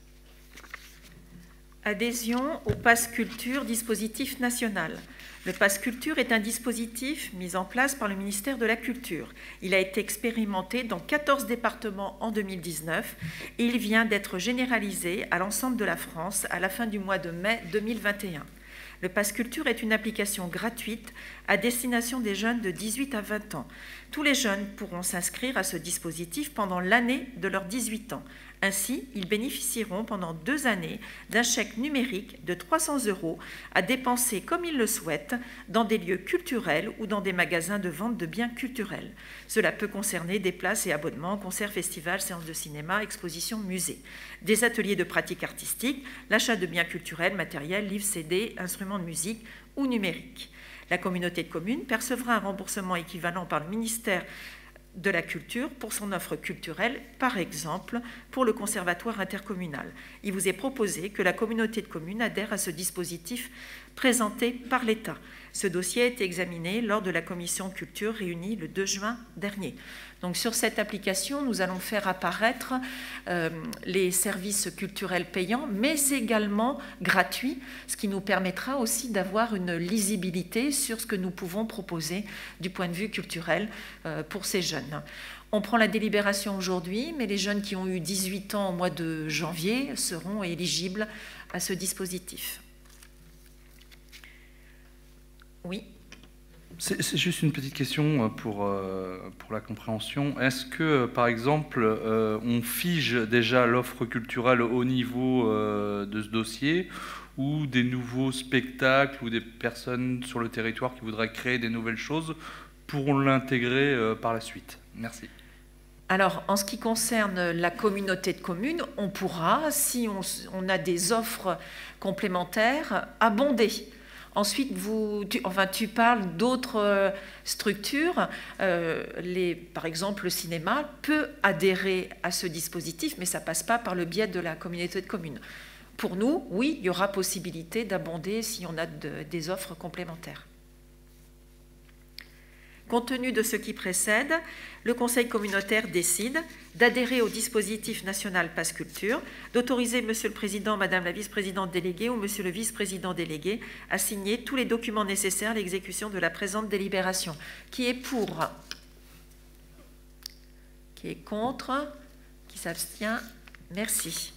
Adhésion au Pass Culture, dispositif national. Le Pass Culture est un dispositif mis en place par le ministère de la Culture. Il a été expérimenté dans quatorze départements en deux mille dix-neuf et il vient d'être généralisé à l'ensemble de la France à la fin du mois de mai deux mille vingt et un. Le Pass Culture est une application gratuite à destination des jeunes de dix-huit à vingt ans. Tous les jeunes pourront s'inscrire à ce dispositif pendant l'année de leurs dix-huit ans. Ainsi, ils bénéficieront pendant deux années d'un chèque numérique de trois cents euros à dépenser comme ils le souhaitent dans des lieux culturels ou dans des magasins de vente de biens culturels. Cela peut concerner des places et abonnements, concerts, festivals, séances de cinéma, expositions, musées, des ateliers de pratique artistique, l'achat de biens culturels, matériels, livres, C D, instruments de musique ou numériques. La communauté de communes percevra un remboursement équivalent par le ministère de la Culture pour son offre culturelle, par exemple pour le conservatoire intercommunal. Il vous est proposé que la communauté de communes adhère à ce dispositif présenté par l'État. Ce dossier a été examiné lors de la commission culture réunie le deux juin dernier. Donc sur cette application, nous allons faire apparaître euh, les services culturels payants, mais également gratuits, ce qui nous permettra aussi d'avoir une lisibilité sur ce que nous pouvons proposer du point de vue culturel euh, pour ces jeunes. On prend la délibération aujourd'hui, mais les jeunes qui ont eu dix-huit ans au mois de janvier seront éligibles à ce dispositif. Oui. C'est juste une petite question pour, euh, pour la compréhension. Est-ce que, par exemple, euh, on fige déjà l'offre culturelle au niveau euh, de ce dossier, ou des nouveaux spectacles ou des personnes sur le territoire qui voudraient créer des nouvelles choses pourront l'intégrer euh, par la suite? Merci. Alors, en ce qui concerne la communauté de communes, on pourra, si on, on a des offres complémentaires, abonder. Ensuite, vous, tu, enfin, tu parles d'autres euh, structures. Euh, les, par exemple, le cinéma peut adhérer à ce dispositif, mais ça ne passe pas par le biais de la communauté de communes. Pour nous, oui, il y aura possibilité d'abonder si on a de, des offres complémentaires. Compte tenu de ce qui précède, le Conseil communautaire décide d'adhérer au dispositif national Pass Culture, d'autoriser Monsieur le Président, Madame la Vice-présidente déléguée ou Monsieur le Vice-président délégué à signer tous les documents nécessaires à l'exécution de la présente délibération. Qui est pour? Qui est contre? Qui s'abstient? Merci.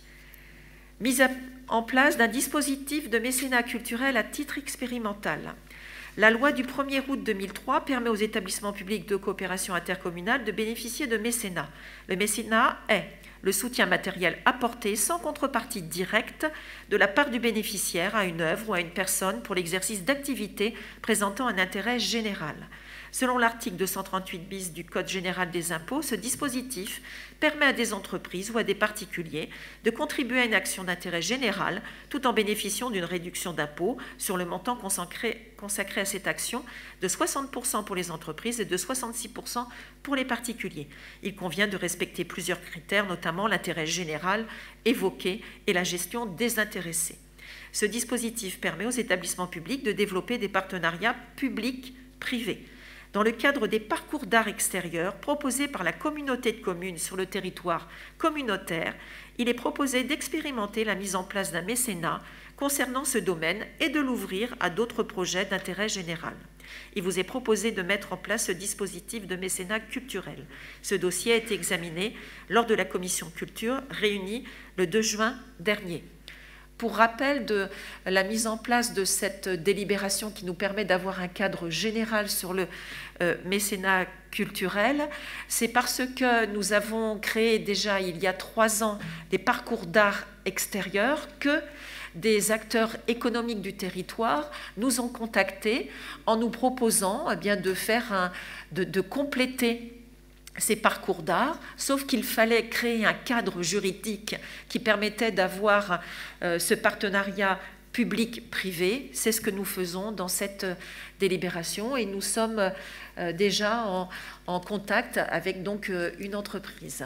Mise en place d'un dispositif de mécénat culturel à titre expérimental. La loi du premier août deux mille trois permet aux établissements publics de coopération intercommunale de bénéficier de mécénat. Le mécénat est le soutien matériel apporté sans contrepartie directe de la part du bénéficiaire à une œuvre ou à une personne pour l'exercice d'activités présentant un intérêt général. Selon l'article deux cent trente-huit bis du Code général des impôts, ce dispositif permet à des entreprises ou à des particuliers de contribuer à une action d'intérêt général tout en bénéficiant d'une réduction d'impôt sur le montant consacré, consacré à cette action de soixante pour cent pour les entreprises et de soixante-six pour cent pour les particuliers. Il convient de respecter plusieurs critères, notamment l'intérêt général évoqué et la gestion désintéressée. Ce dispositif permet aux établissements publics de développer des partenariats publics-privés. Dans le cadre des parcours d'art extérieur proposés par la communauté de communes sur le territoire communautaire, il est proposé d'expérimenter la mise en place d'un mécénat concernant ce domaine et de l'ouvrir à d'autres projets d'intérêt général. Il vous est proposé de mettre en place ce dispositif de mécénat culturel. Ce dossier a été examiné lors de la commission culture réunie le deux juin dernier. Pour rappel de la mise en place de cette délibération qui nous permet d'avoir un cadre général sur le euh, mécénat culturel, c'est parce que nous avons créé déjà il y a trois ans des parcours d'art extérieur que des acteurs économiques du territoire nous ont contactés en nous proposant eh bien, de, faire un, de, de compléter ces parcours d'art, sauf qu'il fallait créer un cadre juridique qui permettait d'avoir euh, ce partenariat public-privé. C'est ce que nous faisons dans cette délibération et nous sommes euh, déjà en, en contact avec donc euh, une entreprise.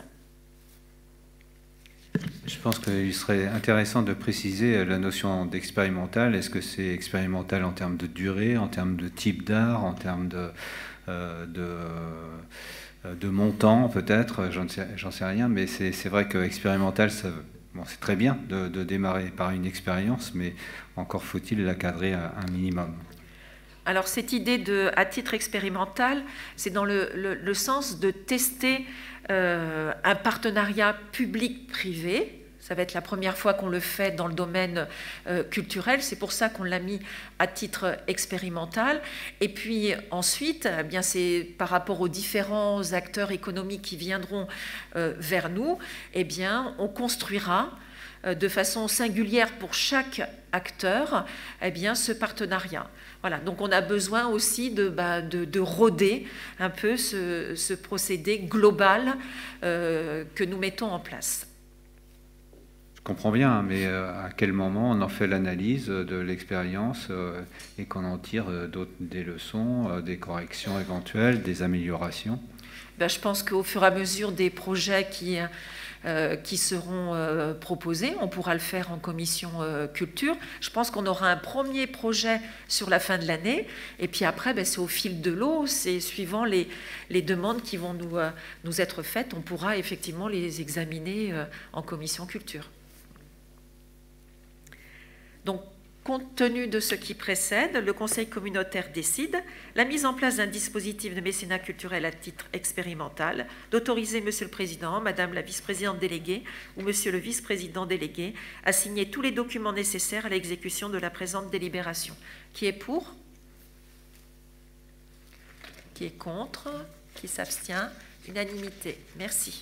Je pense qu'il serait intéressant de préciser la notion d'expérimental. Est-ce que c'est expérimental en termes de durée, en termes de type d'art, en termes de... Euh, de euh, de montant peut-être, j'en sais, j'en sais rien, mais c'est vrai que expérimental, bon, c'est très bien de, de démarrer par une expérience, mais encore faut-il la cadrer à un minimum. Alors cette idée de à titre expérimental, c'est dans le, le, le sens de tester euh, un partenariat public-privé. Ça va être la première fois qu'on le fait dans le domaine euh, culturel. C'est pour ça qu'on l'a mis à titre expérimental. Et puis ensuite, eh bien, c'est par rapport aux différents acteurs économiques qui viendront euh, vers nous, eh bien, on construira euh, de façon singulière pour chaque acteur eh bien, ce partenariat. Voilà, donc on a besoin aussi de, bah, de, de roder un peu ce, ce procédé global euh, que nous mettons en place. Je comprends bien, mais à quel moment on en fait l'analyse de l'expérience et qu'on en tire des leçons, des corrections éventuelles, des améliorations? Ben, je pense qu'au fur et à mesure des projets qui, euh, qui seront euh, proposés, on pourra le faire en commission euh, culture. Je pense qu'on aura un premier projet sur la fin de l'année, et puis après, ben, c'est au fil de l'eau, c'est suivant les, les demandes qui vont nous, euh, nous être faites, on pourra effectivement les examiner euh, en commission culture. Donc, compte tenu de ce qui précède, le Conseil communautaire décide la mise en place d'un dispositif de mécénat culturel à titre expérimental, d'autoriser Monsieur le Président, Madame la vice-présidente déléguée ou Monsieur le vice-président délégué à signer tous les documents nécessaires à l'exécution de la présente délibération. Qui est pour? Qui est contre? Qui s'abstient? Unanimité. Merci.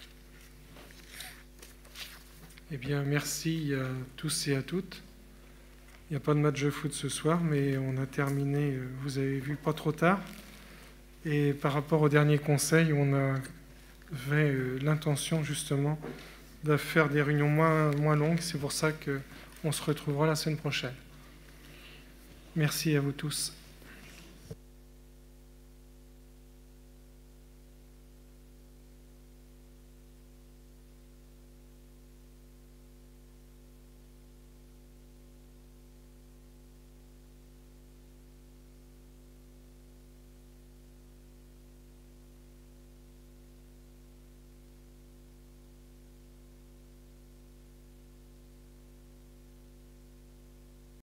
Eh bien, merci à tous et à toutes. Il n'y a pas de match de foot ce soir, mais on a terminé, vous avez vu, pas trop tard. Et par rapport au dernier conseil, on avait l'intention justement de faire des réunions moins, moins longues. C'est pour ça qu'on se retrouvera la semaine prochaine. Merci à vous tous.